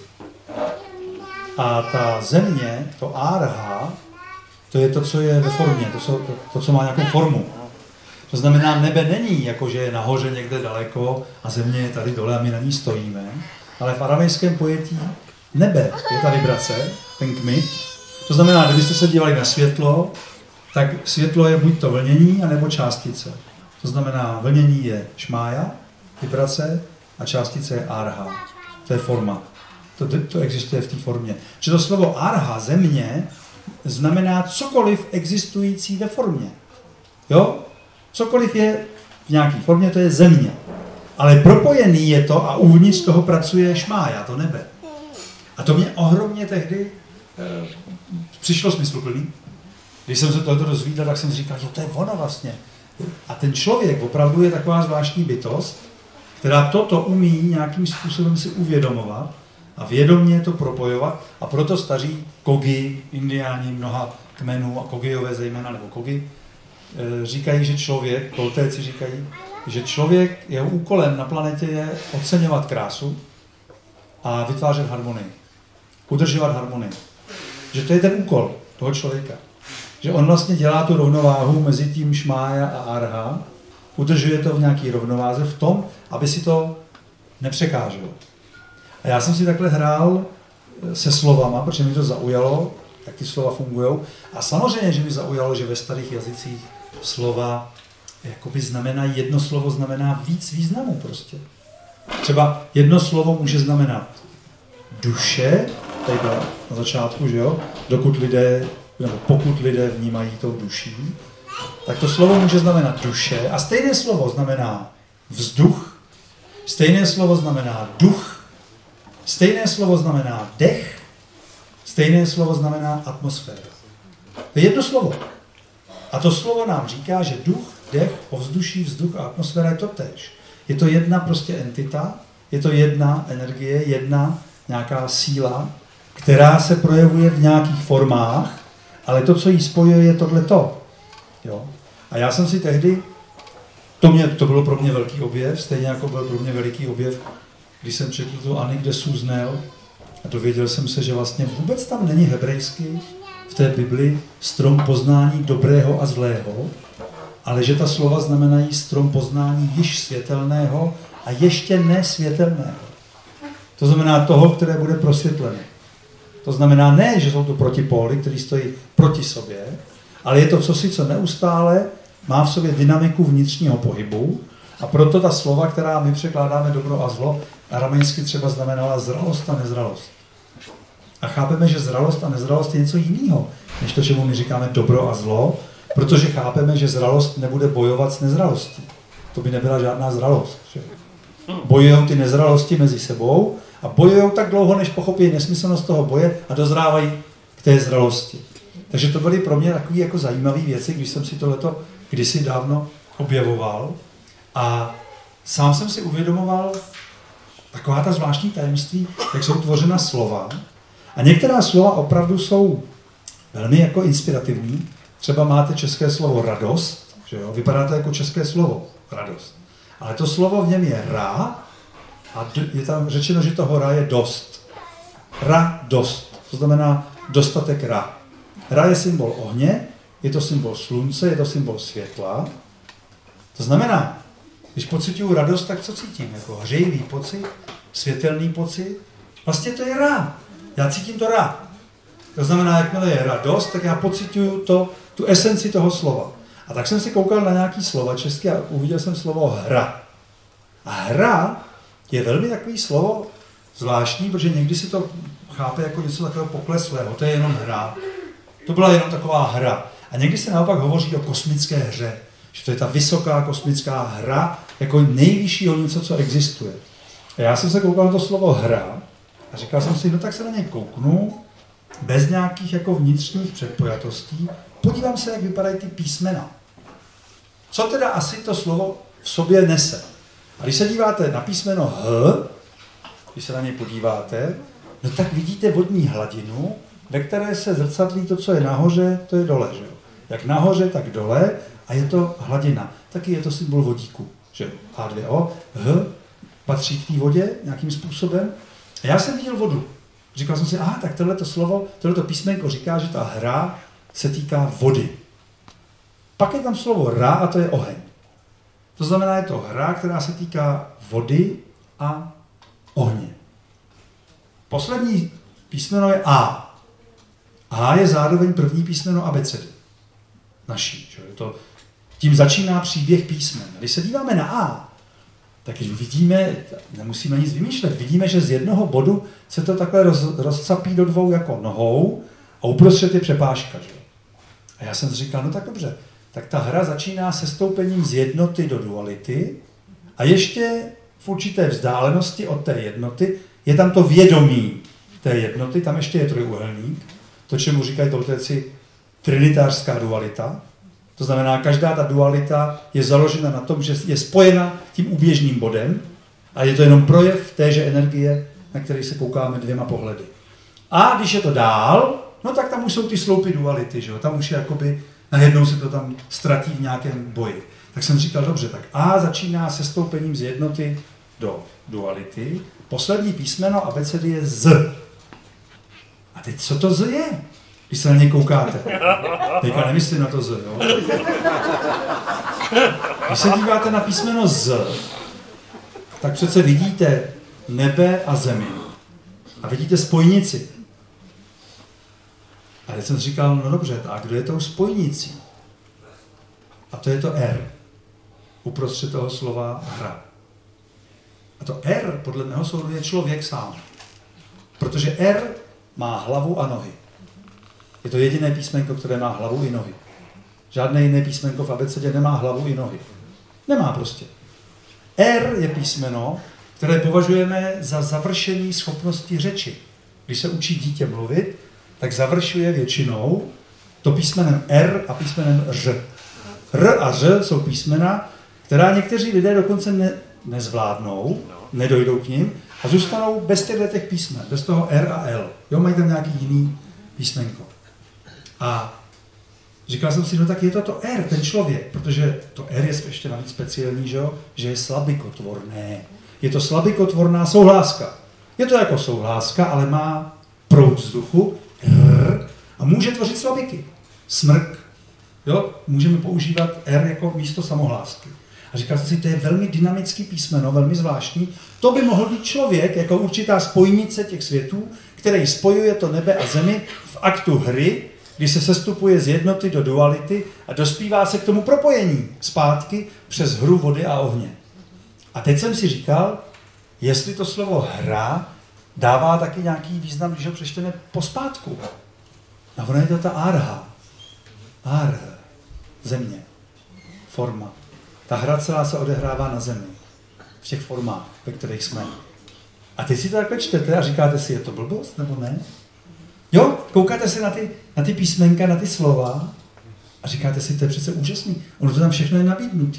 A ta země, to árha, to je to, co je ve formě, to, co má nějakou formu. To znamená, nebe není jako, že je nahoře někde daleko a země je tady dole a my na ní stojíme. Ale v aramejském pojetí nebe je ta vibrace, ten kmit. To znamená, kdybyste se dívali na světlo, tak světlo je buď to vlnění, anebo částice. To znamená, vlnění je šmája, vibrace, a částice je árha. To je forma. To existuje v té formě. Že to slovo árha, země, znamená cokoliv existující ve formě. Jo? Cokoliv je v nějaké formě, to je země. Ale propojený je to a uvnitř toho pracuje šmája, to nebe. A to mě ohromně tehdy přišlo smysluplný. Když jsem se tohoto dozvídal, tak jsem si říkal, jo, to je ono vlastně. A ten člověk opravdu je taková zvláštní bytost, která toto umí nějakým způsobem si uvědomovat a vědomě to propojovat. A proto staří kogi, indiáni mnoha kmenů, a kogijové zejména, nebo kogi, říkají, že člověk, toltéci říkají, že člověk, jeho úkolem na planetě je oceňovat krásu a vytvářet harmonii. Udržovat harmonii. Že to je ten úkol toho člověka. Že on vlastně dělá tu rovnováhu mezi tím šmája a arha, udržuje to v nějaké rovnováze v tom, aby si to nepřekáželo. A já jsem si takhle hrál se slovama, protože mi to zaujalo, jak ty slova fungují. A samozřejmě, že mi zaujalo, že ve starých jazycích slova jakoby znamená, jedno slovo znamená víc významů prostě. Třeba jedno slovo může znamenat duše, tady byla na začátku, že jo, pokud lidé vnímají tou duší, tak to slovo může znamenat duše a stejné slovo znamená vzduch, stejné slovo znamená duch, stejné slovo znamená dech, stejné slovo znamená atmosféra. To je jedno slovo. A to slovo nám říká, že duch, dech, ovzduší, vzduch a atmosféra je to též. Je to jedna prostě entita, je to jedna energie, jedna nějaká síla, která se projevuje v nějakých formách, ale to, co jí spojuje, je tohleto. Jo? A já jsem si tehdy, to bylo pro mě velký objev, stejně jako byl pro mě veliký objev, když jsem četl tu Annick de Suznel a dověděl jsem se, že vlastně vůbec tam není hebrejsky v té Bibli strom poznání dobrého a zlého, ale že ta slova znamenají strom poznání již světelného a ještě nesvětelného. To znamená toho, které bude prosvětlené. To znamená ne, že jsou to protipóly, které stojí proti sobě, ale je to cosi, co neustále má v sobě dynamiku vnitřního pohybu a proto ta slova, která my překládáme dobro a zlo, aramejsky třeba znamenala zralost a nezralost. A chápeme, že zralost a nezralost je něco jiného, než to, čemu my říkáme dobro a zlo, protože chápeme, že zralost nebude bojovat s nezralostí. To by nebyla žádná zralost. Že? Bojují ty nezralosti mezi sebou a bojují tak dlouho, než pochopí nesmyslnost toho boje a dozrávají k té zralosti. Takže to byly pro mě takové jako zajímavé věci, když jsem si tohleto kdysi dávno objevoval. A sám jsem si uvědomoval taková ta zvláštní tajemství, jak jsou tvořena slova. A některá slova opravdu jsou velmi jako inspirativní. Třeba máte české slovo radost, že jo? Vypadá to jako české slovo radost. Ale to slovo v něm je ra a je tam řečeno, že toho ra je dost. Ra, dost. To znamená dostatek ra. Ra je symbol ohně, je to symbol slunce, je to symbol světla. To znamená, když pociťuju radost, tak co cítím? Jako hřejivý pocit, světelný pocit. Vlastně to je ra. Já cítím to ra. To znamená, jakmile je radost, tak já pociťuju tu esenci toho slova. A tak jsem si koukal na nějaký slova česky a uviděl jsem slovo hra. A hra je velmi takový slovo zvláštní, protože někdy si to chápe jako něco takového pokleslého. To je jenom hra. To byla jenom taková hra. A někdy se naopak hovoří o kosmické hře. Že to je ta vysoká kosmická hra, jako nejvyššího něco, co existuje. A já jsem se koukal na to slovo hra a říkal jsem si, no tak se na něj kouknu bez nějakých jako vnitřních předpojatostí, podívám se, jak vypadají ty písmena. Co teda asi to slovo v sobě nese? A když se díváte na písmeno H, když se na něj podíváte, no tak vidíte vodní hladinu, ve které se zrcadlí to, co je nahoře, to je dole. Že jo? Jak nahoře, tak dole a je to hladina. Taky je to symbol vodíku. Že H2O, H patří k té vodě nějakým způsobem. A já jsem viděl vodu. Říkal jsem si, aha, tak tohleto slovo, tohleto písmenko říká, že ta hra se týká vody. Pak je tam slovo ra a to je oheň. To znamená, je to hra, která se týká vody a ohně. Poslední písmeno je A. A je zároveň první písmeno abecedy. Naší. Že? Tím začíná příběh písmen. Když se díváme na A, tak vidíme, nemusíme nic vymýšlet, vidíme, že z jednoho bodu se to takhle rozcapí do dvou jako nohou a uprostřed je přepážka. Že? A já jsem si říkal, no tak dobře, tak ta hra začíná se stoupením z jednoty do duality a ještě v určité vzdálenosti od té jednoty je tam to vědomí té jednoty, tam ještě je trojúhelník, to, čemu říkají toltéci trinitářská dualita. To znamená, každá ta dualita je založena na tom, že je spojena tím úběžným bodem a je to jenom projev téže energie, na který se koukáme dvěma pohledy. A když je to dál, no tak tam už jsou ty sloupy duality, že jo? Tam už je jakoby, najednou se to tam ztratí v nějakém boji. Tak jsem říkal, dobře, tak A začíná se stoupením z jednoty do duality, poslední písmeno abecedy je Z. A teď co to Z je? Když se na něj koukáte. Teďka nemyslím na to Z, jo? Když se díváte na písmeno Z, tak přece vidíte nebe a zemi. A vidíte spojnici. A teď jsem říkal, no dobře, a kdo je tou spojnicí? A to je to R. Uprostřed toho slova hra. A to R, podle mého soudu, je člověk sám. Protože R má hlavu a nohy. Je to jediné písmenko, které má hlavu i nohy. Žádné jiné písmenko v abecedě nemá hlavu i nohy. Nemá prostě. R je písmeno, které považujeme za završení schopnosti řeči. Když se učí dítě mluvit, tak završuje většinou to písmenem R a písmenem Ř. R a Ř jsou písmena, která někteří lidé dokonce nezvládnou, nedojdou k nim a zůstanou bez těch písmen, bez toho R a L. Jo, mají tam nějaký jiný písmenko. A říkal jsem si, no tak je to R, ten člověk, protože to R je ještě navíc speciální, že je slabikotvorné. Je to slabikotvorná souhláska. Je to jako souhláska, ale má proud vzduchu R a může tvořit slabiky. Smrk. Jo? Můžeme používat R jako místo samohlásky. A říkal jsem si, to je velmi dynamický písmeno, velmi zvláštní. To by mohl být člověk jako určitá spojnice těch světů, který spojuje to nebe a zemi v aktu hry, kdy se sestupuje z jednoty do duality a dospívá se k tomu propojení zpátky přes hru vody a ohně. A teď jsem si říkal, jestli to slovo hra dává taky nějaký význam, když ho přečteme pospátku. A ono je to ta arha. Arha. Země. Forma. Ta hra celá se odehrává na zemi. V těch formách, ve kterých jsme. A teď si to takhle čtete a říkáte si, je to blbost nebo ne? Jo, koukáte se na ty písmenka, na ty slova a říkáte si, to je přece úžasný. Ono to tam všechno je nabídnutý.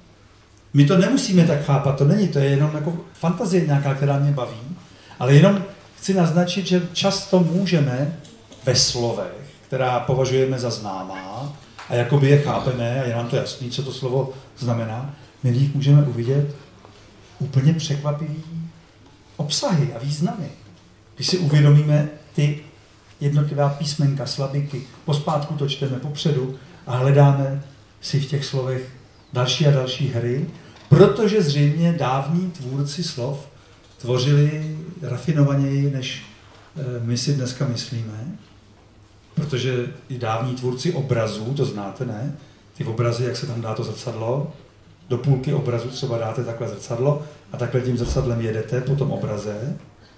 My to nemusíme tak chápat, to je jenom jako fantazie nějaká, která mě baví, ale jenom chci naznačit, že často můžeme ve slovech, která považujeme za známá a jakoby je chápeme a je nám to jasný, co to slovo znamená, my v nich můžeme uvidět úplně překvapivý obsahy a významy. Když si uvědomíme ty jednotlivá písmenka, slabiky, pospátku to čteme popředu a hledáme si v těch slovech další a další hry, protože zřejmě dávní tvůrci slov tvořili rafinovaněji, než my si dneska myslíme, protože i dávní tvůrci obrazů, to znáte, ne? Ty obrazy, jak se tam dá to zrcadlo, do půlky obrazu třeba dáte takhle zrcadlo a takhle tím zrcadlem jedete po tom obraze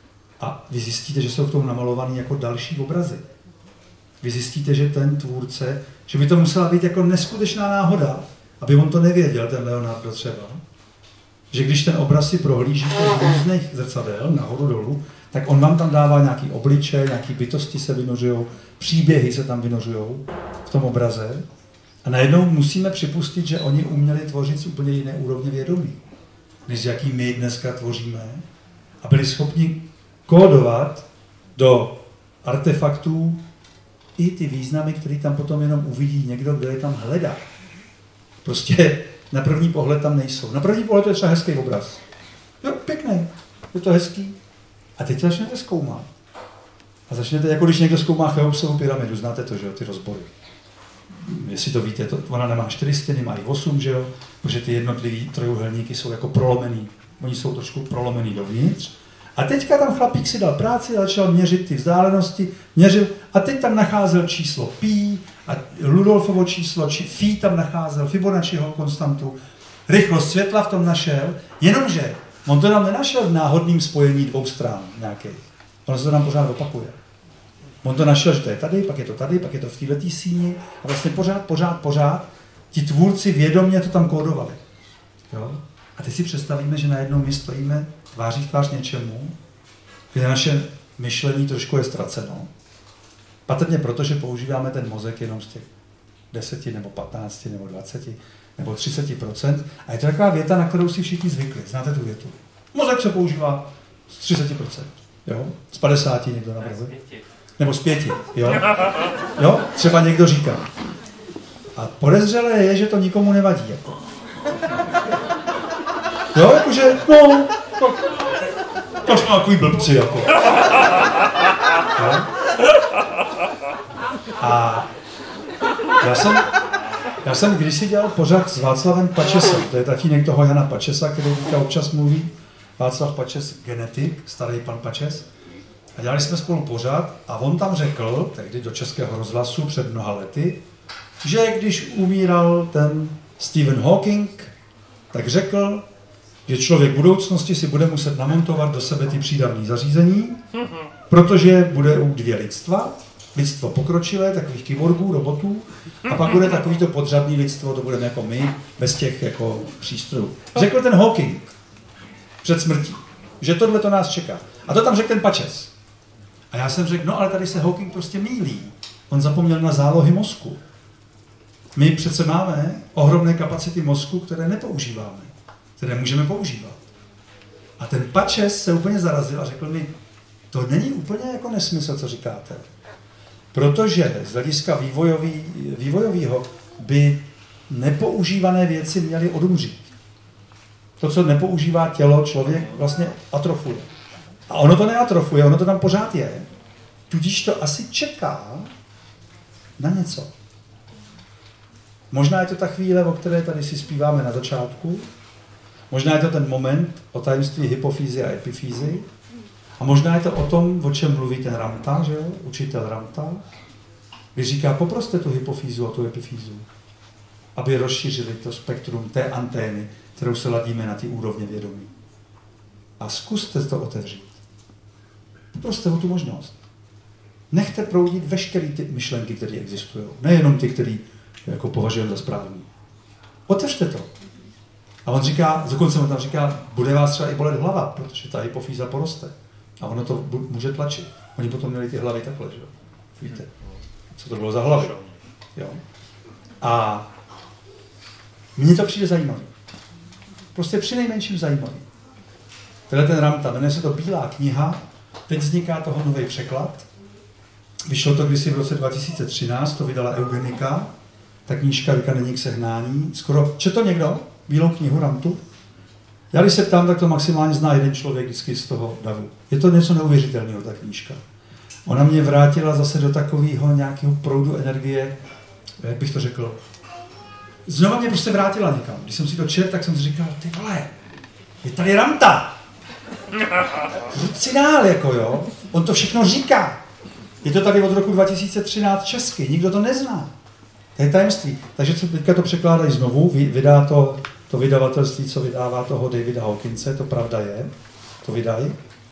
a vy zjistíte, že jsou k tomu namalovaný jako další obrazy. Vy zjistíte, že ten tvůrce, že by to musela být jako neskutečná náhoda, aby on to nevěděl, ten Leonardo třeba, že když ten obraz si prohlížíte z různých zrcadel, nahoru dolů, tak on vám tam dává nějaký obliče, nějaký bytosti se vynořujou, příběhy se tam vynořujou v tom obraze. A najednou musíme připustit, že oni uměli tvořit z úplně jiné úrovně vědomí, než jaký my dneska tvoříme. A byli schopni kódovat do artefaktů i ty významy, které tam potom jenom uvidí někdo, kdo je tam hledá. Prostě na první pohled tam nejsou. Na první pohled to je třeba hezký obraz. Jo, pěkný, je to hezký. A teď začnete zkoumat. A začnete, jako když někdo zkoumá Cheopsovu pyramidu, znáte to, že jo, ty rozbory. Jestli to víte, ona nemá 4 stěny, má jich 8, že jo, protože ty jednotlivý trojuhelníky jsou jako prolomený. Oni jsou trošku prolomený dovnitř. A teďka tam chlapík si dal práci, začal měřit ty vzdálenosti, měřil a teď tam nacházel číslo pi a Rudolfovo číslo, phi tam nacházel, Fibonacciho konstantu, rychlost světla v tom našel, jenomže on to tam nenašel v náhodným spojení dvou stran nějakých. Ono se to tam pořád opakuje. On to našel, že to je tady, pak je to tady, pak je to v této síni a vlastně pořád ti tvůrci vědomě to tam kódovali. Jo? A teď si představíme, že najednou my stojíme tváří v tvář něčemu, kde naše myšlení trošku je ztraceno. Patrně proto, že používáme ten mozek jenom z těch 10 nebo 15 nebo 20 nebo 30%. A je to taková věta, na kterou si všichni zvykli. Znáte tu větu? Mozek se používá z 30%. Jo? Z 50 někdo navrhuje. Nebo z 5. Jo? Jo? Třeba někdo říká. A podezřelé je, že to nikomu nevadí. Jako. Jo, jakože, no, to jsme takový blbci, jako. Jo? A já jsem kdysi dělal pořad s Václavem Pačesem, to je tatínek toho Jana Pačesa, který teďka občas mluví, Václav Pačes, genetik, starý pan Pačes. A dělali jsme spolu pořad a on tam řekl, tehdy do Českého rozhlasu před mnoha lety, že když umíral ten Stephen Hawking, tak řekl, že člověk v budoucnosti si bude muset namontovat do sebe ty přídavné zařízení, protože bude u 2 lidstva, lidstvo pokročilé, takových kyborgů, robotů, a pak bude takovýto podřadný lidstvo, to budeme jako my, bez těch jako přístrojů. Řekl ten Hawking před smrtí, že tohle to nás čeká. A to tam řekl ten Pačes. A já jsem řekl, no ale tady se Hawking prostě mýlí. On zapomněl na zálohy mozku. My přece máme ohromné kapacity mozku, které nepoužíváme, které můžeme používat. A ten Pačes se úplně zarazil a řekl mi, to není úplně jako nesmysl, co říkáte. Protože z hlediska vývojového by nepoužívané věci měly odumřít. To, co nepoužívá tělo, člověk vlastně atrofuje. A ono to neatrofuje, ono to tam pořád je. Tudíž to asi čeká na něco. Možná je to ta chvíle, o které tady si zpíváme na začátku. Možná je to ten moment o tajemství hypofýzy a epifýzy. A možná je to o tom, o čem mluví ten Ramta, že jo? Učitel Ramta. Když říká, poproste tu hypofýzu a tu epifýzu, aby rozšířili to spektrum té antény, kterou se ladíme na ty úrovně vědomí. A zkuste to otevřít. Poproste o tu možnost. Nechte proudit veškeré ty myšlenky, které existují. Nejenom ty, které jako považujeme za správný. Otevřte to. A on říká, dokonce on tam říká, bude vás třeba i bolet hlava, protože ta hypofýza poroste. A ono to může tlačit. Oni potom měli ty hlavy takhle, že jo? Víte, co to bylo za hlavy. Jo? A mně to přijde zajímavý. Prostě přinejmenším zajímavý. Tenhle ten Ramta, jmenuje se to Bílá kniha, teď vzniká toho nový překlad. Vyšlo to kdysi v roce 2013, to vydala Eugenika. Ta knížka není k sehnání. Skoro, četl někdo Bílou knihu Ramtu? Já když se ptám, tak to maximálně zná jeden člověk vždycky z toho davu. Je to něco neuvěřitelného, ta knížka. Ona mě vrátila zase do takového nějakého proudu energie, jak bych to řekl. Znova mě prostě vrátila někam. Když jsem si to četl, tak jsem si říkal, ty vole, je tady Ramta. Rucinál, jako jo. On to všechno říká. Je to tady od roku 2013 česky, nikdo to nezná. To je tajemství. Takže teďka to překládají znovu, vydá to vydavatelství, co vydává toho Davida Hawkinse, to pravda je, to vydají.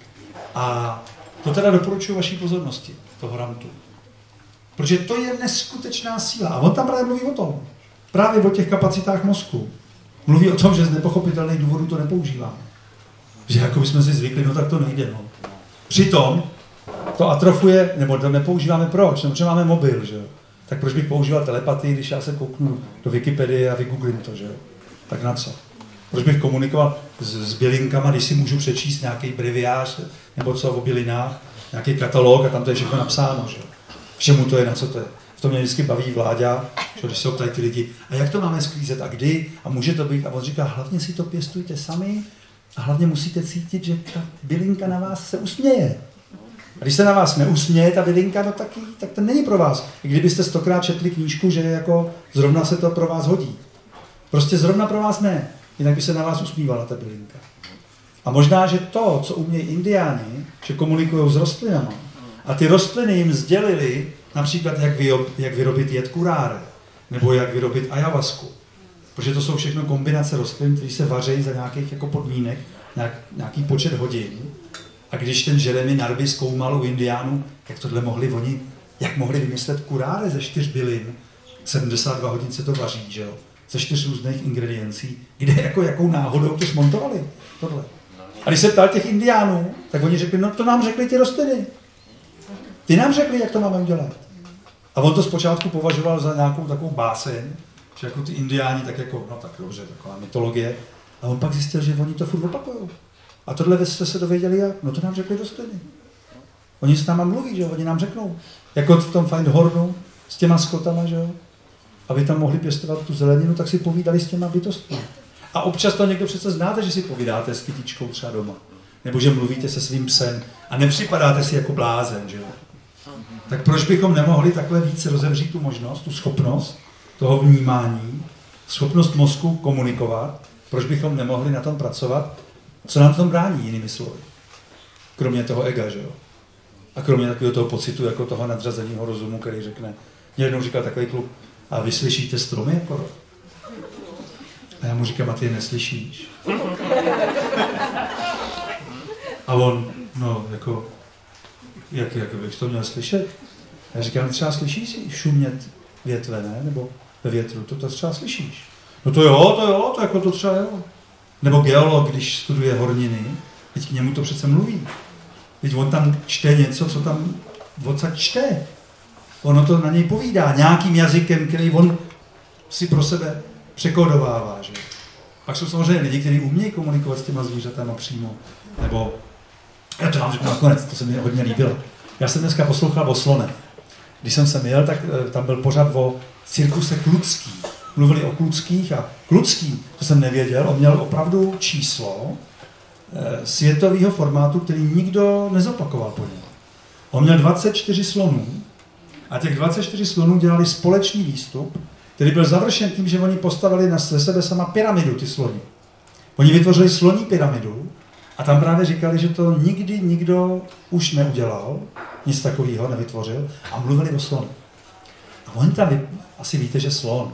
A to teda doporučuji vaší pozornosti, toho Ramtu. Protože to je neskutečná síla. A on tam právě mluví o tom. Právě o těch kapacitách mozku. Mluví o tom, že z nepochopitelných důvodů to nepoužíváme. Že jako bychom si zvykli, no tak to nejde, no. Přitom to atrofuje, nebo to nepoužíváme proč? Nebo protože máme mobil, že jo? Tak proč bych používal telepatii, když já se kouknu do Wikipedie a vygooglím to, že jo? Tak na co? Proč bych komunikoval s bylinkama, když si můžu přečíst nějaký breviář nebo co o bylinách, nějaký katalog a tam to je všechno napsáno, že jo? K čemu to je, na co to je? V tom mě vždycky baví Vláďa, že když se ho ptají ty lidi, a jak to máme sklízet a kdy a může to být? A on říká, hlavně si to pěstujte sami a hlavně musíte cítit, že ta bylinka na vás se usměje. A když se na vás neusměje ta bylinka, no tak to není pro vás. I kdybyste 100krát četli knížku, že jako zrovna se to pro vás hodí. Prostě zrovna pro vás ne. Jinak by se na vás usmívala ta bylinka. A možná, že to, co umějí indiáni, že komunikují s rostlinama, a ty rostliny jim sdělili například, jak vyrobit jed kuráre, nebo jak vyrobit ayahuasku. Protože to jsou všechno kombinace rostlin, které se vaří za nějakých jako podmínek, nějaký počet hodin. A když ten Jeremy Narby zkoumal u indiánů, jak tohle mohli oni, jak mohli vymyslet kuráre ze 4 bylin, 72 hodin se to vaří, že jo? Ze 4 různých ingrediencí, kde jako jakou náhodou to smontovali, tohle. A když se ptal těch indiánů, tak oni řekli, no to nám řekli ty rostliny. Ty nám řekli, jak to máme udělat. A on to zpočátku považoval za nějakou takovou báseň, že jako ty indiáni tak jako, no tak dobře, taková mytologie. A on pak zjistil, že oni to furt opakujou. A tohle jste se dověděli jak? No to nám řekli rostliny. Oni s náma mluví, že jo, oni nám řeknou. Jako v tom Findhornu s těma skotama, že jo. Aby tam mohli pěstovat tu zeleninu, tak si povídali s těma bytostmi. A občas to někdo přece znáte, že si povídáte s kytičkou třeba doma. Nebo že mluvíte se svým psem a nepřipadáte si jako blázen, že jo. Tak proč bychom nemohli takhle více rozevřít tu možnost, tu schopnost toho vnímání, schopnost mozku komunikovat, proč bychom nemohli na tom pracovat, co nám v tom brání, jinými slovy. Kromě toho ega, že jo. A kromě takového toho pocitu, jako toho nadřazeného rozumu, který řekne, mě jednou říkal takový kluk, a vy slyšíte stromy jako? A já mu říkám, a ty je neslyšíš. A on, no, jako, jak bych to měl slyšet? Já říkám, třeba slyšíš si šumět větve, ne? Nebo ve větru, to třeba slyšíš. No to jo, to jako to třeba jo. Nebo geolog, když studuje horniny, teď k němu to přece mluví. Teď on tam čte něco, co tam odsaď čte. Ono to na něj povídá nějakým jazykem, který on si pro sebe překodovává. Že? Pak jsou samozřejmě lidi, kteří umějí komunikovat s těma zvířatama přímo. Nebo, já to vám řeknu nakonec, to se mi hodně líbilo. Já jsem dneska poslouchal o slonech. Když jsem sem jel, tak tam byl pořad o cirkuse Kludský. Mluvili o Kludských a Kludský, to jsem nevěděl, on měl opravdu číslo světového formátu, který nikdo nezopakoval po něm. On měl 24 slonů a těch 24 slonů dělali společný výstup, který byl završen tím, že oni postavili ze sebe sama pyramidu, ty sloni. Oni vytvořili sloní pyramidu a tam právě říkali, že to nikdy nikdo už neudělal, nic takového nevytvořil a mluvili o slonu. A oni tam, asi víte, že slon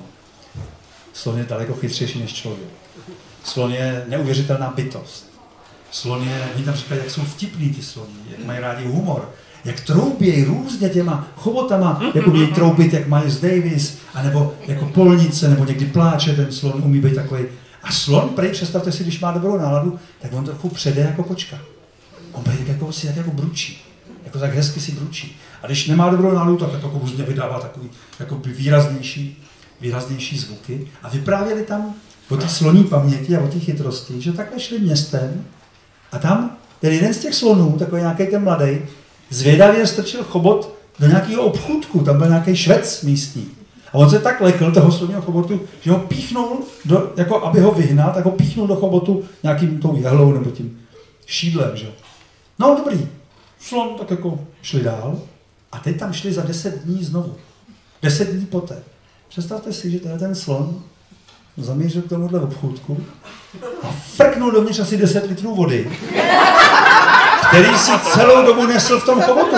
je daleko chytřejší než člověk. Slon je neuvěřitelná bytost. Slon je, oni tam říkají, jak jsou vtipný ty sloni, jak mají rádi humor, jak troubějí různě těma chobotama, jako mějí troubit, jak Miles Davis, anebo jako polnice, nebo někdy pláče, ten slon umí být takový. A slon, prej, představte si, když má dobrou náladu, tak on trochu přede jako kočka. On si jako bručí, jako tak hezky si bručí. A když nemá dobrou náladu, tak jako různě vydává takový jako výraznější zvuky. A vyprávěli tam o té sloní paměti a o té chytrosti, že takhle šli městem a tam ten jeden z těch slonů, takový nějaký ten mladý, zvědavě strčil chobot do nějakého obchůdku, tam byl nějaký Švec místní. A on se tak lekl toho sloního chobotu, že ho píchnul, jako aby ho vyhnal, tak ho píchnul do chobotu nějakým tou jehlou nebo tím šídlem. Že? No dobrý, slon tak jako šli dál a teď tam šli za 10 dní znovu. 10 dní poté. Představte si, že ten slon zamířil k tomuhle obchůdku a frknul dovnitř asi 10 litrů vody, který si celou dobu nesl v tom chobotu.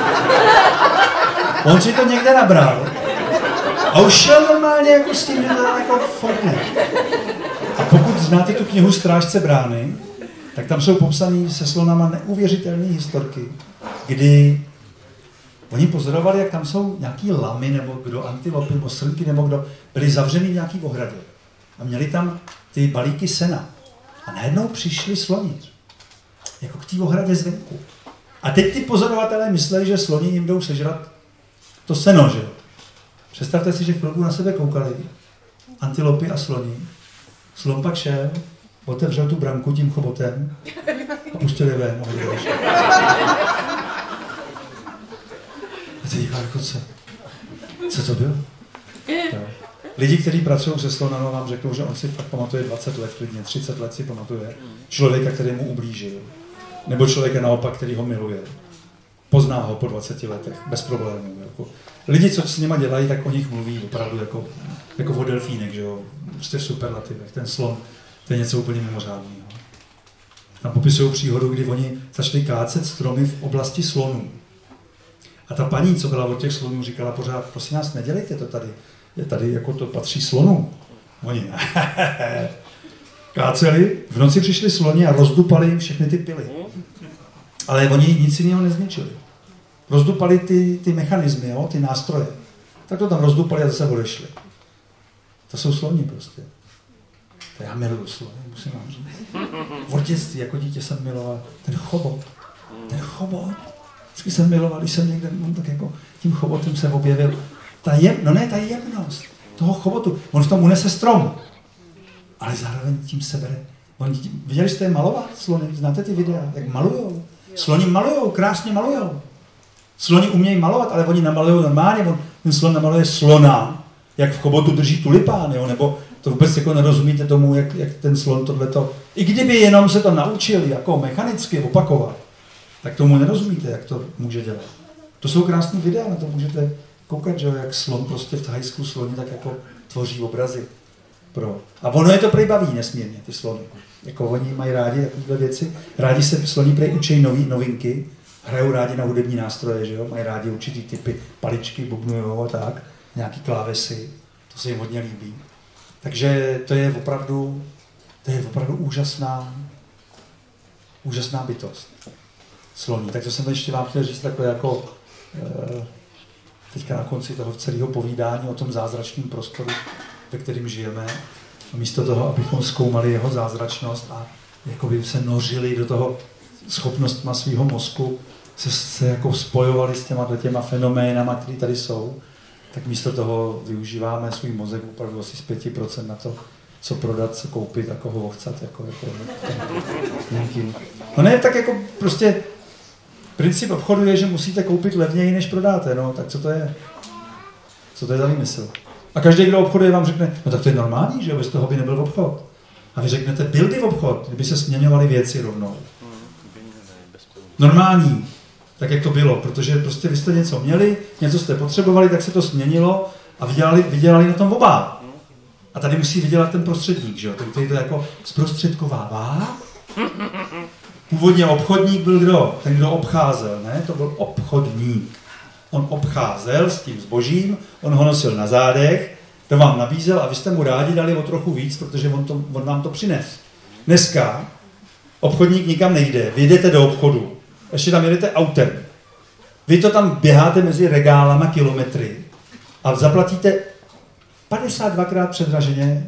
On si to někde nabral a už šel normálně jako s tím, jako frkne. A pokud znáte tu knihu Strážce brány, tak tam jsou popsané se slonama neuvěřitelné historky, kdy oni pozorovali, jak tam jsou nějaký lamy, nebo kdo, antilopy, nebo srnky, nebo kdo, byli zavřený v nějaký ohradě. A měli tam ty balíky sena. A najednou přišli sloni. Jako k té ohradě zvenku. A teď ty pozorovatelé mysleli, že sloni jim jdou sežrat to seno, že jo. Představte si, že chvilku na sebe koukali, antilopy a sloni. Slon pak šel, otevřel tu branku tím chobotem a pustil je ven. A teď říká, jako co to bylo? Jo. Lidi, kteří pracují se slonama, vám řeknou, že on si fakt pamatuje 20 let, klidně 30 let si pamatuje člověka, který mu ublížil. Nebo člověka naopak, který ho miluje. Pozná ho po 20 letech, bez problémů. Jako. Lidi, co s nima dělají, tak o nich mluví opravdu jako o delfínech, že jo. Prostě v superlativech. Ten slon, to je něco úplně mimořádného. Tam popisují příhodu, kdy oni začali kácet stromy v oblasti slonů. A ta paní, co byla od těch slonů, říkala pořád, prosím nás, nedělejte to tady. Je tady, jako to patří slonům. Oni káceli, v noci přišli sloni a rozdupali jim všechny ty pily. Ale oni nic jiného nezničili. Rozdupali ty mechanismy, jo, ty nástroje. Tak to tam rozdupali a zase odešli. To jsou sloni prostě. To já miluju slony, musím vám říct. V dětství jako dítě jsem miloval ten chobot. Ten chobot. Vždycky jsem miloval, když jsem někde, tak jako tím chobotem se objevil. Ta jemnost toho chobotu. On v tom unese strom. Ale zároveň tím sebere. Viděli jste je malovat, slony? Znáte ty videa? Jak malujou? Sloni malujou, krásně malujou. Sloni umějí malovat, ale oni namalujou normálně. Ten slon namaluje slona, jak v chobotu drží tulipán, jo? Nebo to vůbec jako nerozumíte tomu, jak ten slon tohleto. I kdyby jenom se to naučili jako mechanicky opakovat, tak tomu nerozumíte, jak to může dělat. To jsou krásné videa, na to můžete koukat, že jo, jak slon prostě v Thajsku sloni tak jako tvoří obrazy. A ono je to prej baví nesmírně, ty slony. Jako oni mají rádi takové věci. Rádi se sloni prej učí novinky, hrajou rádi na hudební nástroje, že jo, mají rádi určitý typy paličky, bubnujou a tak, nějaký klávesy, to se jim hodně líbí. Takže to je opravdu úžasná bytost. Sloní. Tak to jsem ještě vám chtěl říct takové jako teďka na konci toho celého povídání o tom zázračném prostoru, ve kterým žijeme. A místo toho, abychom zkoumali jeho zázračnost a jakoby se nořili do toho schopnostma svého mozku, se jako spojovali s těma fenoménama, které tady jsou, tak místo toho využíváme svůj mozek opravdu asi z 5% na to, co prodat, co koupit a koho ochcat. Jako nějakým. No ne, tak jako prostě princip obchodu je, že musíte koupit levněji, než prodáte. No, tak co to je? Co to je za výmysl? A každý, kdo obchoduje, vám řekne, no tak to je normální, že bez toho by nebyl obchod. A vy řeknete, byl by obchod, kdyby se směňovaly věci rovnou. Normální, tak jak to bylo, protože prostě vy jste něco měli, něco jste potřebovali, tak se to směnilo a vydělali na tom oba. A tady musí vydělat ten prostředník, že jo, který to jako zprostředkovává. Původně obchodník byl kdo? Ten, kdo obcházel, ne? To byl obchodník. On obcházel s tím zbožím, on ho nosil na zádech, to vám nabízel a vy jste mu rádi dali o trochu víc, protože on vám to přines. Dneska obchodník nikam nejde, vy jdete do obchodu, ještě tam jedete autem. Vy to tam běháte mezi regálama kilometry a zaplatíte 52krát předraženě,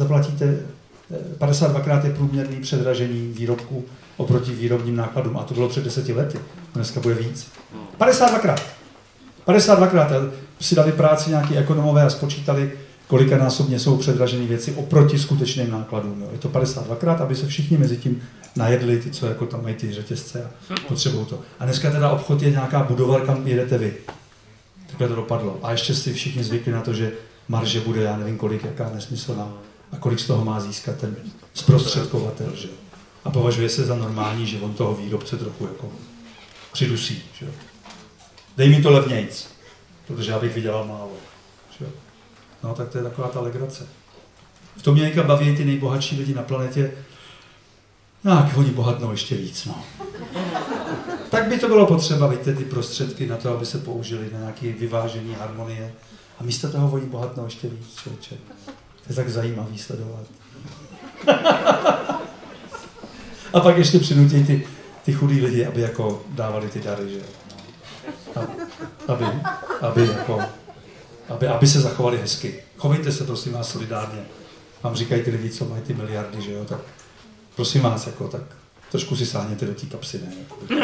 52krát je průměrný předražení výrobku oproti výrobním nákladům. A to bylo před 10 lety. Dneska bude víc. 52krát. 52krát. Si dali práci nějaký ekonomové a spočítali, kolikanásobně jsou předražené věci oproti skutečným nákladům. Jo. Je to 52krát, aby se všichni mezi tím najedli, ty, co jako tam mají ty řetězce a potřebují to. A dneska teda obchod je nějaká budova, kam jedete vy. Takhle to dopadlo. A ještě si všichni zvykli na to, že marže bude, já nevím kolik, jaká nesmyslná. A kolik z toho má získat ten zprostředkovatel, že? A považuje se za normální, že on toho výrobce trochu jako přidusí, že? Dej mi to levnějc, protože já bych vydělal málo, že? No tak to je taková ta legrace. V tom mě někam baví ty nejbohatší lidi na planetě, jak oni bohatnou ještě víc, no. Tak by to bylo potřeba, víte, ty prostředky na to, aby se použili na nějaké vyvážení harmonie. A místo toho oni bohatnou ještě víc, člověče. To je tak zajímavý sledovat. A pak ještě přinutí ty chudý lidi, aby jako dávali ty dary, že? Aby se zachovali hezky. Chovejte se, prosím vás, solidárně. Vám říkají ty lidi, co mají ty miliardy, že jo? Tak prosím vás, jako tak trošku si sáhněte do té kapsy, ne?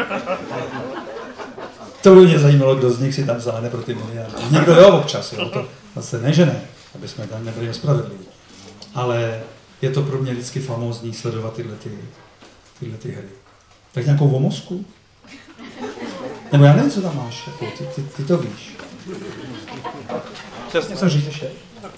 To by mě zajímalo, kdo z nich si tam sáhne pro ty miliardy. Někdo jo občas, jo, to zase ne, že ne, aby jsme tam nebyli nespravedliví. Ale je to pro mě vždycky famózní sledovat tyhle hry. Tak nějakou o mozku? Nebo já nevím, co tam máš, jako, ty to víš. Chceš něco říct ještě?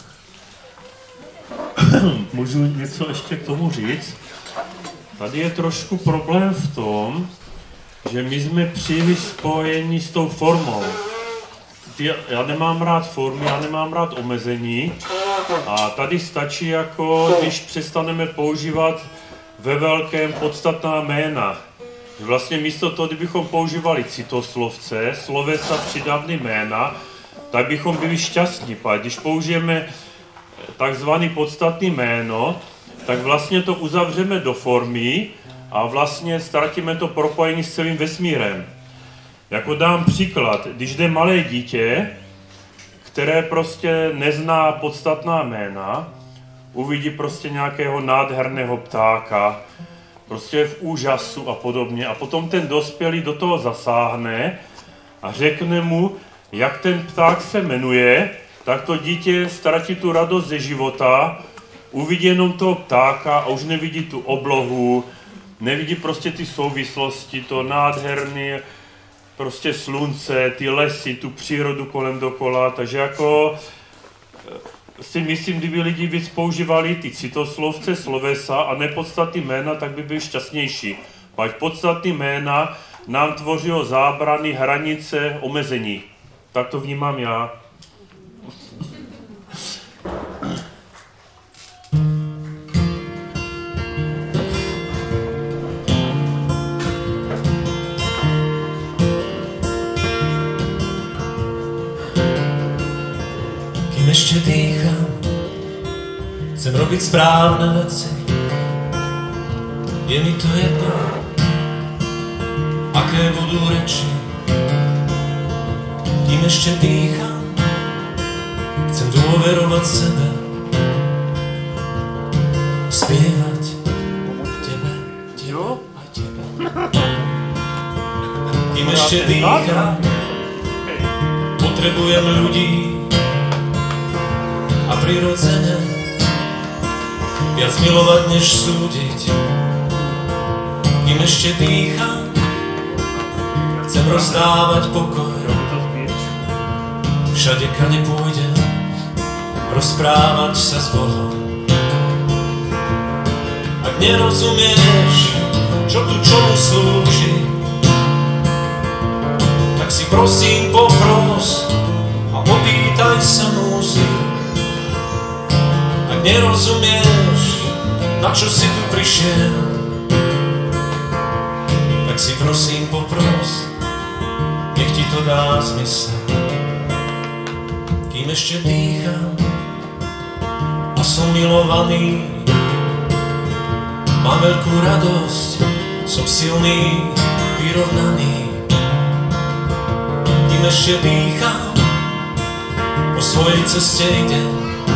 Můžu něco ještě k tomu říct? Tady je trošku problém v tom, že my jsme příliš spojeni s tou formou. Já nemám rád formy, já nemám rád omezení a tady stačí jako, když přestaneme používat ve velkém podstatná jména. Vlastně místo toho, kdybychom používali citoslovce, slovesa přidavný jména, tak bychom byli šťastní. Když použijeme takzvaný podstatný jméno, tak vlastně to uzavřeme do formy a vlastně ztratíme to propojení s celým vesmírem. Jako dám příklad, když jde malé dítě, které prostě nezná podstatná jména, uvidí prostě nějakého nádherného ptáka, prostě v úžasu a podobně. A potom ten dospělý do toho zasáhne a řekne mu, jak ten pták se jmenuje, tak to dítě ztratí tu radost ze života, uvidí jenom toho ptáka a už nevidí tu oblohu, nevidí prostě ty souvislosti, to nádherné prostě slunce, ty lesy, tu přírodu kolem dokola, takže jako si myslím, kdyby lidi víc používali ty citoslovce, slovesa a nepodstatný jména, tak by byli šťastnější. Pať podstatný jména nám tvoří zábrany, hranice, omezení. Tak to vnímám já. Ešte dýcham, chcem robiť správne veci. Je mi to jedno, aké budú reči. Kým ešte dýcham, chcem dôverovať sebe, spievať tebe a tebe. Kým ešte dýcham, potrebujem ľudí a prirodzene viac milovať, než súdiť. Kým ešte dýcham, chcem rozdávať pokoj. Všade, kade pôjdem, rozprávať sa s Bohom. Ak nerozumieš, čo tu čomu slúži, tak si prosím popros a opýtaj sa múzy. Ak nerozumieš, na čo si tu prišiel, tak si prosím popros, nech ti to dá zmysel. Kým ešte dýcham a som milovaný, mám veľkú radosť, som silný, vyrovnaný. Kým ešte dýcham, po svojej ceste idem.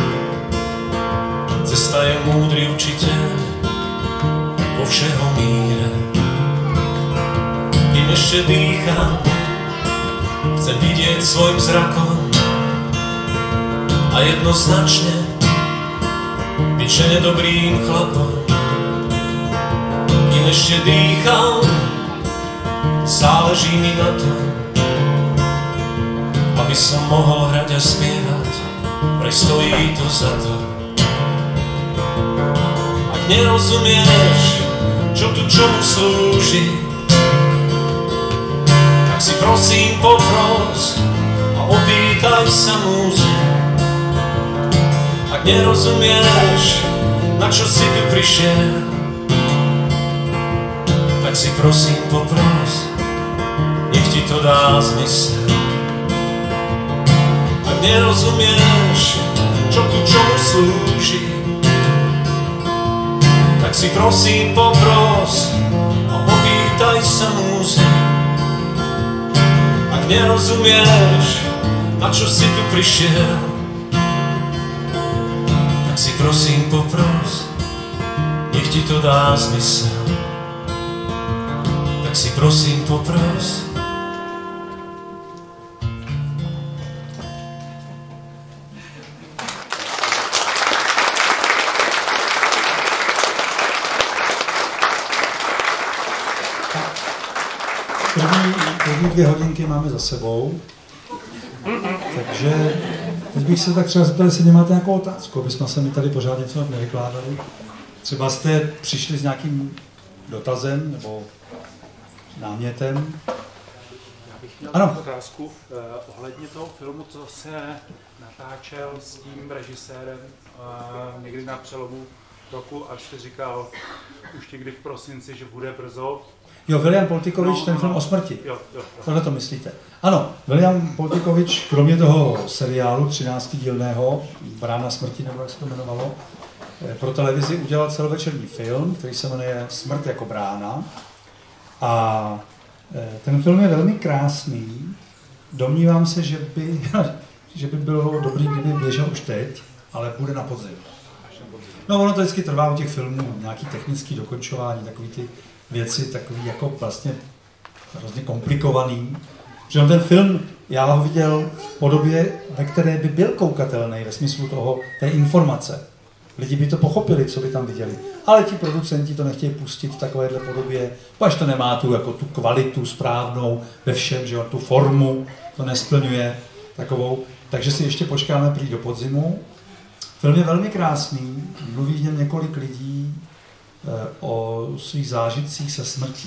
Cesta je múdry učiteľ vo všeho míre. Kým ešte dýcham, chcem vidieť svojim zrakom a jednoznačne byť žene dobrým chlapom. Kým ešte dýcham, záleží mi na tom, aby som mohol hrať a spievať, vraj stojí to za to. Ak nerozumieš, čo tu čomu slúži, tak si prosím popros a opýtaj sa múzy. Ak nerozumieš, na čo si tu prišiel, tak si prosím popros, nech ti to dá zmysel. Ak nerozumieš, čo tu čomu slúži, tak si prosím popros a opýtaj sa múzy. Ak nerozumieš, na čo si tu prišiel, tak si prosím popros, nech ti to dá zmysel. tak si prosím popros. První 2 hodinky máme za sebou, takže teď bych se tak třeba zeptal, jestli nemáte nějakou otázku, aby jsme se mi tady pořád něco nevykládali. Třeba jste přišli s nějakým dotazem nebo námětem. Já bych měl ano. otázku ohledně toho filmu, co se natáčel s tím režisérem někdy na přelomu roku, až jste říkal už někdy v prosinci, že bude brzo. Jo, William Poltikovič, ten film o smrti. Jo. Tohle to myslíte. Ano, William Poltikovič, kromě toho seriálu 13dílného, Brána smrti, nebo jak se to jmenovalo, pro televizi udělal celovečerní film, který se jmenuje Smrt jako brána. A ten film je velmi krásný. Domnívám se, že by bylo dobrý, kdyby běžel už teď, ale bude na podzim. No, ono to vždycky trvá u těch filmů, nějaký technický dokončování, takový ty věci, takový jako vlastně hrozně komplikovaný. Protože ten film, já ho viděl v podobě, ve které by byl koukatelný ve smyslu toho, té informace. Lidi by to pochopili, co by tam viděli. Ale ti producenti to nechtějí pustit v takovéhle podobě, až to nemá tu kvalitu správnou ve všem, že jo, tu formu to nesplňuje takovou. Takže si ještě počkáme prý do podzimu. Film je velmi krásný, mluví v něm několik lidí o svých zážitcích se smrtí.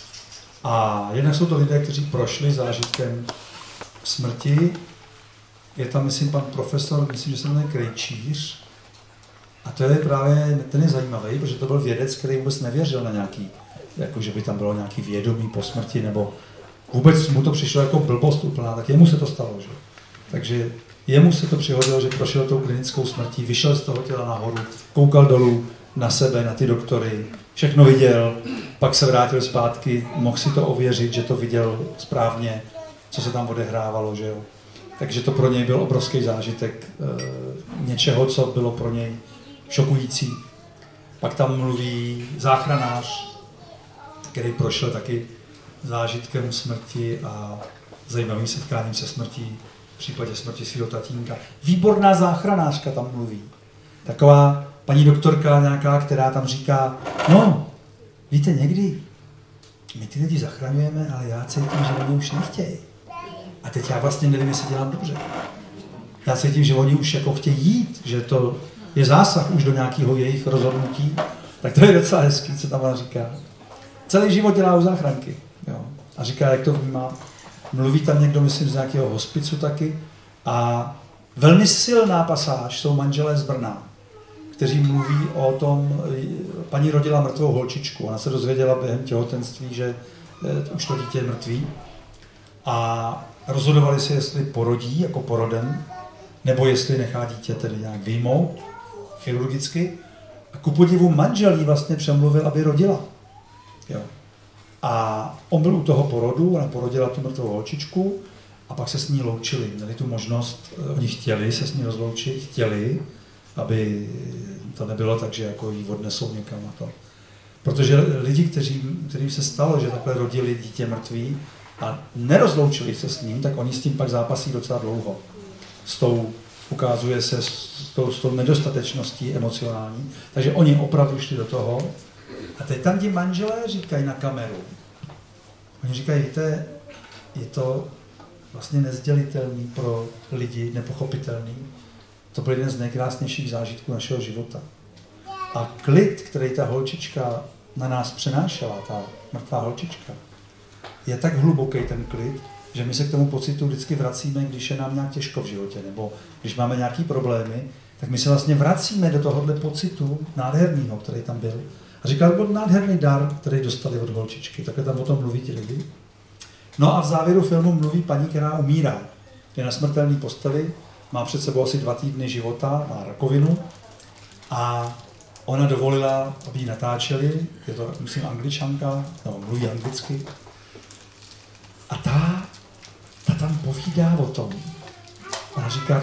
A jednak jsou to lidé, kteří prošli zážitkem smrti. Je tam, myslím, pan profesor, myslím, že se jmenuje Krejčíř. A to je právě, ten je zajímavý, protože to byl vědec, který vůbec nevěřil na nějaký, jako že by tam bylo nějaký vědomí po smrti, nebo vůbec mu to přišlo jako blbost úplná, tak jemu se to stalo, že? Takže jemu se to přihodilo, že prošel tou klinickou smrtí, vyšel z toho těla nahoru, koukal dolů na sebe, na ty doktory, všechno viděl, pak se vrátil zpátky, mohl si to ověřit, že to viděl správně, co se tam odehrávalo, že jo. Takže to pro něj byl obrovský zážitek něčeho, co bylo pro něj šokující. Pak tam mluví záchranář, který prošel taky zážitkem smrti a zajímavým setkáním se smrtí v případě smrti svého tatínka. Výborná záchranářka tam mluví. Taková paní doktorka nějaká, která tam říká, no, víte, někdy my ty lidi zachraňujeme, ale já cítím, že oni už nechtějí. A teď já vlastně nevím, jestli dělám dobře. Já cítím, že oni už jako chtějí jít, že to je zásah už do nějakého jejich rozhodnutí. Tak to je docela hezký, co tam ona říká. Celý život dělá u záchranky. Jo. A říká, jak to vnímá. Mluví tam někdo, myslím, z nějakého hospicu taky. A velmi silná pasáž jsou manželé z Brna, kteří mluví o tom, paní rodila mrtvou holčičku. Ona se dozvěděla během těhotenství, že už to dítě je mrtvý. A rozhodovali se, jestli porodí jako porodem, nebo jestli nechá dítě tedy nějak vyjmout chirurgicky. A ku podivu manžel jí vlastně přemluvil, aby rodila. Jo. A on byl u toho porodu, ona porodila tu mrtvou holčičku a pak se s ní loučili. Měli tu možnost, oni chtěli se s ní rozloučit, chtěli, aby to nebylo tak, že jako jí odnesou někam a to. Protože lidi, kterým se stalo, že takhle rodili dítě mrtvý a nerozloučili se s ním, tak oni s tím pak zápasí docela dlouho. Ukazuje se s tou nedostatečností emocionální. Takže oni opravdu šli do toho. A teď tam ti manželé říkají na kameru. Oni říkají, víte, je to vlastně nezdělitelný pro lidi, nepochopitelný. To byl jeden z nejkrásnějších zážitků našeho života. A klid, který ta holčička na nás přenášela, ta mrtvá holčička, je tak hluboký ten klid, že my se k tomu pocitu vždycky vracíme, když je nám nějak těžko v životě, nebo když máme nějaký problémy, tak my se vlastně vracíme do tohohle pocitu nádherného, který tam byl. A říkal, byl nádherný dar, který dostali od holčičky. Takhle tam o tom mluví ti lidi. No a v závěru filmu mluví paní, která umírá. Je na smrtelné posteli, má před sebou asi 2 týdny života, má rakovinu a ona dovolila, aby ji natáčeli, je to, myslím, Angličanka, nebo mluví anglicky. A ta tam povídá o tom. Ona říká,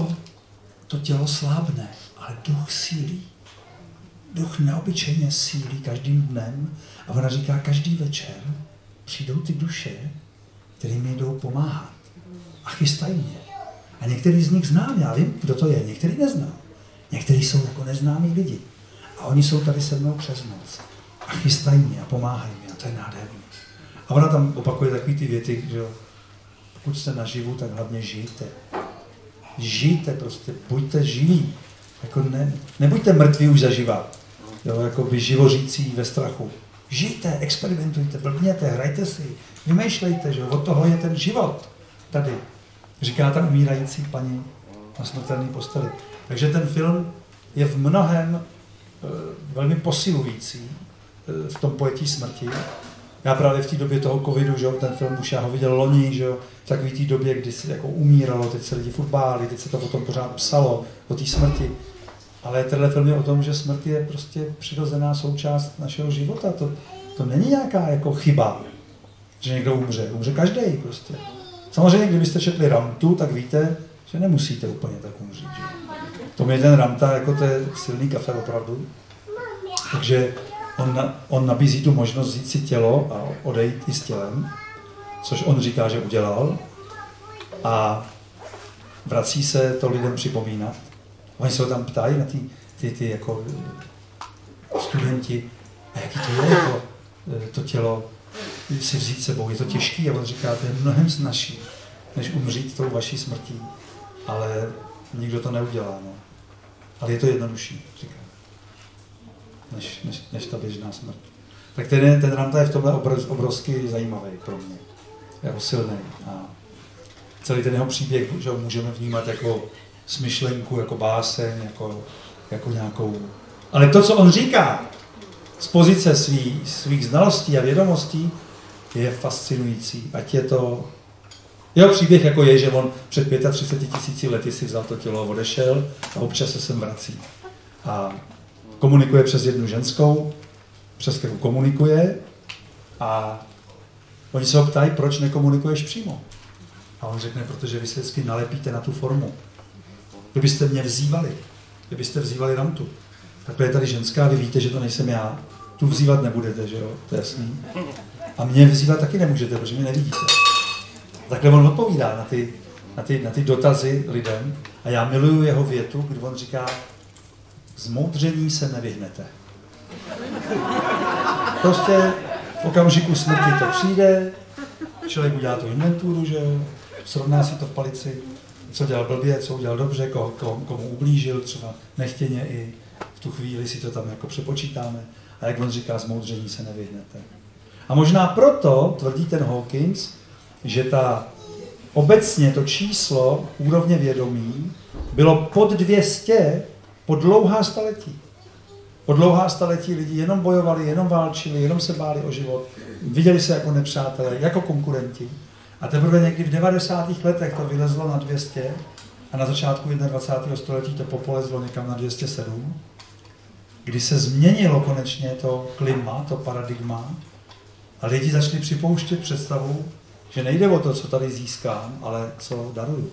to tělo slábne, ale duch sílí. Duch neobyčejně sílí každým dnem. A ona říká, každý večer přijdou ty duše, které mi jdou pomáhat a chystají mě. A některý z nich znám, já vím, kdo to je, některý neznám. Některý jsou jako neznámí lidi. A oni jsou tady se mnou přes noc. A chystají mě a pomáhají mi. A to je nádherné. A ona tam opakuje takový ty věty, že jo, pokud jste naživu, tak hlavně žijte. Žijte prostě, buďte živí. Jako nebuďte mrtví už zaživa. Jo, jako by živořící ve strachu. Žijte, experimentujte, blbněte, hrajte si, vymýšlejte, že jo, od toho je ten život tady. Říká ta umírající paní na smrtelné posteli. Takže ten film je v mnohem velmi posilující v tom pojetí smrti. Já právě v té době toho covidu, že jo, ten film už já ho viděl loni, že jo, v takové té době, kdy se jako umíralo, teď se lidi furt báli, teď se to potom pořád psalo o té smrti. Ale tenhle film je o tom, že smrt je prostě přirozená součást našeho života. To není nějaká jako chyba, že někdo umře. Umře každý prostě. Samozřejmě, kdybyste četli Ramtu, tak víte, že nemusíte úplně tak umřít. Že? To je ten Ramta, jako to je silný kafe opravdu. Takže on nabízí tu možnost vzít si tělo a odejít i s tělem, což on říká, že udělal. A vrací se to lidem připomínat. Oni se ho tam ptají na ty jako studenti, a jaký to je, jako, to tělo si vzít sebou, je to těžký, a on říká, to je mnohem snazší, než umřít tou vaší smrtí, ale nikdo to neudělá, no. Ale je to jednodušší, říká, než ta běžná smrt. Tak ten Ramta je v tomhle obrovsky zajímavý pro mě, jako silný. A celý ten jeho příběh, že ho můžeme vnímat jako smyšlenku, jako báseň, jako nějakou... Ale to, co on říká z pozice svých znalostí a vědomostí, je fascinující. Ať je to... Jeho příběh jako je, že on před 35 000 lety si vzal to tělo a odešel a občas se sem vrací. A komunikuje přes jednu ženskou, přes kterou komunikuje, a oni se ho ptají, proč nekomunikuješ přímo. A on řekne, protože vy se vždycky nalepíte na tu formu. Kdybyste mě vzývali, kdybyste vzývali Ramtu, takhle je tady ženská, vy víte, že to nejsem já, tu vzývat nebudete, že jo, to je jasný. A mě vzývat taky nemůžete, protože mě nevidíte. Takhle on odpovídá na ty dotazy lidem, a já miluju jeho větu, kdy on říká, zmoudření se nevyhnete. Prostě v okamžiku smrti to přijde, člověk udělá tu inventuru, že jo, srovná si to v palici, co dělal blbě, co udělal dobře, komu ublížil, třeba nechtěně, i v tu chvíli si to tam jako přepočítáme. A jak on říká, zmoudření se nevyhnete. A možná proto tvrdí ten Hawkins, že obecně to číslo úrovně vědomí bylo pod 200 po dlouhá staletí. Po dlouhá staletí lidi jenom bojovali, jenom válčili, jenom se báli o život, viděli se jako nepřátelé, jako konkurenti. A teprve někdy v 90. letech to vylezlo na 200 a na začátku 21. století to popolezlo někam na 207, kdy se změnilo konečně to klima, to paradigma, a lidi začali připouštět představu, že nejde o to, co tady získám, ale co daruju.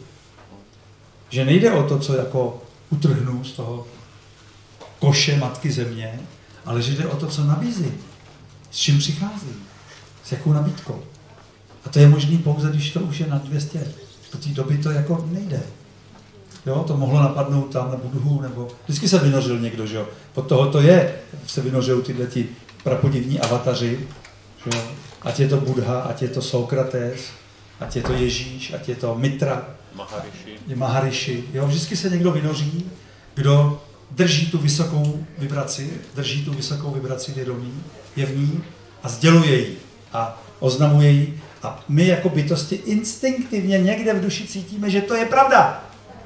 Že nejde o to, co jako utrhnu z toho koše Matky Země, ale že jde o to, co nabízí, s čím přichází, s jakou nabídkou. A to je možný pouze, když to už je na 200. Do té doby to jako nejde. Jo, to mohlo napadnout tam na Budhu, nebo vždycky se vynořil někdo, že jo. Pod toho to je, se vynořil tyhleti prapodivní avataři, že jo. Ať je to Buddha, ať je to Sokrates, ať je to Ježíš, ať je to Mitra, Maharishi. Jo, vždycky se někdo vynoří, kdo drží tu vysokou vibraci vědomí, je v ní a sděluje ji a oznamuje ji. A my jako bytosti instinktivně někde v duši cítíme, že to je pravda.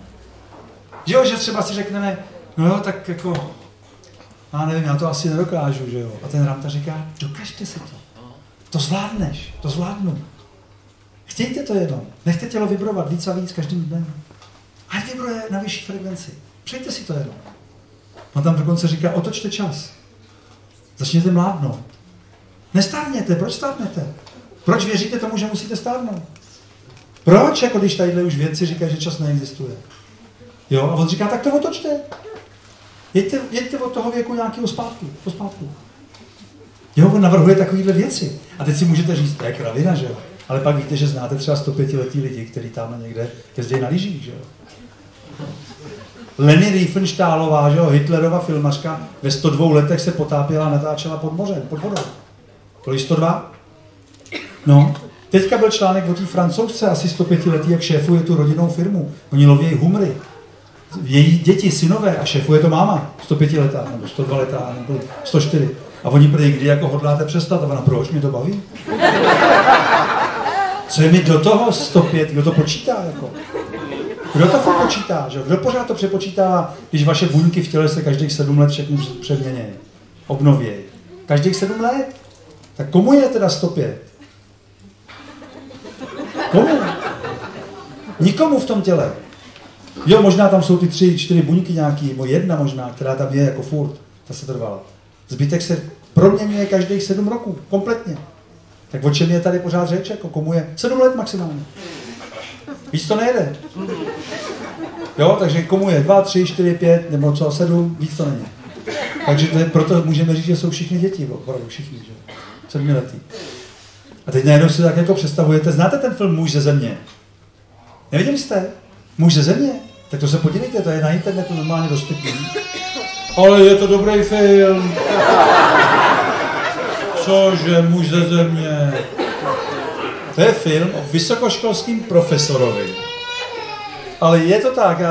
Že jo, že třeba si řekneme, no jo, tak jako, já nevím, já to asi nedokážu, že jo. A ten Ramta říká, dokažte si to. To zvládneš, to zvládnu. Chtějte to jenom, nechte tělo vibrovat víc a víc každým dnem. Ať vibruje na vyšší frekvenci. Přejte si to jenom. On tam dokonce říká, otočte čas. Začněte mládnout. Nestárněte, proč stárnete? Proč věříte tomu, že musíte stárnout? Proč, jako když tadyhle už vědci říkají, že čas neexistuje? Jo, a on říká, tak to otočte. Jeďte od toho věku nějakého zpátky. Jo, on navrhuje takovéhle věci. A teď si můžete říct, to je kravina, že jo? Ale pak víte, že znáte třeba 105letý lidi, kteří tam někde jezdí na lyžích, že jo? Leni Riefenstahlová, že jo, Hitlerova filmařka, ve 102 letech se potápěla a natáčela pod mořem, pod vodou. Kolik 102? No, teďka byl článek o té Francouzce, asi 105 letý, jak šéfuje tu rodinnou firmu. Oni loví humry. Její děti, synové, a šéfuje to máma, 105 letá, nebo 102 letá, nebo 104. A oni prý, kdy jako hodláte přestat? A ona, proč mě to baví? Co je mi do toho 105? Kdo to počítá? Jako? Kdo to furt počítá? Že? Kdo pořád to přepočítává, když vaše buňky v těle se každých 7 let všechny přeměnějí, obnovějí? Každých 7 let? Tak komu je teda 105? Komu? Nikomu v tom těle. Jo, možná tam jsou ty 3-4 buňky nějaký, nebo jedna možná, která tam je jako furt, ta se trvala. Zbytek se proměňuje každých 7 roků, kompletně. Tak o čem je tady pořád řeč, jako komu je 7 let maximálně. Víc to nejde. Jo, takže komu je 2, 3, 4, 5, nebo co, 7, víc to není. Takže to je, proto můžeme říct, že jsou všichni děti, opravdu všichni, že? 7letý. A teď najednou si tak jako představujete, znáte ten film Muž ze země? Neviděli jste? Muž ze země? Tak to se podívejte, to je na internetu normálně dostupný. Ale je to dobrý film. Cože, Muž ze země? To je film o vysokoškolském profesorovi. Ale je to tak,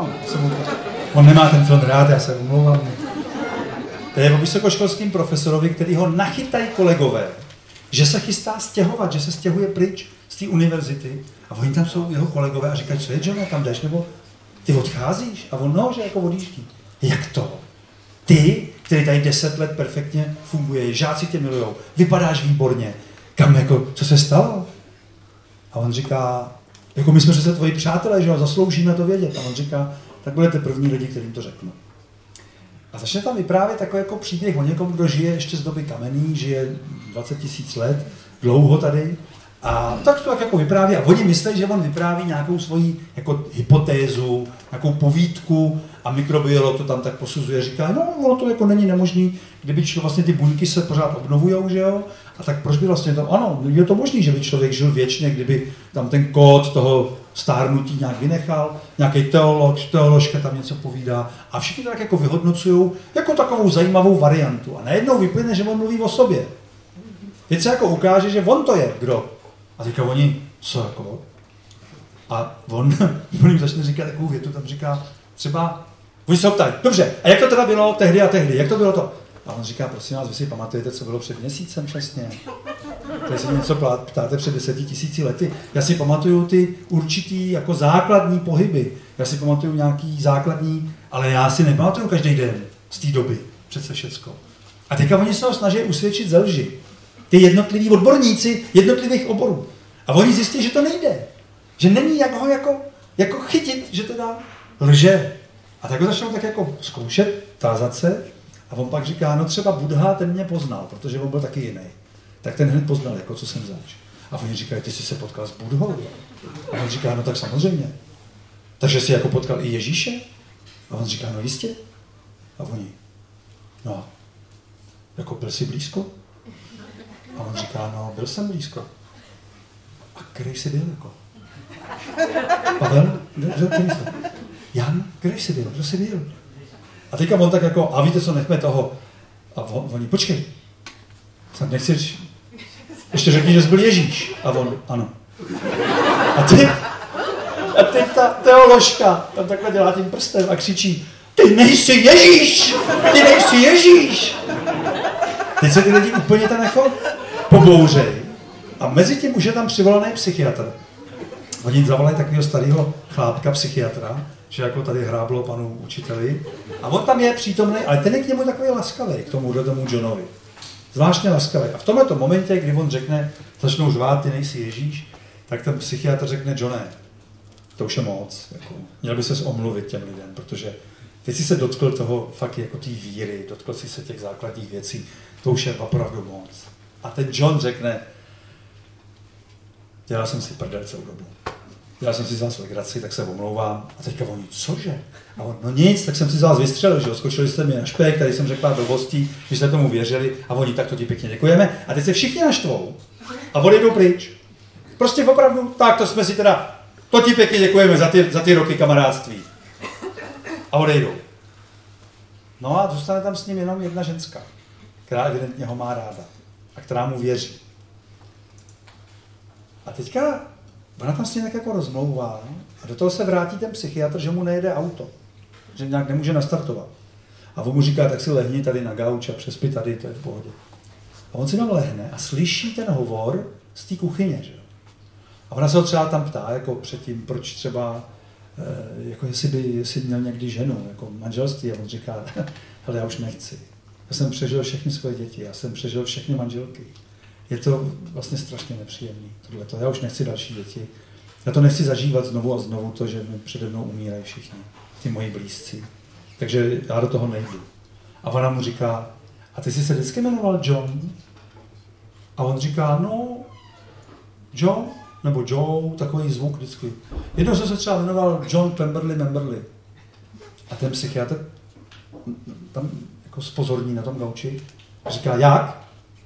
on nemá ten film rád, já se omlouvám. To je o vysokoškolském profesorovi, který ho nachytají kolegové, že se chystá stěhovat, že se stěhuje pryč z té univerzity. A oni tam jsou jeho kolegové a říkají, co je, John, tam jdeš, nebo ty odcházíš? A on, no, že jako odjíždí. Jak to? Ty, který tady 10 let perfektně funguje, žáci tě milujou, vypadáš výborně. Kam jako, co se stalo? A on říká, jako my jsme přece tvoji přátelé, že jo, zasloužíme to vědět. A on říká, tak budete první lidi, kterým to řeknu. A začne tam vyprávět takový jako příběh o někom, kdo žije ještě z doby kamenný, žije 20 000 let, dlouho tady. A tak to tak jako vypráví a oni myslí, že on vypráví nějakou svoji jako hypotézu, nějakou povídku a mikrobiolog to tam tak posuzuje, říká, no ono to jako není nemožný, kdyby vlastně ty buňky se pořád obnovujou, že jo? A tak proč by vlastně to, ano, je to možný, že by člověk žil věčně, kdyby tam ten kód toho stárnutí nějak vynechal, nějaký teoložka tam něco povídá a všichni to tak jako vyhodnocují jako takovou zajímavou variantu a najednou vyplyne, že on mluví o sobě. Teď se jako ukáže, že on to je, kdo. A teďka oni, co jako? A on jim začne říkat takovou větu, tam říká třeba, oni se ho ptají, dobře, a jak to teda bylo tehdy a tehdy, jak to bylo to? A on říká, prosím vás, vy si pamatujete, co bylo před měsícem přesně? Když se něco ptáte před 10 000 lety. Já si pamatuju ty určitý jako základní pohyby. Já si pamatuju nějaký základní, ale já si nepamatuju každý den z té doby, přece všecko. A teďka oni se ho snaží usvědčit ze lži. Ty jednotliví odborníci jednotlivých oborů. A oni zjistí, že to nejde. Že není jak ho jako chytit, že teda lže. A tak ho začnou tak jako zkoušet, tázat se. A on pak říká, no třeba Buddha, ten mě poznal, protože on byl taky jiný. Tak ten hned poznal, jako co jsem zač. A oni říkají, ty jsi se potkal s Buddhou. A on říká, no tak samozřejmě. Takže jsi jako potkal i Ježíše? A on říká, no jistě. A oni, no, jako byl jsi blízko? A on říká, no, byl jsem blízko. A který jsi byl jako? Pavel? Který jsi? Jan? Který jsi byl? Kdo jsi byl? A teďka on tak jako, a víte co, nechme toho. A oni, počkej, snad nechceš, ještě řekni, že jsi byl Ježíš. A on, ano. A teď ta teoložka tam takhle dělá tím prstem a křičí, ty nejsi Ježíš! Ty nejsi Ježíš! Teď se ty lidi úplně tam jako pobouřej. A mezi tím už je tam přivolaný psychiatr. Oni zavolají takového starého chlápka, psychiatra, že jako tady hráblo panu učiteli. A on tam je přítomný, ale ten je k němu takový laskavý, k tomu Johnovi. Zvláštně laskavý. A v tomto momentě, kdy on řekne, začnou řvát, ty nejsi Ježíš, tak ten psychiatr řekne, Johne, to už je moc. Jako, měl by ses omluvit těm lidem, protože teď si se dotkl toho fakt jako té víry, dotkl si se těch základních věcí, to už je opravdu moc. A ten John řekne, dělal jsem si prdel celou dobu. Já jsem si vzal svou legraci, tak se omlouvám. A teďka oni, cože? A on, no nic, tak jsem si z vás vystřelil, že jo, skočili jste mi na špek, tady jsem řekl blbostí, že jste tomu věřili a oni, tak to ti pěkně děkujeme. A teď se všichni naštvou a odejdou pryč. Prostě opravdu, tak to jsme si teda, to ti pěkně děkujeme za ty roky kamarádství. A odejdou. No a zůstane tam s ním jenom jedna ženská, která evidentně ho má ráda a která mu věří. A teďka ona tam s ním tak jako rozmlouvá a do toho se vrátí ten psychiatr, že mu nejede auto, že nějak nemůže nastartovat. A on mu říká, tak si lehni tady na gauč a přespi tady, to je v pohodě. A on si tam lehne a slyší ten hovor z té kuchyně, že jo. A ona se ho třeba tam ptá, jako předtím, proč třeba, jako jestli měl někdy ženu, jako manželství, a on říká, hele, já už nechci. Já jsem přežil všechny svoje děti, já jsem přežil všechny manželky. Je to vlastně strašně nepříjemný, tohleto. Já už nechci další děti. Já to nechci zažívat znovu a znovu, to, že mi přede mnou umírají všichni, ty moji blízcí. Takže já do toho nejdu. A ona mu říká, a ty jsi se vždycky jmenoval John? A on říká, no, John, nebo Joe, takový zvuk vždycky. Jednou jsem se třeba jmenoval John Pemberley. A ten psychiatr tam jako spozorní na tom gauči a říká, jak?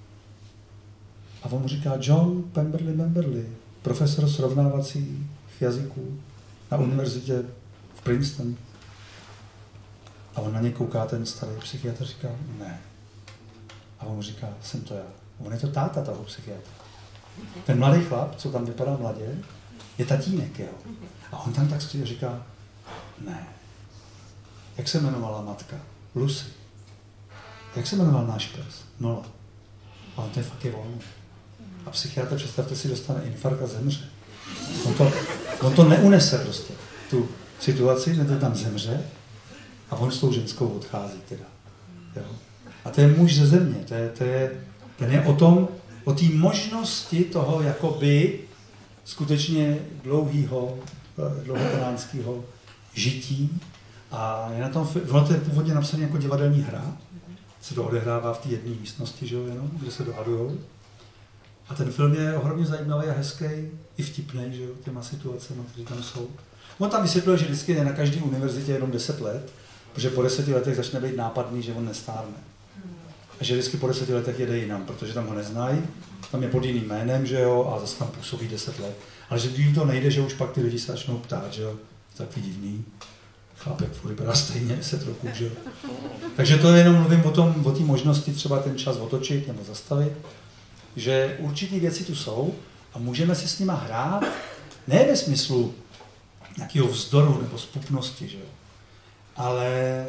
A on mu říká, John Pemberley, profesor srovnávacích jazyků na univerzitě v Princeton. A on na něj kouká, ten starý psychiatr, říká, ne. A on mu říká, jsem to já. A on je to táta toho psychiatra. Ten mladý chlap, co tam vypadá mladě, je tatínek jeho. A on tam tak stojí a říká, ne. Jak se jmenovala matka? Lucy. Jak se jmenoval náš pes? Nola. A on to je fakt volný. A psychiatr, představte si, dostane infarkt a zemře. On to neunese prostě, tu situaci, že to tam zemře a on s tou ženskou odchází teda. Jo? A to je muž ze země, ten je o té možnosti toho jakoby skutečně dlouhokonánského žití a je na tom, ono to je původně napsané jako divadelní hra, se to odehrává v té jedné místnosti, že jo, jenom, kde se dohadujou. A ten film je ohromně zajímavý a hezký, i vtipný, že jo, těma situacemi, které tam jsou. On tam vysvětluje, že vždycky je na každé univerzitě jenom 10 let, protože po 10 letech začne být nápadný, že on nestárne. A že vždycky po 10 letech jede jinam, protože tam ho neznají, tam je pod jiným jménem, že jo, a zase tam působí 10 let. Ale že když to nejde, že už pak ty lidi se začnou ptát, že jo, takový divný. Chlapek furt vypadá stejně 10 roků, že jo. Takže to jenom mluvím o té možnosti třeba ten čas otočit nebo zastavit, že určitý věci tu jsou a můžeme si s nima hrát, ne ve smyslu nějakého vzdoru nebo zpupnosti, že jo, ale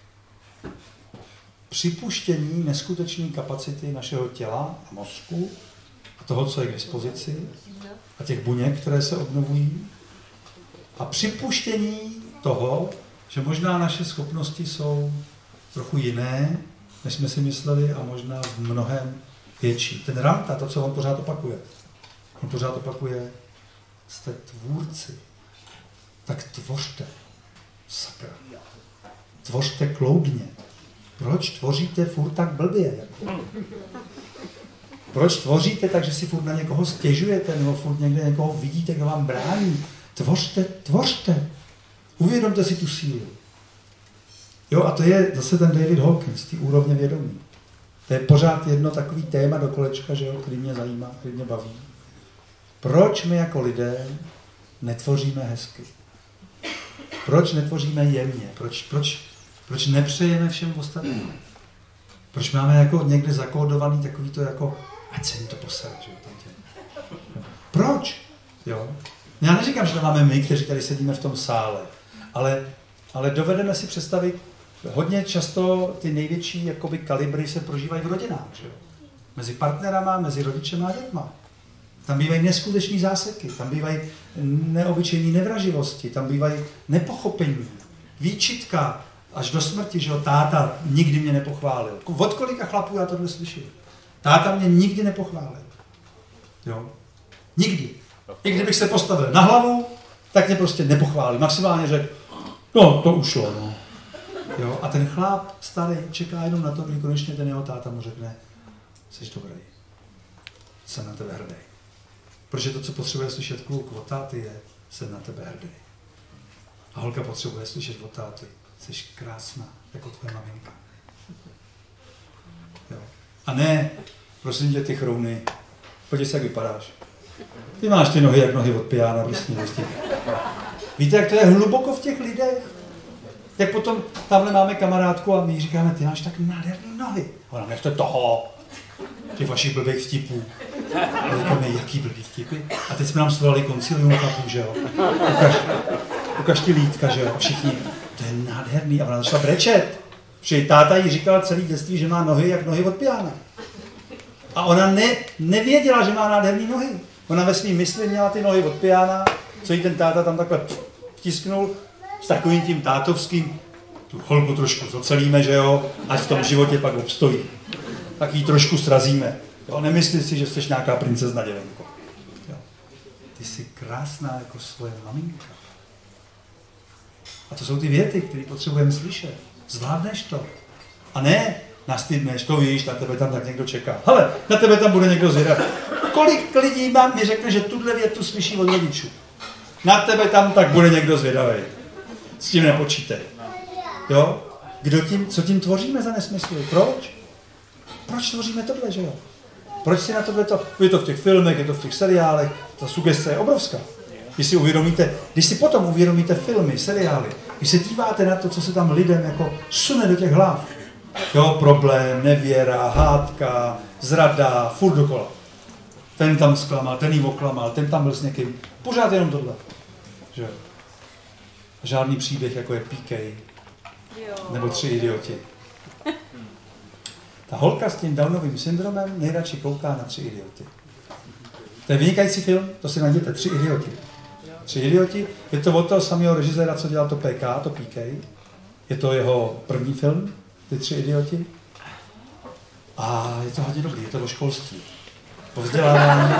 připuštění neskutečné kapacity našeho těla a mozku a toho, co je k dispozici a těch buněk, které se obnovují a připuštění toho, že možná naše schopnosti jsou trochu jiné, než jsme si mysleli a možná v mnohem větší. Ten Ranta, to, co on pořád opakuje. On pořád opakuje, jste tvůrci, tak tvořte, sakra. Tvořte kloudně. Proč tvoříte furt tak blbě? Jako? Proč tvoříte tak, že si furt na někoho stěžujete, nebo furt někde někoho vidíte, kdo vám brání? Tvořte. Uvědomte si tu sílu. Jo, a to je zase ten David Hawkins, ty úrovně vědomí. To je pořád jedno takový téma do kolečka, že jo, který mě zajímá, který mě baví. Proč my jako lidé netvoříme hezky? Proč netvoříme jemně? Proč nepřejeme všem ostatním? Proč máme jako někde zakódovaný takový to jako, ať se jim to posere, že jo, Proč? Jo? Já neříkám, že to máme my, kteří tady sedíme v tom sále, ale dovedeme si představit, hodně často ty největší jakoby kalibry se prožívají v rodinách, že jo? Mezi partnerama, mezi rodičema a dětma. Tam bývají neskutečné záseky, tam bývají neobyčejné nevraživosti, tam bývají nepochopení, výčitka až do smrti, že jo, táta nikdy mě nepochválil. Od kolika chlapů já tohle slyším? Táta mě nikdy nepochválil. Jo? Nikdy. I kdybych se postavil na hlavu, tak mě prostě nepochválil. Maximálně řekl, no, to ušlo, no. Jo? A ten chlap starý čeká jenom na to, kdy konečně ten jeho táta mu řekne, jsi dobrý, jsem na tebe hrdý. Protože to, co potřebuje slyšet kluk od táty, je, jsem na tebe hrdý. A holka potřebuje slyšet od táty, jsi krásná, jako tvoje maminka. Jo. A ne, prosím tě, ty chrouny, podívej se, jak vypadáš. Ty máš ty nohy jak nohy od pijána, prostě prostě. Víte, jak to je hluboko v těch lidech? Jak potom tamhle máme kamarádku a my říkáme, ty máš tak nádherný nohy. A ona, nechte toho, těch vašich blbých vtipů. A říkáme, jaký blbý vtipy? A teď jsme nám svolali koncilium chlapů, že jo? Ukaž ti lítka, že jo? Všichni, to je nádherný. A ona začala brečet. Protože táta jí říkal celý dětství, že má nohy jak nohy od pijána. A ona nevěděla, že má nádherný nohy. Ona ve svým mysli měla ty nohy od pijána, co jí ten táta tam takhle vtisknul s takovým tím tátovským, tu holku trošku zocelíme, že jo, ať v tom životě pak obstojí. Tak jí trošku srazíme. Jo, nemyslí si, že jsi nějaká princezna děvenko. Jo. Ty jsi krásná jako svoje maminka. A to jsou ty věty, které potřebujeme slyšet. Zvládneš to. A ne, nastydneš, to víš, na tebe tam tak někdo čeká. Hele, na tebe tam bude někdo zvědat. Kolik lidí mi řekne, že tuhle větu slyší od rodičů? Na tebe tam tak bude někdo zvědavý. S tím nepočítej. Jo? Co tím tvoříme za nesmysly? Proč? Proč tvoříme tohle, že jo? Proč si na tohle to... Je to v těch filmech, je to v těch seriálech, ta sugestce je obrovská. Když si potom uvědomíte filmy, seriály, když se díváte na to, co se tam lidem jako sune do těch hlav, jo, problém, nevěra, hádka, zrada, furt dokola. Ten tam zklamal, ten jí oklamal, ten tam byl s někým. Pořád jenom tohle. Že jo? Žádný příběh, jako je PK. Nebo 3 idioti. Ta holka s tím Downovým syndromem nejradši kouká na 3 idioty. To je vynikající film, to si najděte, 3 idioti. 3 idioti, je to od toho samého režiséra, co dělal to PK. Je to jeho první film, ty 3 idioti. A je to hodně dobrý, je to o školství. O vzdělávání.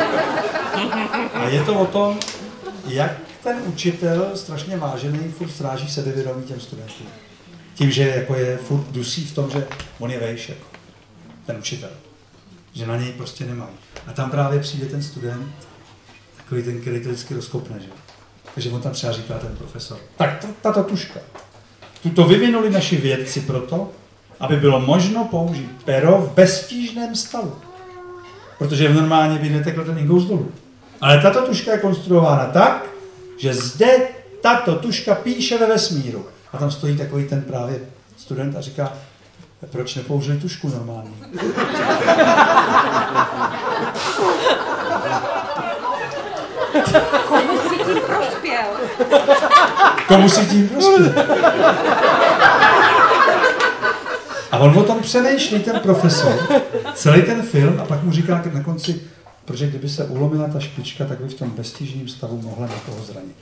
A je to o tom, jak ten učitel, strašně vážený, furt stráží sebevědomí těm studentům. Tím, že jako je furt dusí v tom, že on je vejš, jako ten učitel. Že na něj prostě nemají. A tam právě přijde ten student, takový ten, který to vždycky rozkopne, že? Takže on tam třeba říká ten profesor. Tak tato tuška. Tuto vyvinuli naši vědci proto, aby bylo možno použít pero v beztížném stavu. Protože normálně by netekl ten ingus dolů. Ale tato tuška je konstruována tak, že zde tato tuška píše ve vesmíru. A tam stojí takový ten právě student a říká, proč nepoužili tušku normální? Komu si tím prospěl? Komu si tím prospěl? A on o tom přemýšlí, ten profesor, celý ten film, a pak mu říká na konci, protože kdyby se ulomila ta špička, tak by v tom beztížném stavu mohla někoho zranit.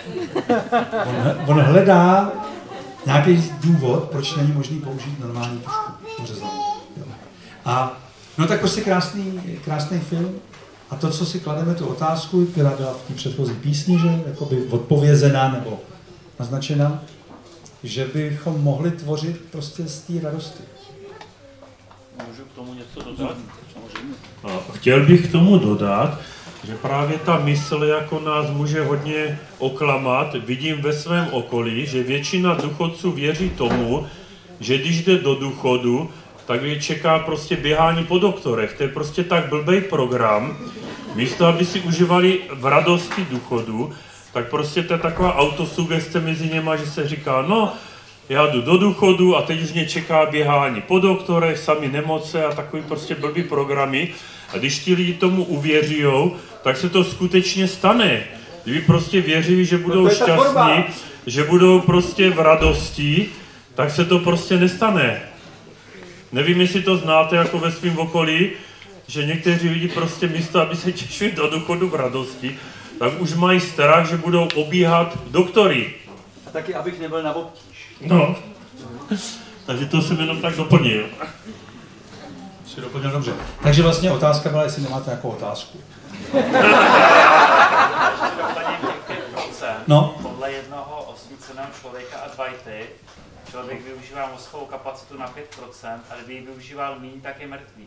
On hledá nějaký důvod, proč není možný použít normální tušku uřezanou. A no tak prostě krásný film. A to, co si klademe tu otázku, která byla v té předchozí písni, že jakoby odpovězená nebo naznačena, že bychom mohli tvořit prostě z té radosti. Můžu k tomu něco dodat? Chtěl bych k tomu dodat, že právě ta mysl jako nás může hodně oklamat. Vidím ve svém okolí, že většina důchodců věří tomu, že když jde do důchodu, tak je čeká prostě běhání po doktorech. To je prostě tak blbej program. Místo, aby si užívali v radosti důchodu, tak prostě to je taková autosugestce mezi něma, že se říká, no, já jdu do důchodu a teď už mě čeká běhání po doktorech, sami nemoce a takový prostě blbý programy. A když ti lidi tomu uvěřijou, tak se to skutečně stane. Kdyby prostě věřili, že budou šťastní, že budou prostě v radosti, tak se to prostě nestane. Nevím, jestli to znáte jako ve svém okolí, že někteří lidi prostě místo, aby se těšili do důchodu v radosti, tak už mají strach, že budou obíhat doktory. A taky, abych nebyl na obtíž. No, takže to jsem jenom tak doplnil. Jsi doplnil dobře. Takže vlastně otázka byla, jestli nemáte nějakou otázku. No. Podle jednoho osvíceného člověka a Dwighty, člověk využívá mozkovou kapacitu na 5%, a kdyby ji využíval míň, tak je mrtvý.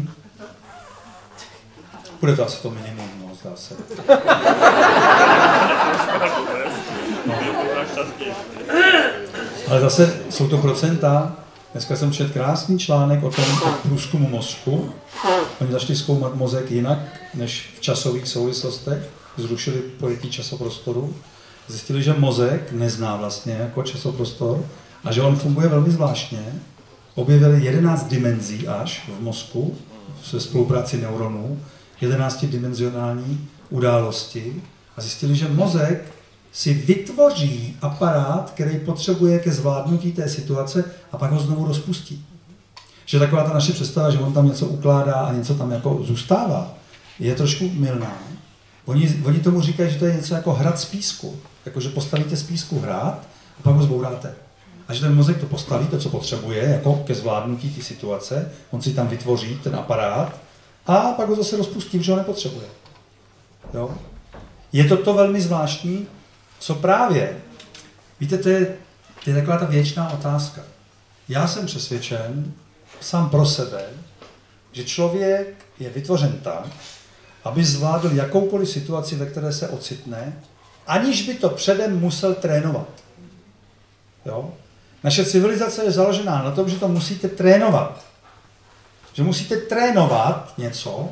Bude to asi to minimum, no, zdá se. Ale zase jsou to procenta. Dneska jsem četl krásný článek o tom průzkumu mozku. Oni začali zkoumat mozek jinak, než v časových souvislostech. Zrušili pojetí časoprostoru. Zjistili, že mozek nezná vlastně jako časoprostor a že on funguje velmi zvláštně. Objevili 11 dimenzí až v mozku, ve spolupráci neuronů, 11dimenzionální události a zjistili, že mozek si vytvoří aparát, který potřebuje ke zvládnutí té situace a pak ho znovu rozpustí. Že taková ta naše představa, že on tam něco ukládá a něco tam jako zůstává, je trošku mylná. Oni tomu říkají, že to je něco jako hrad z písku. Jako, že postavíte z písku hrad a pak ho zbouráte. A že ten mozek to postaví, to, co potřebuje, jako ke zvládnutí té situace, on si tam vytvoří ten aparát a pak ho zase rozpustí, protože ho nepotřebuje. Jo? Je to velmi zvláštní, co právě, víte, to je taková ta věčná otázka. Já jsem přesvědčen, sám pro sebe, že člověk je vytvořen tak, aby zvládl jakoukoliv situaci, ve které se ocitne, aniž by to předem musel trénovat. Jo? Naše civilizace je založená na tom, že to musíte trénovat. Že musíte trénovat něco,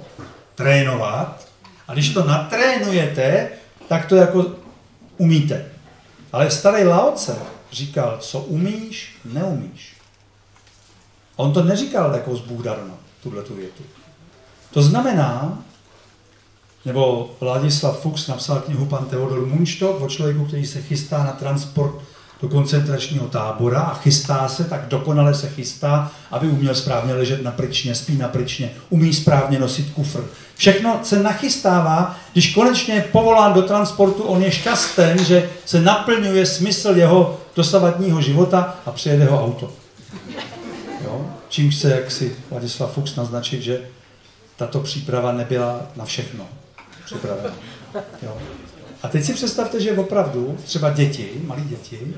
a když to natrénujete, tak to jako umíte. Ale starý Lao Tse říkal, co umíš, neumíš. On to neříkal jako z Bůh darma, tuhletu větu. To znamená, nebo Ladislav Fuchs napsal knihu Pan Theodor Mundstock o člověku, který se chystá na transport do koncentračního tábora a chystá se, tak dokonale se chystá, aby uměl správně ležet na pryčně, spí na pryčně, umí správně nosit kufr. Všechno se nachystává, když konečně je povolán do transportu, on je šťasten, že se naplňuje smysl jeho dosavadního života a přijede ho auto. Jo? Čímž se, jak si Ladislav Fuchs naznačit, že tato příprava nebyla na všechno připravena. Jo? A teď si představte, že opravdu třeba děti, malí děti,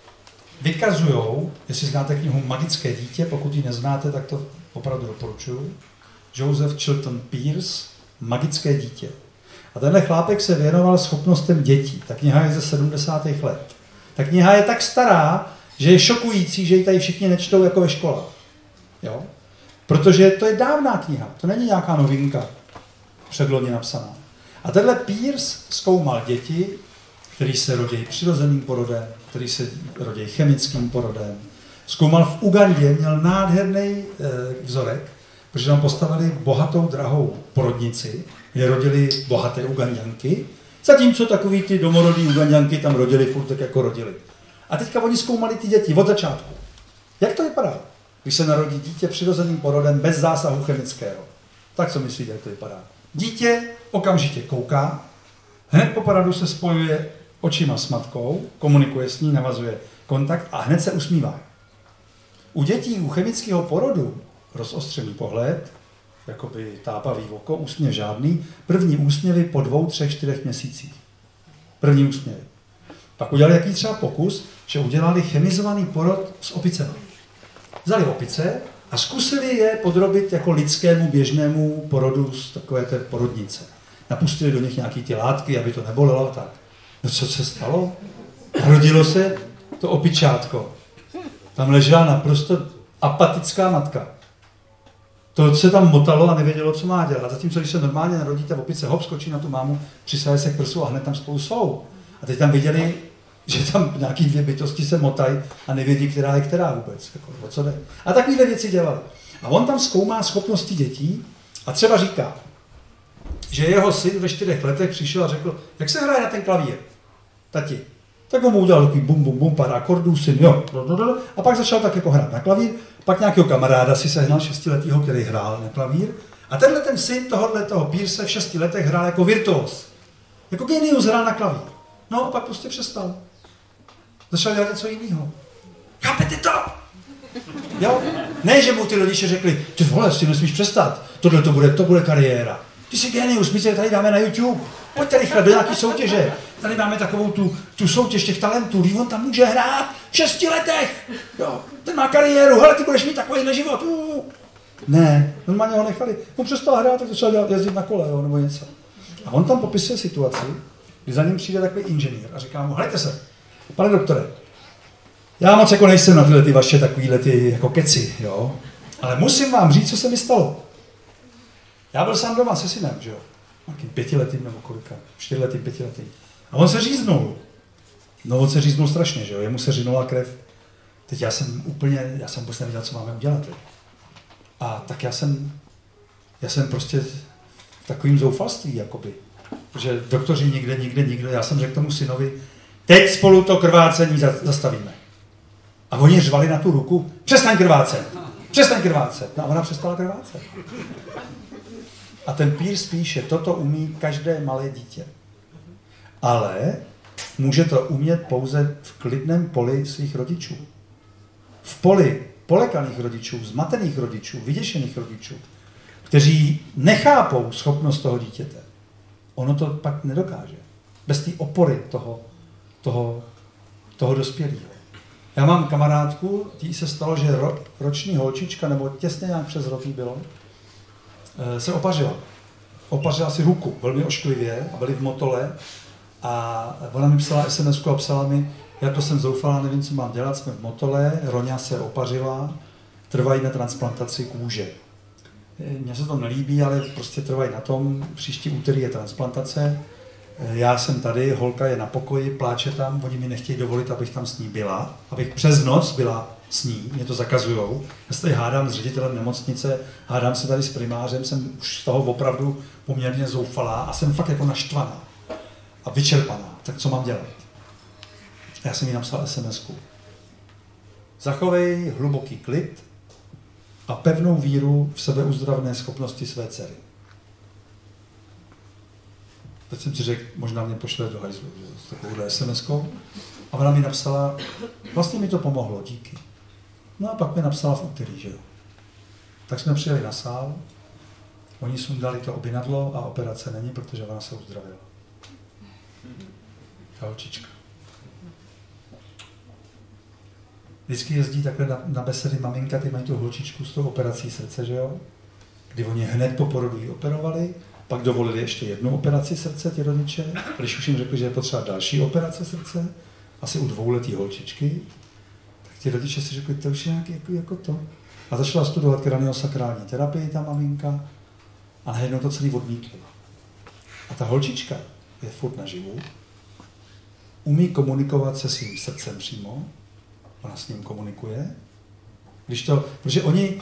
vykazujou, jestli znáte knihu Magické dítě, pokud ji neznáte, tak to opravdu doporučuji, Joseph Chilton Pearce, Magické dítě. A tenhle chlápek se věnoval schopnostem dětí. Ta kniha je ze 70. let. Ta kniha je tak stará, že je šokující, že ji tady všichni nečtou jako ve školách. Jo? Protože to je dávná kniha, to není nějaká novinka předloni napsaná. A tenhle Pearce zkoumal děti, který se rodí přirozeným porodem, který se rodí chemickým porodem. Zkoumal v Ugandě, měl nádherný vzorek, protože tam postavili bohatou, drahou porodnici, kde rodili bohaté Uganďanky, zatímco takový ty domorodí Uganďanky tam rodili furt tak, jako rodili. A teďka oni zkoumali ty děti od začátku. Jak to vypadá, když se narodí dítě přirozeným porodem bez zásahu chemického? Tak co myslíte, jak to vypadá? Dítě okamžitě kouká, hned po porodu se spojuje očima s matkou, komunikuje s ní, navazuje kontakt a hned se usmívá. U dětí u chemického porodu rozostřený pohled, jakoby tápavý oko, úsměv žádný, první úsměvy po 2, 3, 4 měsících. První úsměvy. Pak udělali jaký třeba pokus, že udělali chemizovaný porod s opicemi. Vzali opice a zkusili je podrobit jako lidskému běžnému porodu z takové té porodnice. Napustili do nich nějaký ty látky, aby to nebolelo a tak. No co se stalo? Narodilo se to opičátko. Tam ležela naprosto apatická matka. To se tam motalo a nevědělo, co má dělat. Zatímco, když se normálně narodíte v opice, hop, skočí na tu mámu, přisaje se k prsu a hned tam spolu jsou. A teď tam viděli, že tam nějaký 2 bytosti se motají a nevědí, která je která vůbec. Jako, o co jde. A takovéhle věci dělali. A on tam zkoumá schopnosti dětí a třeba říká, že jeho syn ve 4 letech přišel a řekl, jak se hraje na ten klavír, tati. Tak on mu udělal takový bum, bum, bum, pár akordů, syn, jo. A pak začal tak jako hrát na klavír, pak nějakého kamaráda si sehnal 6letýho, který hrál na klavír. A tenhle ten syn toho Pearce v 6 letech hrál jako virtuos. Jako genius hrál na klavír. No a pak prostě přestal. Začal dělat něco jiného. Chápete to? Jo? Ne, že mu ty rodiče řekli, ty vole, si nesmíš přestat, to bude kariéra. Ty jsi genius, my se tady dáme na YouTube. Pojďte rychle do nějaké soutěže. Tady máme takovou tu soutěž těch talentů, kdy on tam může hrát v 6 letech. Jo, ten má kariéru, hele, ty budeš mít takovýhle život. Ne, normálně ho nechali. On přestal hrát, tak začal jezdit na kole, jo, nebo něco. A on tam popisuje situaci, kdy za ním přijde takový inženýr a říká mu, hejte se, pane doktore, já moc jako nejsem na tyhle ty vaše takovýhle ty jako keci, jo, ale musím vám říct, co se mi stalo. Já byl sám doma se synem, že jo, nějakým 5letým nebo kolika, 4letým, 5letým. A on se říznul. No on se říznul strašně, že jo, jemu se říznula krev. Teď já jsem vůbec nevěděl, co máme udělat. Jo. A tak já jsem prostě v takovým zoufalství, jakoby. Protože doktoři nikde, já jsem řekl tomu synovi, teď spolu to krvácení zastavíme. A oni řvali na tu ruku, přestaň krvácet. No a ona přestala krvácet. A ten Pierce píše, toto umí každé malé dítě. Ale může to umět pouze v klidném poli svých rodičů. V poli polekaných rodičů, zmatených rodičů, vyděšených rodičů, kteří nechápou schopnost toho dítěte. Ono to pak nedokáže. Bez té opory toho dospělého. Já mám kamarádku, tý se stalo, že roční holčička, nebo těsně nějak přes rok jí bylo, se opařila. Opařila si ruku velmi ošklivě a byli v Motole a ona mi psala SMS-ku a psala mi, já to jsem zoufala, nevím, co mám dělat, jsme v Motole, Roňa se opařila, trvají na transplantaci kůže. Mně se to nelíbí, ale prostě trvají na tom, příští úterý je transplantace, já jsem tady, holka je na pokoji, pláče tam, oni mi nechtějí dovolit, abych tam s ní byla, abych přes noc byla s ní, mě to zakazujou. Já se tady hádám s ředitelem nemocnice, hádám se tady s primářem, jsem už z toho opravdu poměrně zoufalá a jsem fakt jako naštvaná a vyčerpaná. Tak co mám dělat? Já jsem jí napsal SMS-ku. Zachovej hluboký klid a pevnou víru v sebeuzdravné schopnosti své dcery. Teď jsem si řekl, možná mě pošle do hajzlu s takovouhle SMS-kou. A ona mi napsala, vlastně mi to pomohlo, díky. No a pak mi napsala v úterý, že jo. Tak jsme přijeli na sál, oni sundali to obinadlo a operace není, protože ona se uzdravila. Ta holčička. Vždycky jezdí takhle na besedy maminka, ty mají tu holčičku s tou operací srdce, že jo. Kdy oni hned po porodu ji operovali, pak dovolili ještě jednu operaci srdce ti rodiče, když už jim řekli, že je potřeba další operace srdce, asi u 2letý holčičky, tak ti rodiče si řekli, to už je nějaký jako to. A začala studovat kraniosakrální terapii ta maminka a najednou to celý odmítli. A ta holčička je furt naživu, umí komunikovat se svým srdcem přímo, ona s ním komunikuje, protože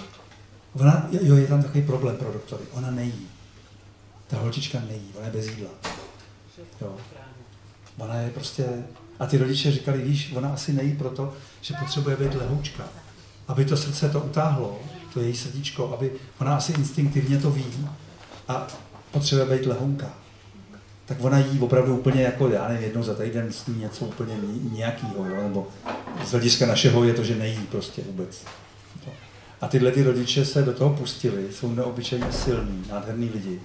je tam takový problém pro doktory, ona nejí. Ta holčička nejí, ona je bez jídla. Jo. Ona je prostě... A ty rodiče říkali, víš, ona asi nejí proto, že potřebuje být lehoučka. Aby to srdce to utáhlo, to její srdíčko, aby ona asi instinktivně to ví a potřebuje být lehounka. Tak ona jí opravdu úplně jako, já nevím, jednou za týden sní něco úplně nějakýho, jo? Nebo z hlediska našeho je to, že nejí prostě vůbec. A tyhle ty rodiče se do toho pustili, jsou neobyčejně silní, nádherní lidi.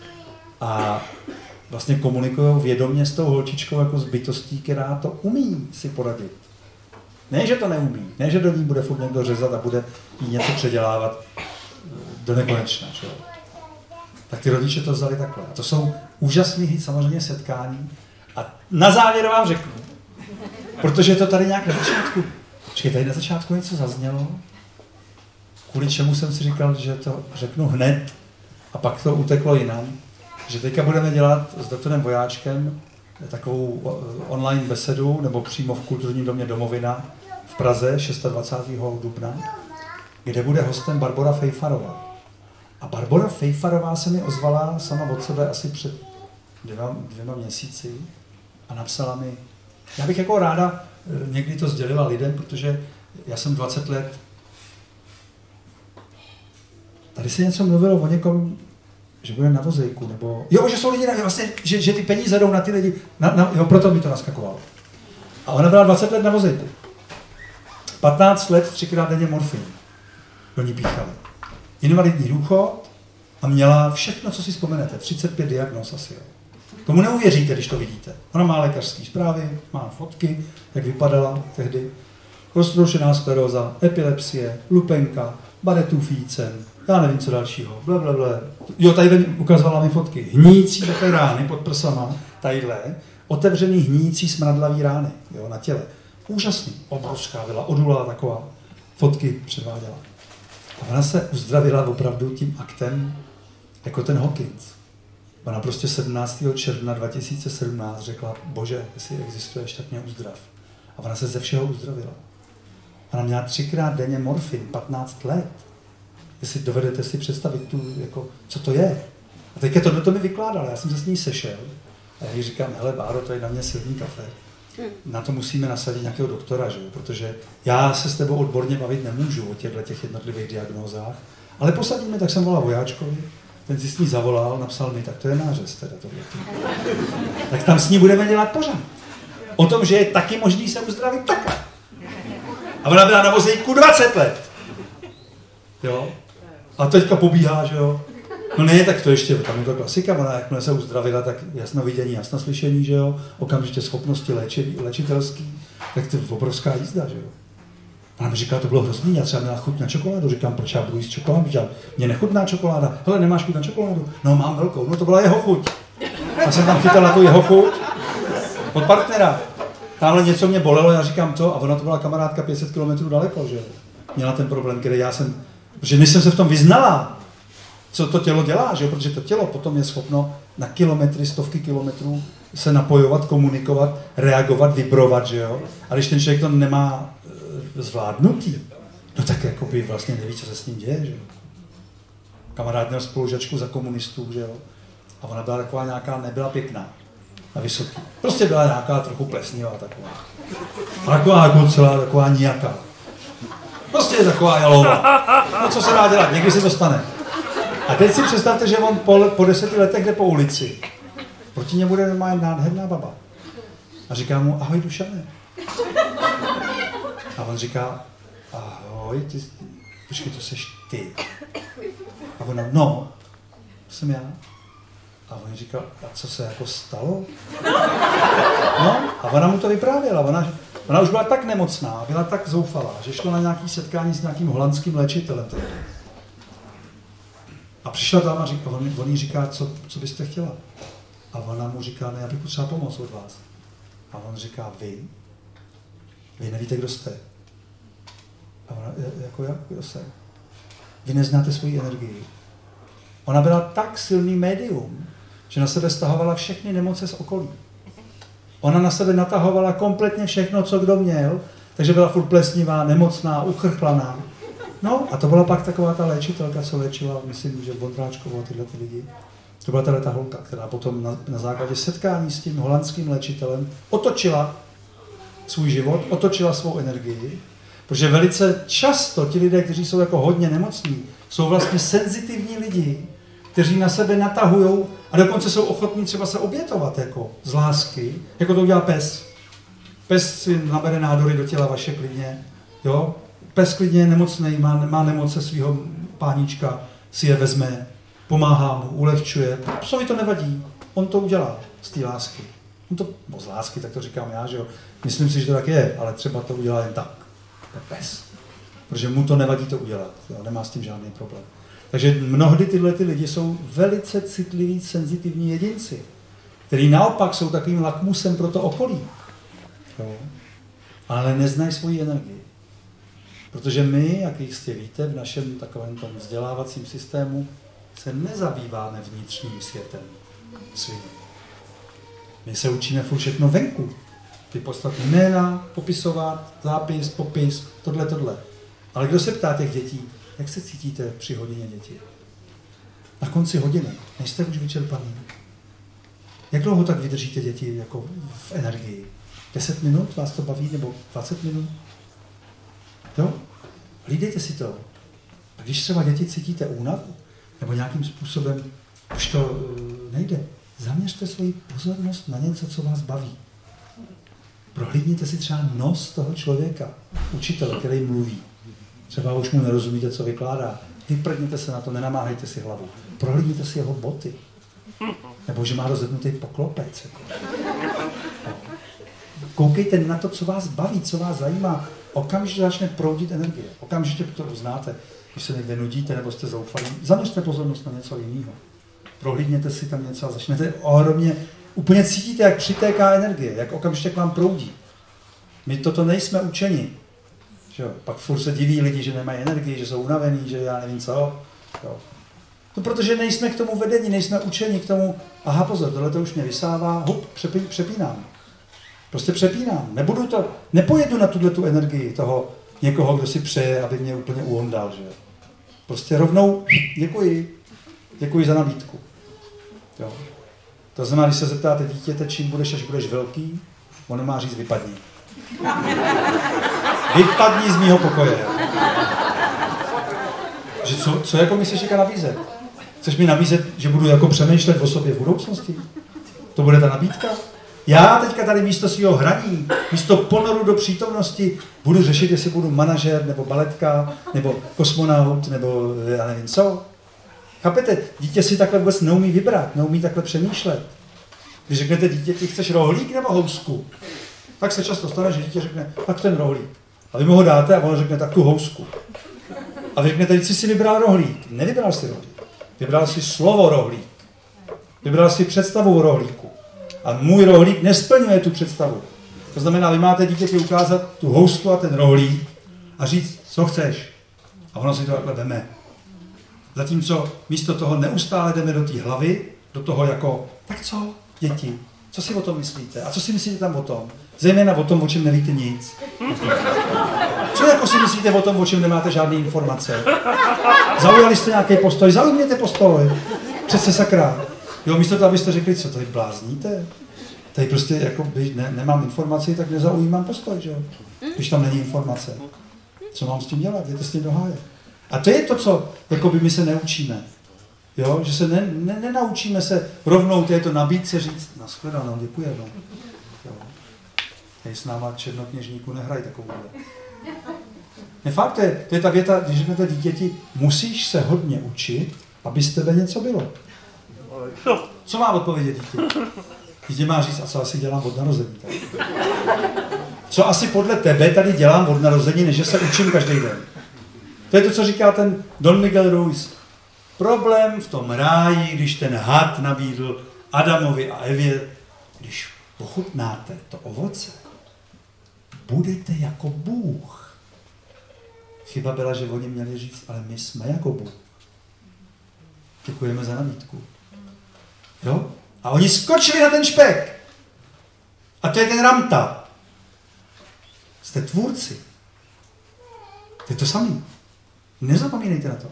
A vlastně komunikují vědomě s tou holčičkou jako s bytostí, která to umí si poradit. Ne, že to neumí, ne, že do ní bude furt někdo řezat a bude jí něco předělávat do nekonečna. Že? Tak ty rodiče to vzali takhle. A to jsou úžasné samozřejmě setkání. A na závěr vám řeknu, protože to tady nějak na začátku, tady na začátku něco zaznělo, kvůli čemu jsem si říkal, že to řeknu hned a pak to uteklo jinam, že teďka budeme dělat s doktorem Vojáčkem takovou online besedu, nebo přímo v kulturním domě Domovina v Praze 26. dubna, kde bude hostem Barbora Fejfarová. A Barbora Fejfarová se mi ozvala sama od sebe asi před dvěma měsíci a napsala mi, já bych jako ráda někdy to sdělila lidem, protože já jsem 20 let. Tady se něco mluvilo o někom, že bude na vozejku, nebo... Jo, že jsou lidi, vlastně, že ty peníze jdou na ty lidi, jo, proto mi to naskakovalo. A ona byla 20 let na vozejku. 15 let 3krát denně morfin. Do ní píchali. Invalidní důchod a měla všechno, co si vzpomenete. 35 diagnóz asi. Jo. Tomu neuvěříte, když to vidíte. Ona má lékařské zprávy, má fotky, jak vypadala tehdy. Roztroušená skleróza, epilepsie, lupenka, Barrettův jícen, já nevím, co dalšího, blablabla. Jo, tady ukazovala mi fotky. Hníjící takové rány pod prsama, tadyhle. otevřený hníjící smradlavý rány, jo, na těle. Úžasný, obrovská byla, odulá taková, fotky předváděla. A ona se uzdravila opravdu tím aktem, jako ten Hawkins. Ona prostě 17. června 2017 řekla, bože, jestli existuješ, tak mě uzdrav. A ona se ze všeho uzdravila. Ona měla 3krát denně morfin, 15 let. Jestli dovedete si představit tu, jako, co to je. A teďka tohle mi vykládala, já jsem se s ní sešel. A já jí říkám, hele Báro, to je na mě silný kafe. Na to musíme nasadit nějakého doktora, že? Protože já se s tebou odborně bavit nemůžu o těch jednotlivých diagnózách. Ale posadíme, tak jsem volal vojáčkovi, ten si s ní zavolal, napsal mi, tak to je nářez teda tohle. Tak tam s ní budeme dělat pořád. O tom, že je taky možný se uzdravit takhle. A ona byla na vozejku 20 let. Jo? A teďka pobíhá, že jo? No ne, tak to ještě, tam je to klasika, ona jakmile se uzdravila, tak jasnovidění, jasnoslyšení, že jo? Okamžitě schopnosti léčitelský, tak to je obrovská jízda, že jo? Ona mi říkala, to bylo hrozný, já třeba měla chuť na čokoládu, říkám, proč já budu jíst čokoládu, říkám, mě nechutná čokoláda, hele, nemáš chuť na čokoládu? No, mám velkou, no to byla jeho chuť. Já jsem tam chytala tu jeho chuť od partnera. Tamhle něco mě bolelo, já říkám to, a ona to byla kamarádka 500 km daleko, že měla ten problém, který já jsem, protože než jsem se v tom vyznala, co to tělo dělá, že? Protože to tělo potom je schopno na kilometry, stovky kilometrů se napojovat, komunikovat, reagovat, vibrovat, že jo? A když ten člověk to nemá zvládnutý, no tak jakoby vlastně neví, co se s ním děje, že jo? Kamarád měl spolužačku za komunistů, že jo? A ona byla taková nějaká, nebyla pěkná, na vysoký. Prostě byla nějaká trochu plesnivá taková. A taková jako celá, taková nijaká. Prostě je taková jalová. No co se dá dělat, někdy se to stane. A teď si představte, že on po 10 letech jde po ulici. Proti němu bude normálně nádherná baba. A říká mu, ahoj Dušane. A on říká, ahoj, počkej, to seš ty. A ona, no, jsem já. A on říkal, a co se jako stalo? No, a ona mu to vyprávěla. Ona už byla tak nemocná, byla tak zoufalá, že šla na nějaké setkání s nějakým holandským léčitelem. A přišla tam a on jí říká, co byste chtěla? A ona mu říká, ne, já bych potřeba pomoc od vás. A on říká, vy nevíte, kdo jste. A ona, jako jak, kdo jsem? Vy neznáte svoji energii. Ona byla tak silný médium, že na sebe stahovala všechny nemoce z okolí. Ona na sebe natahovala kompletně všechno, co kdo měl, takže byla furt plesnivá, nemocná, uchrchlaná. No a to byla pak taková ta léčitelka, co léčila, myslím, že Vondráčkovou a tyhle ty lidi. To byla ta holka, která potom na základě setkání s tím holandským léčitelem otočila svůj život, otočila svou energii, protože velice často ti lidé, kteří jsou jako hodně nemocní, jsou vlastně senzitivní lidi, kteří na sebe natahujou a dokonce jsou ochotní třeba se obětovat jako z lásky, jako to udělá pes. Pes si nabere nádory do těla vaše klidně, jo? Pes klidně je nemocnej, má nemoce svého páníčka, si je vezme, pomáhá mu, ulehčuje. Psovi to nevadí, on to udělá z té lásky. On to, z lásky, tak to říkám já, že jo. Myslím si, že to tak je, ale třeba to udělá jen tak. To je pes. Protože mu to nevadí to udělat, jo, nemá s tím žádný problém. Takže mnohdy tyhle ty lidi jsou velice citliví, senzitivní jedinci, který naopak jsou takovým lakmusem pro to okolí. Jo. Ale neznají svoji energii. Protože my, jak jistě víte, v našem takovém tom vzdělávacím systému se nezabýváme vnitřním světem svým. My se učíme furt všechno venku. Ty podstatné jména, popisovat, zápis, popis, tohle. Ale kdo se ptá těch dětí, jak se cítíte při hodině děti? Na konci hodiny, nejste už vyčerpaný. Jak dlouho tak vydržíte děti jako v energii? 10 minut vás to baví, nebo 20 minut? Jo? Hlídejte si to. A když třeba děti cítíte únavu, nebo nějakým způsobem už to nejde, zaměřte svoji pozornost na něco, co vás baví. Prohlídněte si třeba nos toho člověka, učitele, který mluví. Třeba už mu nerozumíte, co vykládá. Vyprdněte se na to, nenamáhejte si hlavu. Prohlídněte si jeho boty. Nebo že má rozhodnutý poklopec. Koukejte na to, co vás baví, co vás zajímá. Okamžitě začne proudit energie. Okamžitě to uznáte, když se někde nudíte nebo jste zoufalí. Zaměřte pozornost na něco jiného. Prohlídněte si tam něco a začnete ohromně úplně cítíte, jak přitéká energie, jak okamžitě k vám proudí. My toto nejsme učeni. Jo? Pak furt se diví lidi, že nemají energii, že jsou unavení, že já nevím co. Jo? No protože nejsme k tomu vedení, nejsme učeni k tomu, aha pozor, tohle to už mě vysává, hup, přepínám. Prostě přepínám. Nepojedu na tuto energii toho někoho, kdo si přeje, aby mě úplně uhondal, že? Prostě rovnou děkuji za nabídku. Jo. To znamená, když se zeptáte dítěte, čím budeš, až budeš velký, ono má říct vypadni. Vypadni z mýho pokoje. Že co jako mi chceš jako nabízet? Chceš mi nabízet, že budu jako přemýšlet o sobě v budoucnosti? To bude ta nabídka? Já teďka tady místo svého hraní, místo ponoru do přítomnosti budu řešit, jestli budu manažer, nebo baletka, nebo kosmonaut, nebo já nevím co. Chápete? Dítě si takhle vůbec neumí vybrat, neumí takhle přemýšlet. Když řeknete dítěti, chceš rohlík nebo housku? Tak se často stane, že dítě řekne, tak ten rohlík. A vy mu ho dáte a on řekne, tak tu housku. A vy řeknete, když jsi si vybral rohlík. Nevybral si rohlík. Vybral si slovo rohlík. Vybral si představu o rohlíku. A můj rohlík nesplňuje tu představu. To znamená, vy máte dítěti ukázat tu housku a ten rohlík a říct, co chceš. A ono si to takhle veme. Zatímco místo toho neustále jdeme do té hlavy, do toho jako, tak co, děti, co si o tom myslíte? A co si myslíte tam o tom? Zejména o tom, o čem nevíte nic. Co jako si myslíte o tom, o čem nemáte žádné informace? Zaujali jste nějaký postoj? Zaujměte postoj. Přece sakra. Jo, místo toho, abyste řekli, co tady blázníte? Tady prostě jako, když nemám informaci, tak nezaujímám postoj, že jo? Když tam není informace. Co mám s tím dělat? Jděte s tím do háje. A to je to, co jakoby my se neučíme. Jo? Že se nenaučíme se rovnou této nabídce říct, nashledanou, děkujeme. Jo? Hej, s náma černokněžníku nehraj takovouhle. Fakt, to je ta věta, když řeknete dítěti, musíš se hodně učit, aby z tebe něco bylo. Co má odpovědět dítě? Dítě má říct, a co asi dělám od narození? Tady? Co asi podle tebe tady dělám od narození, než že se učím každý den? To je to, co říká ten Don Miguel Ruiz. Problém v tom ráji, když ten had nabídl Adamovi a Evě, když pochutnáte to ovoce, budete jako Bůh. Chyba byla, že oni měli říct, ale my jsme jako Bůh. Děkujeme za nabídku. Jo? A oni skočili na ten špek. A to je ten Ramta. Jste tvůrci. To je to samý. Nezapomínejte na to.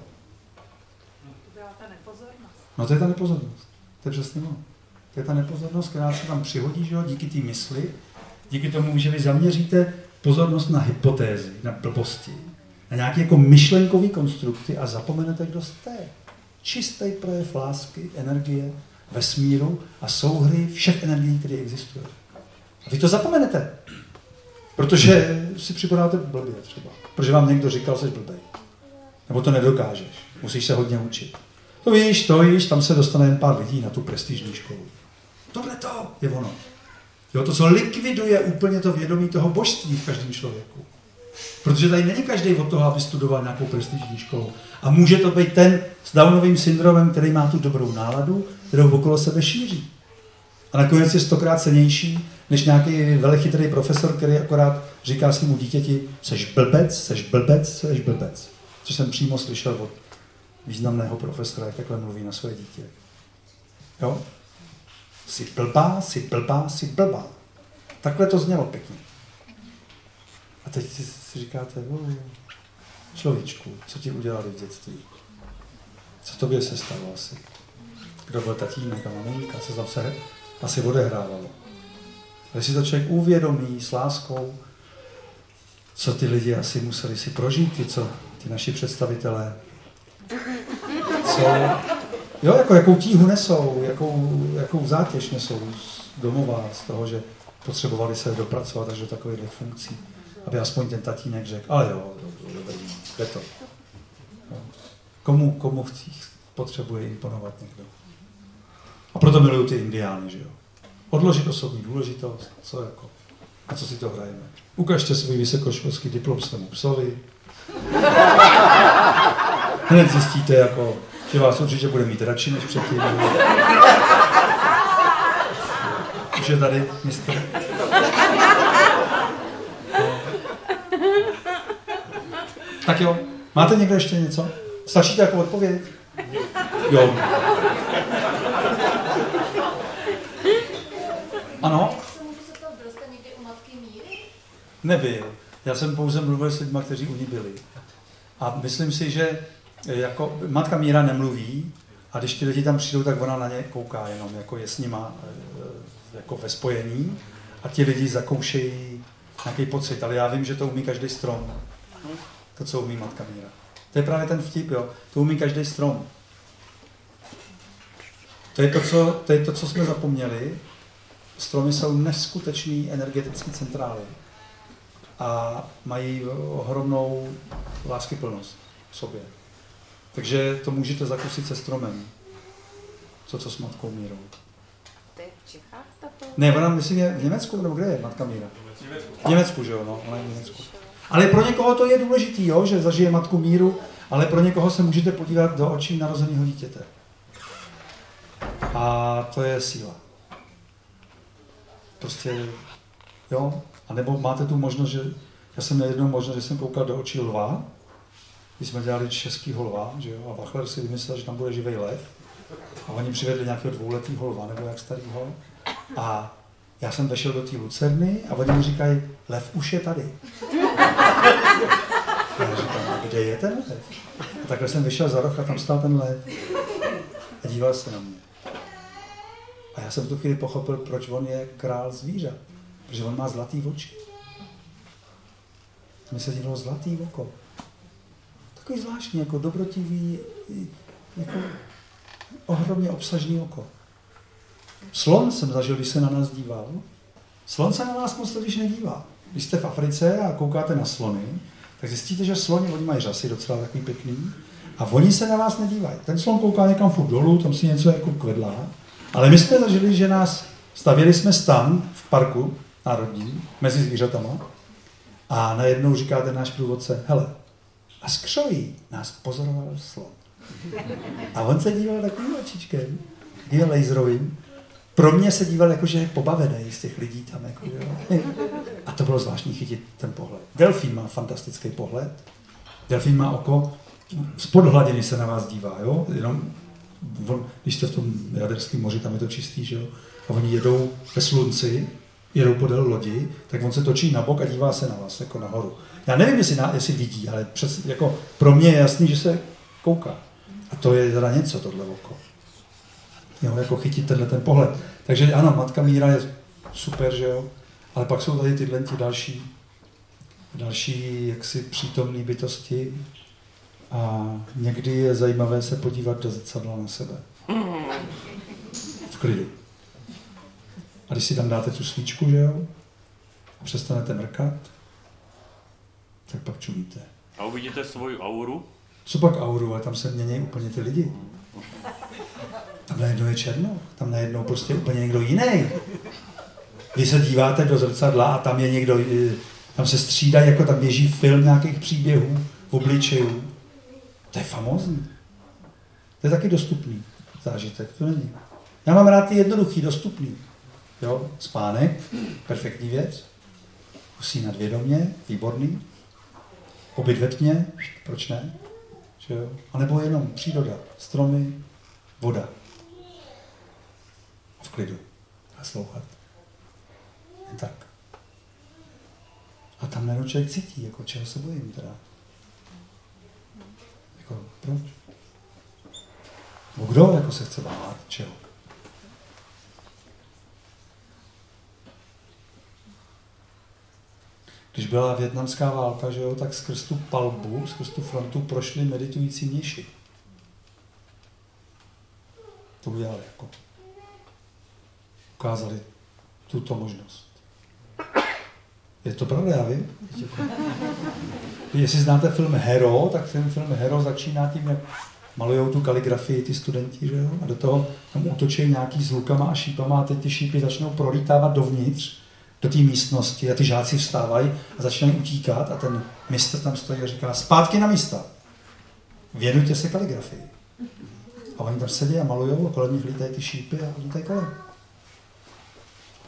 No to je ta nepozornost. To je přesně ono. To je ta nepozornost, která se tam přihodí, že jo, díky té mysli, díky tomu, že vy zaměříte pozornost na hypotézy, na blbosti, na nějaké jako myšlenkový konstrukty a zapomenete, kdo jste. Čistý projev lásky, energie, vesmíru a souhry všech energií, které existují. A vy to zapomenete. Protože si připadáte blbě třeba. Protože vám někdo říkal, jsi blbej. Nebo to nedokážeš. Musíš se hodně učit. To víš, tam se dostane jen pár lidí na tu prestižní školu. Tohle to je ono. Jo, to, co likviduje úplně to vědomí toho božství v každém člověku. Protože tady není každý od toho, aby studoval nějakou prestižní školu. A může to být ten s Downovým syndromem, který má tu dobrou náladu, kterou okolo sebe šíří. A nakonec je 100krát cennější, než nějaký velechytrý profesor, který akorát říká svému dítěti, seš blbec, seš blbec, seš blbec. Což jsem přímo slyšel od významného profesora, jak takhle mluví na své dítě. Jo? Jsi blbá, jsi blbá, jsi blbá. Takhle to znělo pěkně. A teď si říkáte, človíčku, co ti udělali v dětství? Co tobě se stalo asi? Kdo byl tatínek a maminka? Co tam se asi odehrávalo? Když si to člověk uvědomí s láskou, co ty lidi asi museli si prožít, ty naši představitelé, jo, jakou tíhu nesou, jakou zátěž nesou z domova, z toho, že potřebovali se dopracovat až do takových funkcí, aby aspoň ten tatínek řekl, ale jo, jde to. Jo. Komu potřebuje imponovat někdo. A proto miluju ty indiány, že jo. Odložit osobní důležitost, co jako, a co si to hrajeme. Ukažte svůj vysokoškolský diplom svému psovi. Hned zjistíte, jako, že vás určitě bude mít radši než předtím. Už je tady mistr. Tak jo, máte někdo ještě něco? Stačí to jako odpověď? Jo. Ano? Nebyl. Já jsem pouze mluvil s lidmi, kteří u ní byli. A myslím si, že jako matka Míra nemluví a když ty lidi tam přijdou, tak ona na ně kouká jenom, jako je s nima jako ve spojení a ti lidi zakoušejí nějaký pocit, ale já vím, že to umí každý strom. To, co umí matka Míra. To je právě ten vtip, jo. To umí každý strom. To je to, co jsme zapomněli. Stromy jsou neskutečný energetické centrály a mají ohromnou láskyplnost v sobě. Takže to můžete zakusit se stromem. Co s matkou Mírou. To je v Čechách tato? Ne, ona myslím je v Německu, nebo kde je matka Míra? V Německu, že jo, no, ona je v Německu. Ale pro někoho to je důležitý, jo, že zažije matku Míru, ale pro někoho se můžete podívat do očí narozeného dítěte. A to je síla. Prostě, jo, a nebo máte tu možnost, že já jsem měl jednou možnost, že jsem koukal do očí lva, když jsme dělali českýho lva, že jo, a Wachler si vymyslel, že tam bude živý lev, a oni přivedli nějakého 2letého lva, nebo jak starýho, a já jsem vešel do té lucerny a oni mi říkají, lev už je tady. A já říkám, kde je ten lev? A takhle jsem vyšel za roh a tam stál ten lev a díval se na mě. A já jsem v tu chvíli pochopil, proč on je král zvířat. Protože on má zlatý oči. Mi se dívalo zlatý oko. Takový zvláštní, jako dobrotivý, jako ohromně obsažný oko. Slon jsem zažil, když se na nás díval. Slon se na nás moc totiž nedívá. Když jste v Africe a koukáte na slony, tak zjistíte, že sloni, oni mají řasy docela takový pěkný, a oni se na vás nedívají. Ten slon kouká někam furt dolů, tam si něco jako kvedlá. Ale my jsme zažili, že stavěli jsme stan v parku národním, mezi zvířatama, a najednou říká ten náš průvodce, hele, a z křoví nás pozoroval slon. A on se díval takovým očičkem, takovým laserovým. Pro mě se díval jako, že je pobavený z těch lidí tam. Jako, jo. A to bylo zvláštní chytit ten pohled. Delfín má fantastický pohled. Delfín má oko, spod hladiny se na vás dívá, jo? Jenom když jste v tom Jaderském moři, tam je to čistý, že jo? A oni jedou ve slunci, jedou podél lodi, tak on se točí na bok a dívá se na vás, jako nahoru. Já nevím, jestli vidí, ale jako pro mě je jasný, že se kouká. A to je teda něco, tohle oko. Jo, jako chytit ten pohled. Takže ano, matka Míra je super, že jo? Ale pak jsou tady tyhle další jaksi přítomné bytosti. A někdy je zajímavé se podívat do zrcadla na sebe. V klidu. A když si tam dáte tu svíčku, že jo, a přestanete mrkat, tak pak čumíte. A uvidíte svoji auru? Co pak auru? Ale tam se mění úplně ty lidi. Tam najednou je černo, tam najednou prostě úplně někdo jiný. Vy se díváte do zrcadla a tam je někdo, tam se střídají, jako tam běží film nějakých příběhů v obličeju. To je famózní. To je taky dostupný zážitek, to není. Já mám rád ty jednoduchý, dostupný. Jo, spánek, perfektní věc. Usínat vědomě, výborný. Pobyt ve tmě, proč ne? Že jo? A nebo jenom příroda, stromy, voda. V klidu. A slouchat. Jen tak. A tam najednou člověk cítí, jako čeho se bojím teda. Jako, proč? No kdo jako se chce bát, čeho? Když byla vietnamská válka, že jo, tak skrz tu palbu, skrz tu frontu prošli meditující mniši. To udělali jako. Ukázali tuto možnost. Je to pravda, já vím. Jestli znáte film Hero, tak ten film Hero začíná tím, jak malujou tu kaligrafii ty studenti, že jo? A do toho tam útočí nějaký s lukama a šípama a teď ty šípy začnou prolítávat dovnitř, do té místnosti a ty žáci vstávají a začínají utíkat a ten mistr tam stojí a říká zpátky na místa. Věnujte se kaligrafii. A oni tam sedí a malujou a kolem nich lítají ty šípy a lítají kolem.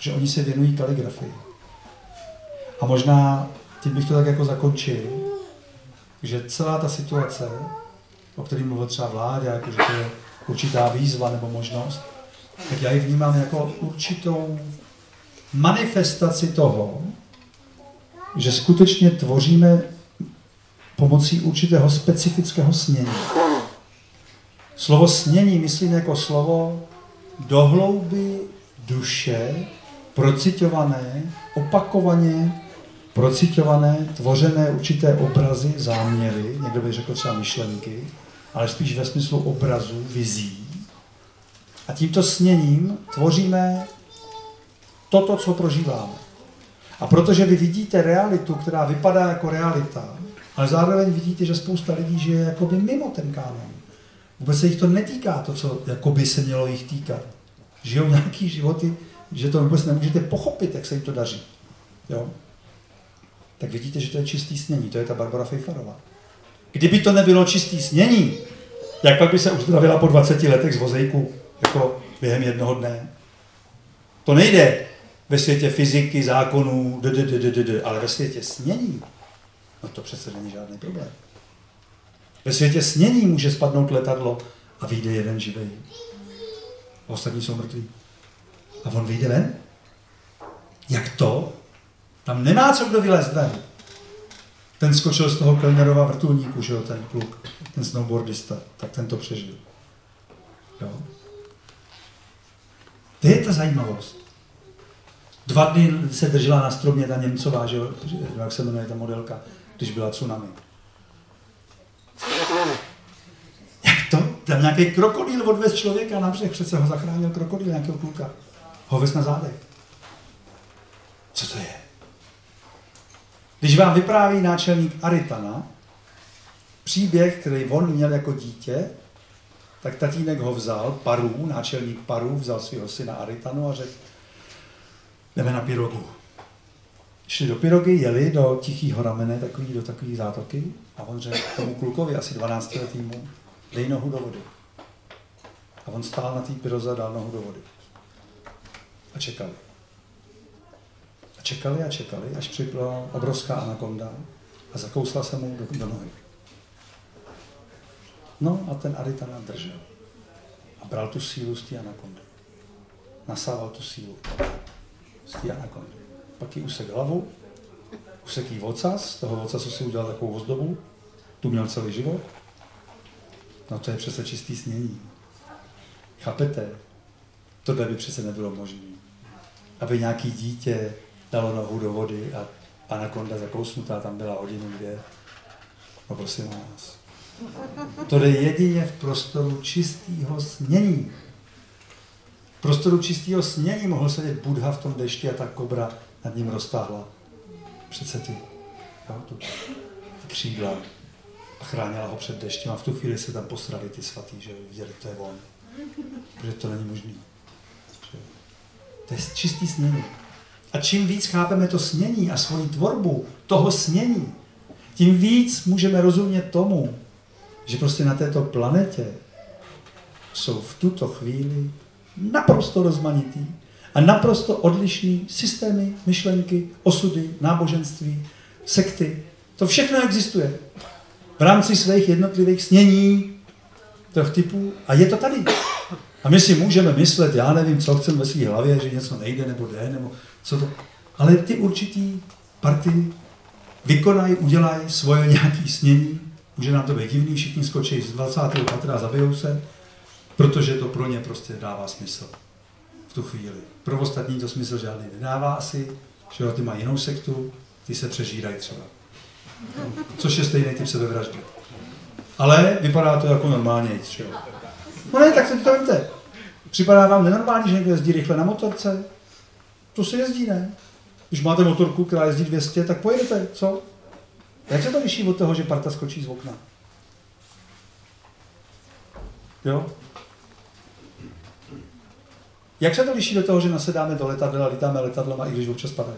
že oni se věnují kaligrafii. A možná tím bych to tak jako zakončil, že celá ta situace, o které mluvil třeba Vláďa, jako že to je určitá výzva nebo možnost, tak já ji vnímám jako určitou manifestaci toho, že skutečně tvoříme pomocí určitého specifického snění. Slovo snění myslím jako slovo do hlouby duše, procitované, opakovaně procitované, tvořené určité obrazy, záměry, někdo by řekl třeba myšlenky, ale spíš ve smyslu obrazů, vizí. A tímto sněním tvoříme toto, co prožíváme. A protože vy vidíte realitu, která vypadá jako realita, ale zároveň vidíte, že spousta lidí žije jakoby mimo ten kánon. Vůbec se jich to netýká, to, co jakoby se mělo jich týkat. Žijou nějaký životy, že to vůbec nemůžete pochopit, jak se jim to daří. Jo? Tak vidíte, že to je čistý snění, to je ta Barbara Fejfarová. Kdyby to nebylo čistý snění, jak pak by se uzdravila po 20 letech z vozejku, jako během jednoho dne? To nejde ve světě fyziky, zákonů, ale ve světě snění, no to přece není žádný problém. Ve světě snění může spadnout letadlo a vyjde jeden živej. Ostatní jsou mrtví. A on vyjde ven? Jak to? Tam nemá co kdo vylézt ven. Ten skočil z toho Kellnerova vrtulníku, že jo, ten kluk, ten snowboardista, tak ten to přežil. Jo. To je ta zajímavost. 2 dny se držela na stromě ta Němcová, že jo, jak se jmenuje ta modelka, když byla tsunami. Jak to? Tam nějaký krokodýl odvez člověka na břeh, přece ho zachránil krokodýl, nějakého kluka. Ho vez na zádech. Co to je? Když vám vypráví náčelník Aritana příběh, který on měl jako dítě, tak tatínek ho vzal, náčelník Paru, vzal svého syna Aritanu a řekl, jdeme na Pirogu. Šli do Pirogy, jeli do Tichýho ramene, do takový zátoky a on řekl tomu klukovi, asi 12letýmu, dej nohu do vody. A on stál na té Piroze a dal nohu do vody. A čekali. A čekali, až připlala obrovská anakonda a zakousla se mu do nohy. No a ten Aritana držel. A bral tu sílu z té anakondy. Nasával tu sílu z té anakondy. Pak jí usek hlavu, usek jí ocas, z toho ocasu si udělal takovou ozdobu, tu měl celý život. No to je přece čistý snění. Chápete? Tohle by přece nebylo možné. Aby nějaký dítě dalo nohu do vody a anakonda zakousnutá tam byla 1-2 hodiny. No prosím vás. To jde jedině v prostoru čistého snění. V prostoru čistého snění mohl sedět Buddha v tom dešti a ta kobra nad ním roztáhla. Přece ty křídla a chránila ho před deštěm a v tu chvíli se tam posrali ty svatý, že viděli, to je on. Protože to není možný. To je čistý snění. A čím víc chápeme to snění a svoji tvorbu toho snění, tím víc můžeme rozumět tomu, že prostě na této planetě jsou v tuto chvíli naprosto rozmanitý a naprosto odlišný systémy, myšlenky, osudy, náboženství, sekty. To všechno existuje v rámci svých jednotlivých snění těch typů a je to tady. A my si můžeme myslet, já nevím, co chceme ve své hlavě, že něco nejde nebo jde, nebo co to... Ale ty určitý party vykonají, udělají svoje nějaké snění. Může nám to být divný, všichni skočí z 20. patra a zabijou se, protože to pro ně prostě dává smysl v tu chvíli. Pro ostatní to smysl žádný nedává asi, že ty mají jinou sektu, ty se přežírají třeba. Což je stejný typ sebevraždy. Ale vypadá to jako normálně, že jo. No ne, tak to víte. Připadá vám nenormální, že někdo jezdí rychle na motorce? To se jezdí, ne? Když máte motorku, která jezdí 200, tak pojedete, co? Jak se to liší od toho, že parta skočí z okna? Jo? Jak se to liší do toho, že nasedáme do letadla, lítáme letadlama, i když občas padají?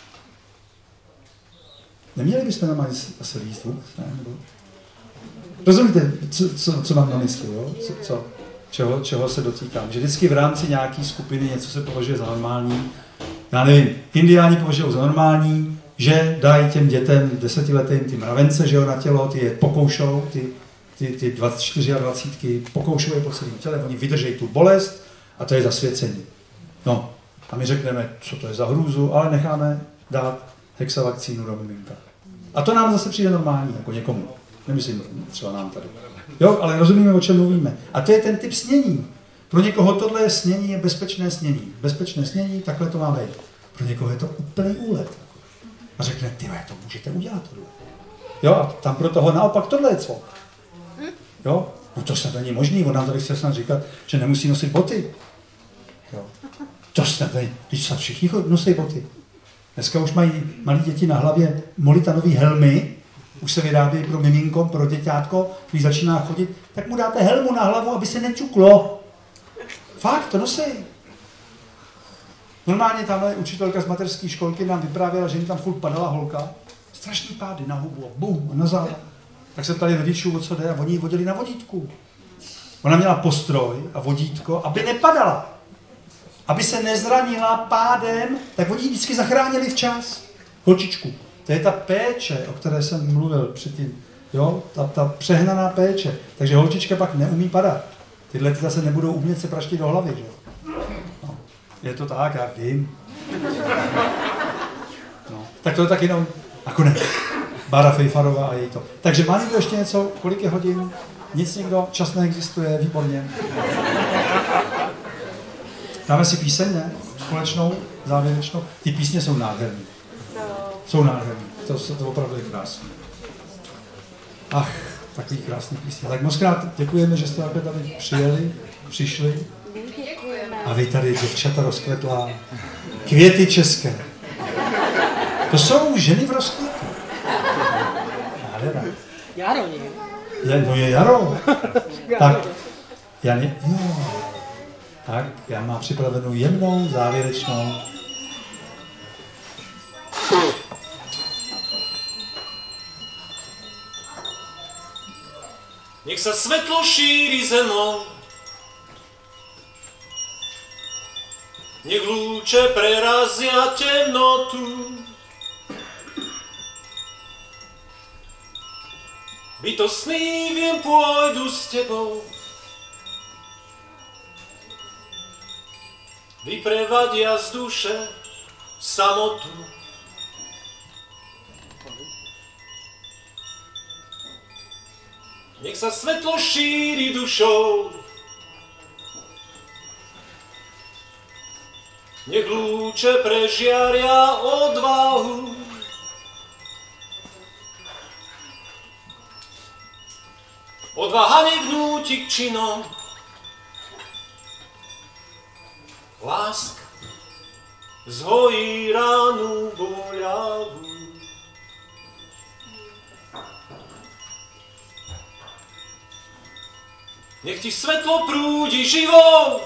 Neměli bychom tam ani asi líst vůbec, ne? Rozumíte, co mám na mysli, jo? Čeho se dotýkám? Že vždycky v rámci nějaké skupiny něco se považuje za normální, já nevím, indiáni považují za normální, že dají těm dětem 10letým ty mravence, že jo, na tělo, ty je pokoušou, ty 24 a 20, pokoušou je po celém těle, oni vydrží tu bolest a to je zasvěcení. No, a my řekneme, co to je za hrůzu, ale necháme dát hexavakcínu do miminka. A to nám zase přijde normální, jako někomu. Nemyslím třeba nám tady. Jo, ale rozumíme, o čem mluvíme. A to je ten typ snění. Pro někoho tohle snění je bezpečné snění. Bezpečné snění, takhle to má být. Pro někoho je to úplný úlet. A řekne, ty to můžete udělat tohle. Jo, a tam pro toho naopak tohle je cvok. Jo, no to snad není možný, on nám tady chce snad říkat, že nemusí nosit boty. Jo. To snad není, když snad všichni nosí boty. Dneska už mají malí děti na hlavě molitanový helmy, už se vyrábí pro miminko, pro děťátko, když začíná chodit, tak mu dáte helmu na hlavu, aby se nečuklo. Fakt, to nosí. Normálně tamhle učitelka z mateřské školky nám vyprávěla, že jim tam furt padala holka, strašný pády na hubu a bum, a na záda. Tak se ptali rodičů, o co jde, a oni ji vodili na vodítku. Ona měla postroj a vodítko, aby nepadala. Aby se nezranila pádem, tak oni ji vždycky zachránili včas. Holčičku. To je ta péče, o které jsem mluvil předtím. Jo? Ta přehnaná péče. Takže holčička pak neumí padat. Tyhle ty zase nebudou umět se praštit do hlavy. Že? No. Je to tak, já vím. No. Tak to je tak jenom nakonec. Bára Fejfarová a její to. Takže má někdo ještě něco? Kolik je hodin? Nic nikdo? Čas neexistuje? Výborně. Dáme si píseň, ne? Společnou, závěrečnou. Ty písně jsou nádherné. Jsou nádherné. To opravdu je krásné. Ach, takový krásný písně. Tak moc krát děkujeme, že jste takhle tady přišli. A vy tady, děvčata rozkvetlá, květy české. To jsou ženy v rozkvětu. Nádherná. Jaro, ne? No je jaro. Tak, tak, já mám připravenou jemnou, závěrečnou. Nech sa svetlo šíri zemou, nech lúče prerazia temnotu. Bytostný viem pôjdu s tebou, vyprevadia z duše samotu. Nech sa svetlo šíri dušou, nech lúče prežiaria odvahu. Odvaha nehnúti k činom, láska zhojí ránu boľavú. Nech ti svetlo prúdi živou,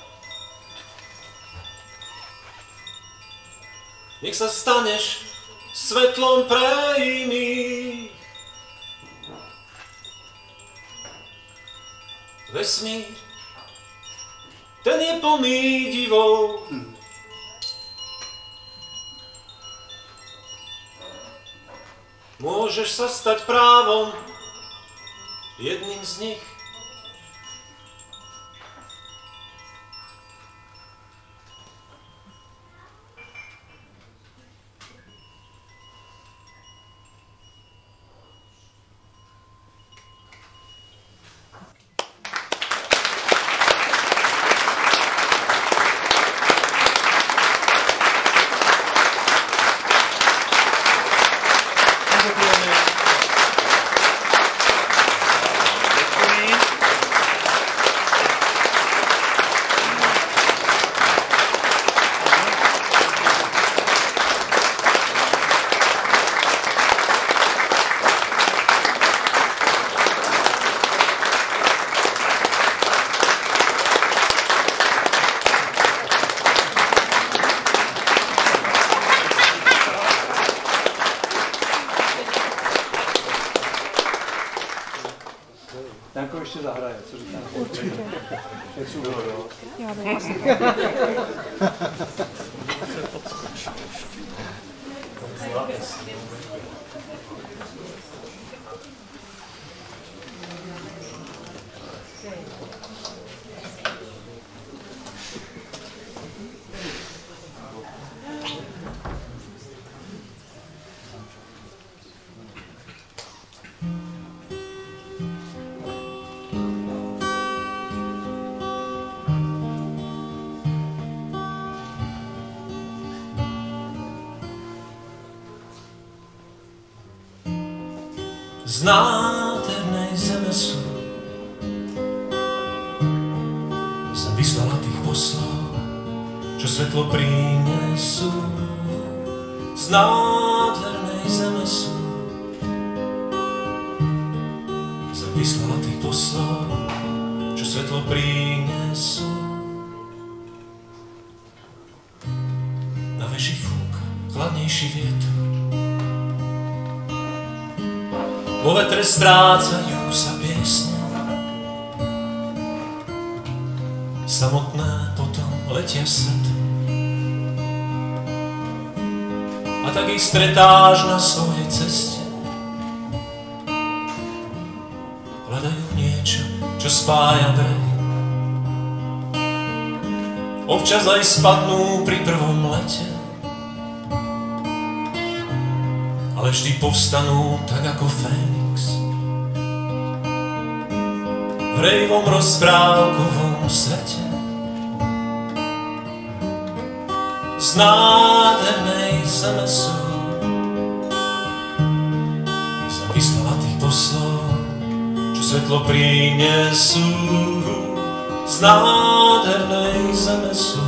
nech sa staneš svetlom pre iných. Vesmír, ten je plný divov. Môžeš sa stať právom jedným z nich. Janko ještě zahraje, co říkáš? Určitě. Já bych asi. Z nádhernej zeme sú sa vyslala tých poslov, čo svetlo prinesú. Z nádhernej zeme sú sa vyslala tých poslov, čo svetlo prinesú. Na veži fúka chladnejší vietor, vo vetre strácajú sa piesne, samotné potom letia svety. A tak ich stretáš na svojej ceste, hľadajú niečo, čo spája breh. Občas aj spadnú pri prvom lete, ale vždy povstanú tak ako Fénix v hrejivom rozprávkovom svete. Z nádhernej zeme sú sa vyslala tých poslov, čo svetlo prinesú. Z nádhernej zeme sú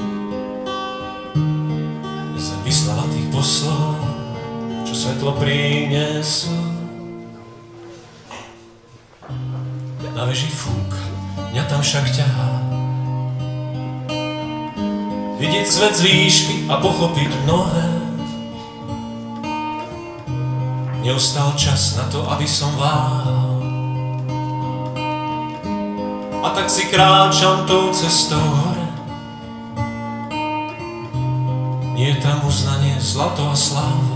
sa vyslala tých poslov, čo svetlo prinesú. Na veži fúk, mňa tam však ťahá vidieť svet z výšky a pochopiť mnohé. Neostal čas na to, aby som váhal, a tak si kráčam tou cestou hore. Nie je tam uznanie, zlato a sláva,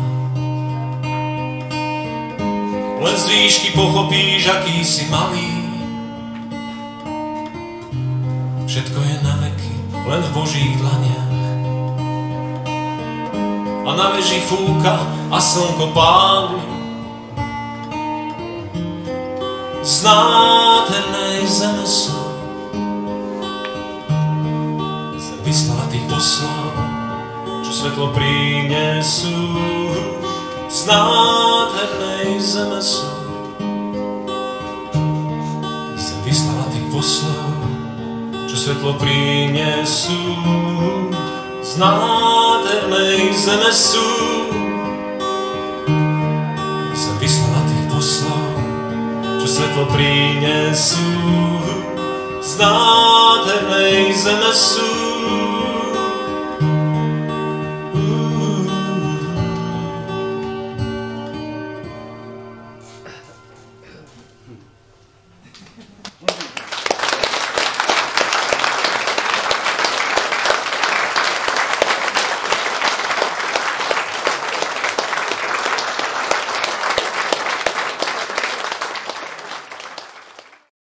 len z výšky pochopíš, aký si malý. Všetko je na veky, len v Božích dlaniach. A na veži fúka a slnko páli. Z nádhernej zeme sú sa vyslala tých poslov, čo svetlo prinesú. Z nádhernej zeme sú sa vyslala tých poslov, čo svetlo prinesú. Z nádhernej zeme sú sa vyslala tých poslov, čo svetlo prinesú. Z nádhernej zeme sú